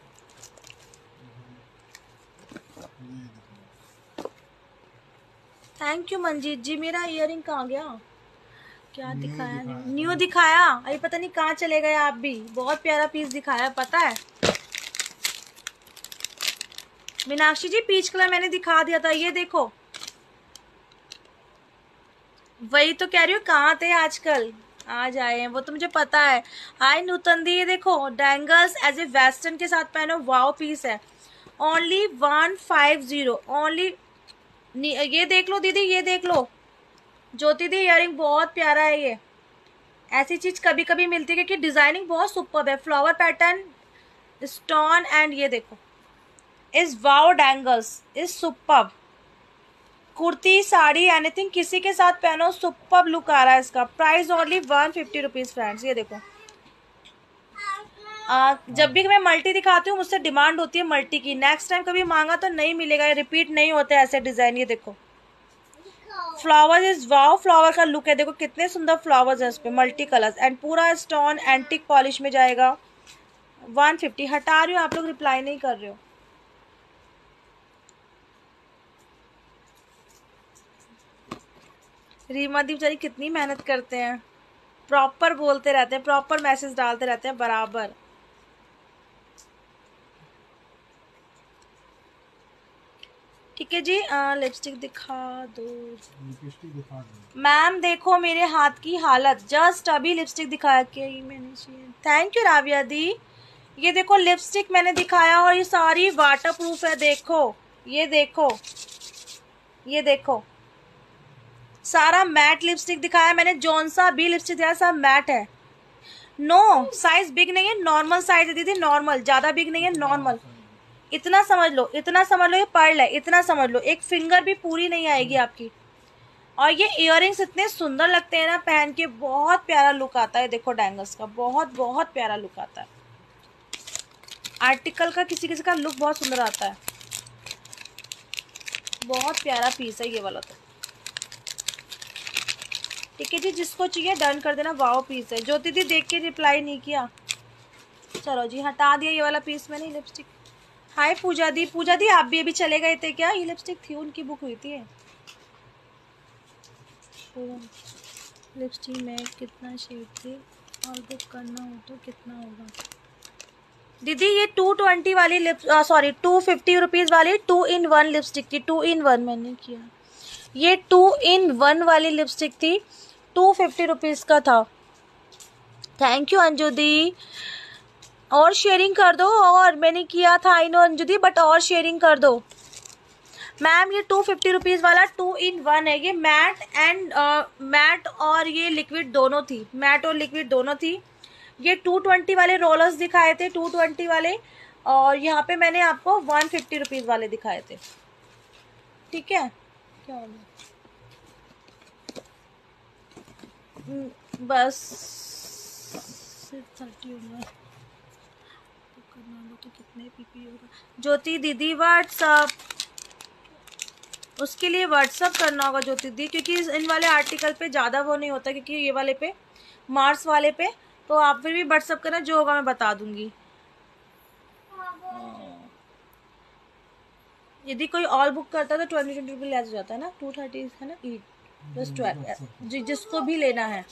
Thank you Manjeet ji. मेरा इयरिंग कहाँ गया? क्या दिखाया? न्यू दिखाया। अरे पता नहीं कहाँ चले गए आप भी। बहुत प्यारा पीस दिखाया, पता है मीनाक्षी जी, पीच कलर मैंने दिखा दिया था। ये देखो, वही तो कह रही हूँ, कहाँ थे आजकल? आज आए हैं वो तो मुझे पता है। हाय नूतन दी, ये देखो डैंगल्स एज ए वेस्टर्न के साथ पहनो, वाओ पीस है। Only 150 only. ये देख लो दीदी, ये देख लो ज्योति दी, इयरिंग बहुत प्यारा है। ये ऐसी चीज कभी कभी मिलती है क्योंकि डिजाइनिंग बहुत सुपर्ब है। फ्लावर पैटर्न, स्टोन, एंड ये देखो इस wow dangles is superb. Kurti sari anything किसी के साथ पहनो, सुपर्ब लुक आ रहा है इसका। Price only 150 rupees friends. ये देखो, जब भी मैं मल्टी दिखाती हूँ मुझसे डिमांड होती है मल्टी की। नेक्स्ट टाइम कभी मांगा तो नहीं मिलेगा, रिपीट नहीं होते ऐसे डिजाइन। ये देखो फ्लावर्स इज वाओ, फ्लावर का लुक है, देखो कितने सुंदर फ्लावर्स है इस पे, मल्टी कलर्स, एंड पूरा स्टोन एंटिक पॉलिश में जाएगा। 150 हटा रही हूँ, आप लोग रिप्लाई नहीं कर रहे हो। रीमा दी बेचारी कितनी मेहनत करते हैं, प्रॉपर बोलते रहते हैं, प्रॉपर मैसेज डालते रहते हैं बराबर। ठीक है जी, लिपस्टिक दिखा दो। लिपस्टिक दिखा दो मैम, देखो मेरे हाथ की हालत, जस्ट अभी लिपस्टिक दिखाया के ही मैंने। थैंक यू राविया दी। ये देखो लिपस्टिक मैंने दिखाया और ये सारी वाटर प्रूफ है। देखो ये देखो, ये देखो सारा मैट लिपस्टिक दिखाया मैंने। जौन सा भी लिपस्टिक दिखाया सब मैट है। नो साइज बिग नहीं है, नॉर्मल साइज है दीदी, नॉर्मल, ज्यादा बिग नहीं है, नॉर्मल। इतना समझ लो, इतना समझ लो, ये पर्ल है, इतना समझ लो। एक फिंगर भी पूरी नहीं आएगी आपकी। और ये इयररिंग्स इतने सुंदर लगते हैं ना पहन के, बहुत प्यारा लुक आता है। देखो डैंगल्स का बहुत बहुत प्यारा लुक आता है। आर्टिकल का किसी किसी का लुक बहुत सुंदर आता है। बहुत प्यारा पीस है ये वाला तो। ठीक है जी, जिसको चाहिए डन कर देना, वाओ पीस है। ज्योति दी देख के रिप्लाई नहीं किया, चलो जी हटा दिया ये वाला पीस मैंने। लिपस्टिक, हाय पूजा दी। पूजा दी आप भी अभी चले गए थे क्या? ये लिपस्टिक थी, उनकी बुक हुई थी। लिपस्टिक में कितना शेड थी और बुक करना हो तो कितना होगा? दीदी ये 220 वाली सॉरी 250 रुपीज वाली 2 in 1 लिपस्टिक थी। 2 in 1 मैंने किया, ये 2 in 1 वाली लिपस्टिक थी, 250 रुपीज का था। थैंक यू अंजू दी। और शेयरिंग कर दो, और मैंने किया था आई नो अंजू दी, बट और शेयरिंग कर दो। मैम ये 250 रुपीज वाला 2 in 1 है। ये मैट एंड मैट और ये लिक्विड दोनों थी, मैट और लिक्विड दोनों थी। ये 220 वाले रोलर्स दिखाए थे, 220 वाले, और यहाँ पे मैंने आपको 150 रुपीज वाले दिखाए थे। ठीक है, क्या हो गया? बस सिर्फ 30 होगा तो करना हो तो कितने पीपी होगा? ज्योति दीदी व्हाट्सअप, उसके लिए व्हाट्सअप करना होगा ज्योति दी, क्योंकि इन वाले आर्टिकल पे ज़्यादा वो नहीं होता, क्योंकि ये वाले पे मार्स वाले पे तो आप फिर भी व्हाट्सअप करना, जो होगा मैं बता दूंगी। यदि कोई और बुक करता है तो 20 रुपये लेस हो जाता है ना, 230 है ना ईट। बस 12 जी, जिसको भी लेना है।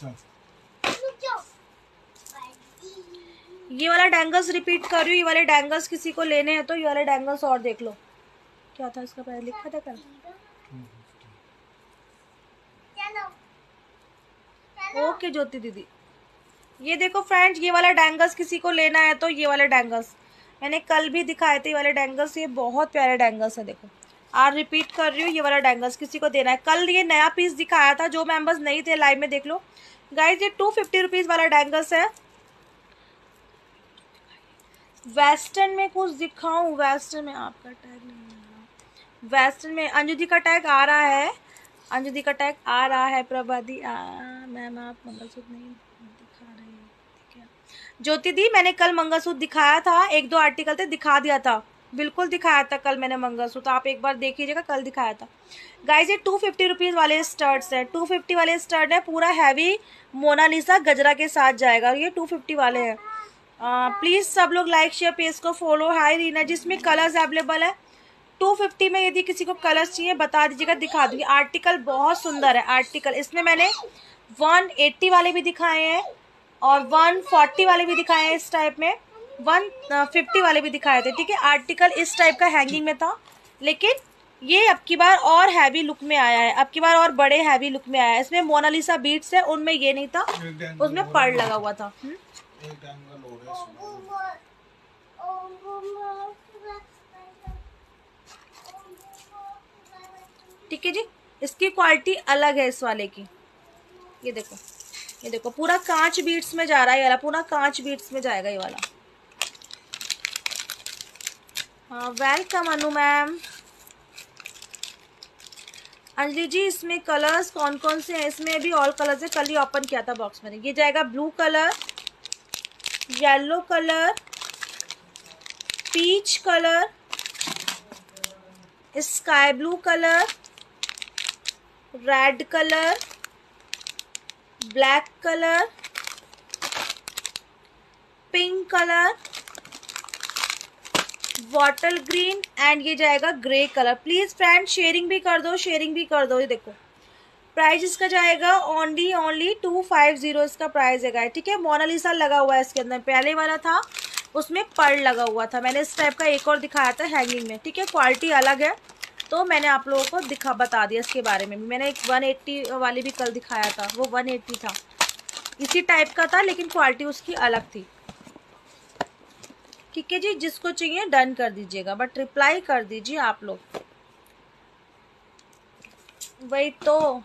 ये वाला डैंगल्स रिपीट कर रही हूँ, ये वाले डैंगल्स किसी को लेने हैं तो ये वाले डैंगल्स और देख लो। क्या था इसका पहले लिखा था कल? ओके ज्योति दीदी। ये देखो फ्रेंड्स, ये वाला डैंगल्स किसी को लेना है तो ये वाले डैंगल्स मैंने कल भी दिखाए थे। ये वाले डैंगल्स ये बहुत प्यारे डैंगल्स है। देखो आज रिपीट कर रही हूँ, ये वाला डैंगल्स किसी को देना है। कल ये नया पीस दिखाया था, जो मेंबर्स नहीं थे लाइव में देख लो गाइज। ये 250 रुपीज वाला डैंगल्स है। वेस्टर्न में कुछ दिखाऊं? वेस्टर्न में आपका टैग नहीं आ रहा। वेस्टर्न में अंजुदी का टैग आ रहा है, अंजुदी का टैग आ रहा है। प्रभादी मैम आप मंगलसूत्र नहीं दिखा रहे हैं, ठीक है। ज्योति दी मैंने कल मंगलसूत्र दिखाया था, 1-2 आर्टिकल थे, दिखा दिया था, बिल्कुल दिखाया था कल मैंने मंगलसूत्र, आप एक बार देखिएगा, कल दिखाया था गाइज। ये 250 रुपीज वाले स्टर्ट्स है, 250 वाले स्टर्ट है, पूरा हैवी मोनालिसा गजरा के साथ जाएगा। ये 250 वाले हैं। प्लीज सब लोग लाइक शेयर पेज को फॉलो। हाय रीना जी, इसमें कलर्स अवेलेबल है 250 में। यदि किसी को कलर्स चाहिए बता दीजिएगा, दिखा दूंगी। आर्टिकल बहुत सुंदर है आर्टिकल। इसमें मैंने 180 वाले भी दिखाए हैं और 140 वाले भी दिखाए हैं, इस टाइप में 150 वाले भी दिखाए थे, ठीक है। आर्टिकल इस टाइप का हैंगिंग में था, लेकिन ये अब की बार और हैवी लुक में आया है, अब की बार और बड़े हैवी लुक में आया है। इसमें मोनालिसा बीट्स है, उनमें ये नहीं था, उसमें पर्ल लगा हुआ था। ठीक है जी, इसकी क्वालिटी अलग है इस वाले की। ये देखो, ये देखो पूरा कांच बीट्स में जा रहा है, ये वाला पूरा कांच बीट्स में जाएगा ये वाला। हाँ वेलकम अनु मैम। अंजलि जी इसमें कलर्स कौन कौन से हैं? इसमें अभी ऑल कलर्स है, कल ही ओपन किया था बॉक्स मैंने। ये जाएगा blue colour, yellow colour, peach colour, sky blue colour, red colour, black colour, pink colour, water green and ये जाएगा grey colour. Please friend sharing भी कर दो, शेयरिंग भी कर दो। ये देखो प्राइस इसका जाएगा ओनली 250 इसका प्राइस है, ठीक है। मोनालिसा लगा हुआ है इसके अंदर, पहले वाला था उसमें पर्ल लगा हुआ था, मैंने इस टाइप का एक और दिखाया था हैंगिंग में, ठीक है। क्वालिटी अलग है तो मैंने आप लोगों को बता दिया इसके बारे में भी। मैंने एक 180 वाली भी कल दिखाया था, वो 180 था, इसी टाइप का था, लेकिन क्वालिटी उसकी अलग थी, ठीक है जी। जिसको चाहिए डन कर दीजिएगा, बट रिप्लाई कर दीजिए आप लोग। वही तो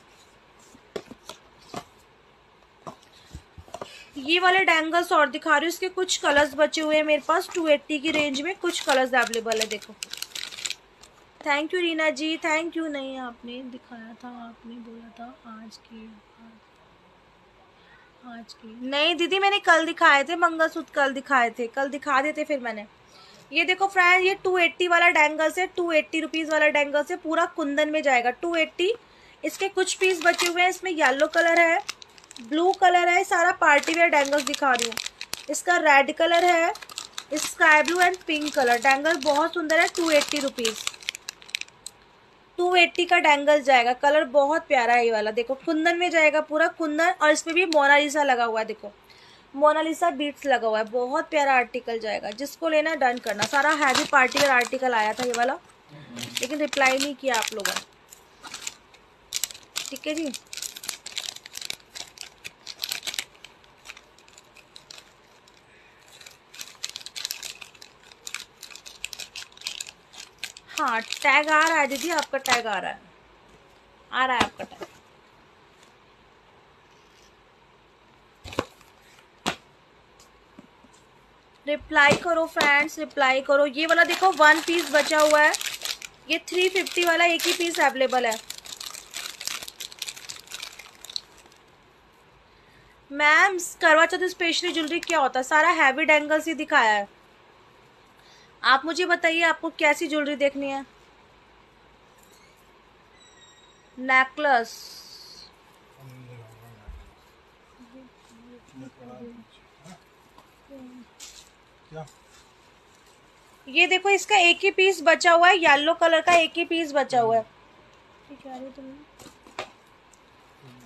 ये वाले डैंगल्स और दिखा रही हूँ, इसके कुछ कलर्स बचे हुए हैं मेरे पास 280 की रेंज में, कुछ कलर्स अवेलेबल है। देखो thank you Reena ji, thank you. नहीं आपने दिखाया था, आपने बोला था आज की नहीं दीदी, मैंने कल दिखाए थे मंगलसूत्र, कल दिखाए थे, कल दिखा देते फिर मैंने। ये देखो फ्रेंड, ये 280 वाला डैंगल्स है, 280 रुपीज वाला डैंगल्स है, पूरा कुंदन में जाएगा 280। इसके कुछ पीस बचे हुए हैं, इसमें येलो कलर है, ब्लू कलर है, सारा पार्टी वेयर डैंगल्स दिखा रही हूँ। इसका रेड कलर है, sky blue and pink colour. Dangle बहुत सुंदर है, 280 रुपीज, 280 का डैंगल जाएगा। कलर बहुत प्यारा है ये वाला, देखो कुंदन में जाएगा पूरा कुंदन, और इसमें भी मोनालिसा लगा हुआ है, देखो मोनालिसा बीट्स लगा हुआ है, बहुत प्यारा आर्टिकल जाएगा। जिसको लेना डन करना। सारा हैवी पार्टी वेयर आर्टिकल आया था ये वाला, लेकिन रिप्लाई नहीं किया आप लोगों ने, ठीक है जी। हाँ टैग आ रहा है दीदी, आपका टैग आ रहा है, आ रहा है आपका टैग। रिप्लाई करो फ्रेंड्स, रिप्लाई करो। ये वाला देखो 1 पीस बचा हुआ है, ये 350 वाला एक ही पीस अवेलेबल है। Ma'am Karva Chauth specially jewellery क्या होता है? सारा हैवी डैंगल्स ही दिखाया है। आप मुझे बताइए आपको कैसी ज्वेलरी देखनी है? नेकलेस, ये देखो इसका एक ही पीस बचा हुआ है, येलो कलर का एक ही पीस बचा हुआ है। ठीक है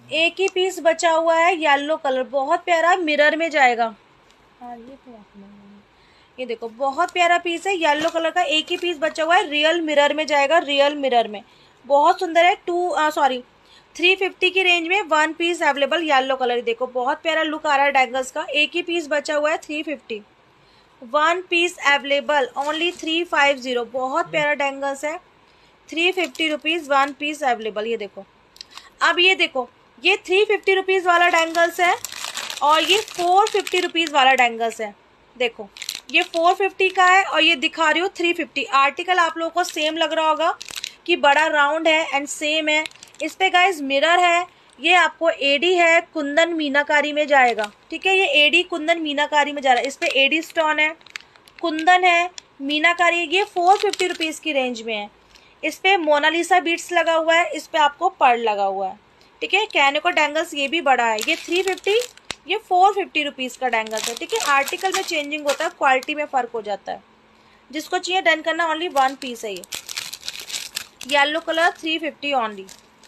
एक ही पीस बचा हुआ है, येलो कलर, बहुत प्यारा, मिरर में जाएगा। हाँ ये देखो बहुत प्यारा पीस है, येलो कलर का, एक ही पीस बचा हुआ है, रियल मिरर में जाएगा, रियल मिरर में, बहुत सुंदर है। 350 की रेंज में one piece available, yellow colour, देखो बहुत प्यारा लुक आ रहा है डैंगल्स का, एक ही पीस बचा हुआ है, 350, वन पीस अवेलेबल, ओनली 350, बहुत प्यारा डैंगल्स है, 350 रुपीज़, वन पीस अवेलेबल। ये देखो, अब ये देखो, ये 350 रुपीज़ वाला डैंगल्स है और ये 450 रुपीज़ वाला डैंगल्स है। देखो ये 450 का है और ये दिखा रही हूँ 350। आर्टिकल आप लोगों को सेम लग रहा होगा कि बड़ा राउंड है एंड सेम है। इस पे गाइस मिरर है, ये आपको एडी है, कुंदन मीनाकारी में जाएगा, ठीक है, ये एडी कुंदन मीनाकारी में जा रहा है, इस पे एडी स्टोन है, कुंदन है, मीनाकारी, ये 450 रुपीज़ की रेंज में है। इस पे मोनालिसा बीट्स लगा हुआ है, इस पे आपको पर्ल लगा हुआ है, ठीक है। कहने को डैंगल्स ये भी बड़ा है, ये 350, ये 450 रुपीज़ का डैंगल्स है, ठीक है। आर्टिकल में चेंजिंग होता है, क्वालिटी में फ़र्क हो जाता है। जिसको चाहिए डन करना, ओनली वन पीस है ये, येलो कलर, 350 ओनली।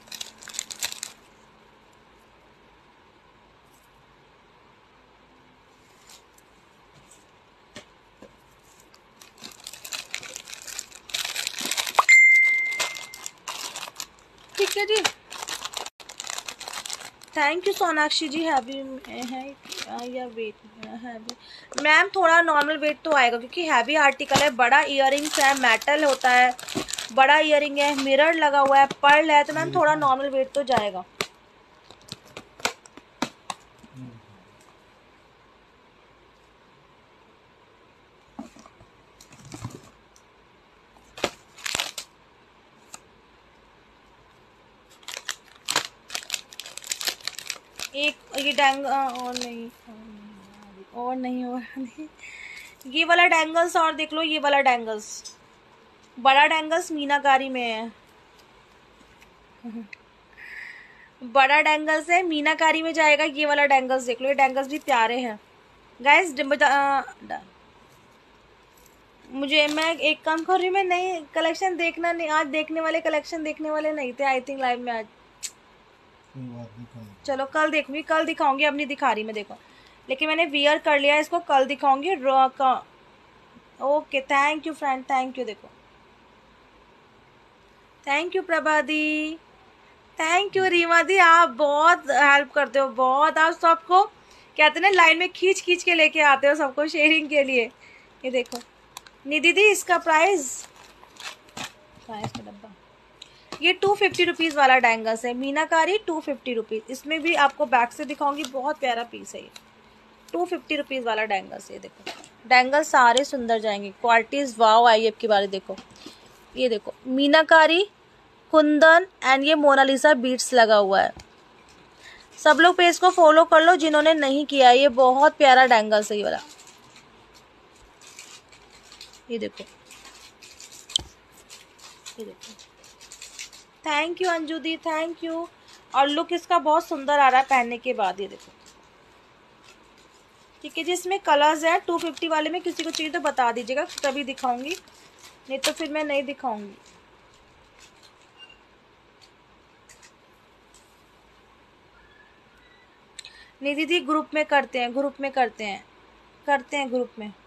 ठीक है जी, thank you Sonakshi ji. Heavy है या वेट हैवी मैम, थोड़ा नॉर्मल वेट तो आएगा क्योंकि हैवी आर्टिकल है, बड़ा इयररिंग्स है, मेटल होता है, बड़ा इयररिंग है, मिरर लगा हुआ है, पर्ल है, तो मैम थोड़ा नॉर्मल वेट तो जाएगा। एक ये और नहीं, ये वाला डैंगल्स और देख लो, ये वाला डैंगल्स, बड़ा डैंगल्स मीनाकारी में है, बड़ा डैंगल्स है, मीनाकारी में जाएगा। ये वाला डैंगल्स देख लो, ये डैंगल्स भी प्यारे हैं गाइस। मुझे, मैं एक काम कर रही हूँ, मैं नई कलेक्शन देखना नहीं, आज देखने वाले कलेक्शन देखने वाले नहीं थे आई थिंक लाइव में आज। चलो कल देखूंगी, कल दिखाऊंगी, अब नहीं दिखा रही मैं, देखो, लेकिन मैंने वियर कर लिया इसको, कल दिखाऊंगी। Okay, thank you friend, thank you. देखो, थैंक यू प्रभा दी, थैंक यू रीमा दी, आप बहुत हेल्प करते हो, बहुत, आप सबको कहते ना लाइन में खींच खींच के लेके आते हो सबको शेयरिंग के लिए। ये देखो निधि दी, इसका प्राइस का डब्बा, ये 250 रुपीज़ वाला डैंगल्स है, मीनाकारी, 250 रुपीज़। इसमें भी आपको बैक से दिखाऊंगी, बहुत प्यारा पीस है ये, 250 रुपीज़ वाला डैंगल्स। ये देखो डैंगल सारे सुंदर जाएंगे, क्वालिटीज़ वाव आई अब की बारी। देखो ये देखो, मीनाकारी, कुंदन एंड ये मोनालिसा बीट्स लगा हुआ है। सब लोग पेज को फॉलो कर लो जिन्होंने नहीं किया, ये बहुत प्यारा डैंगल्स है ये वाला। ये देखो, ये देखो, थैंक यू अंजू दी, थैंक यू। और लुक इसका बहुत सुंदर आ रहा है पहनने के बाद। ये देखो, ठीक है जी, इसमें कलर्स है। 250 वाले में किसी को चाहिए तो बता दीजिएगा, तभी दिखाऊंगी, नहीं तो फिर मैं नहीं दिखाऊंगी। नहीं दीदी, ग्रुप में करते हैं, ग्रुप में करते हैं ग्रुप में।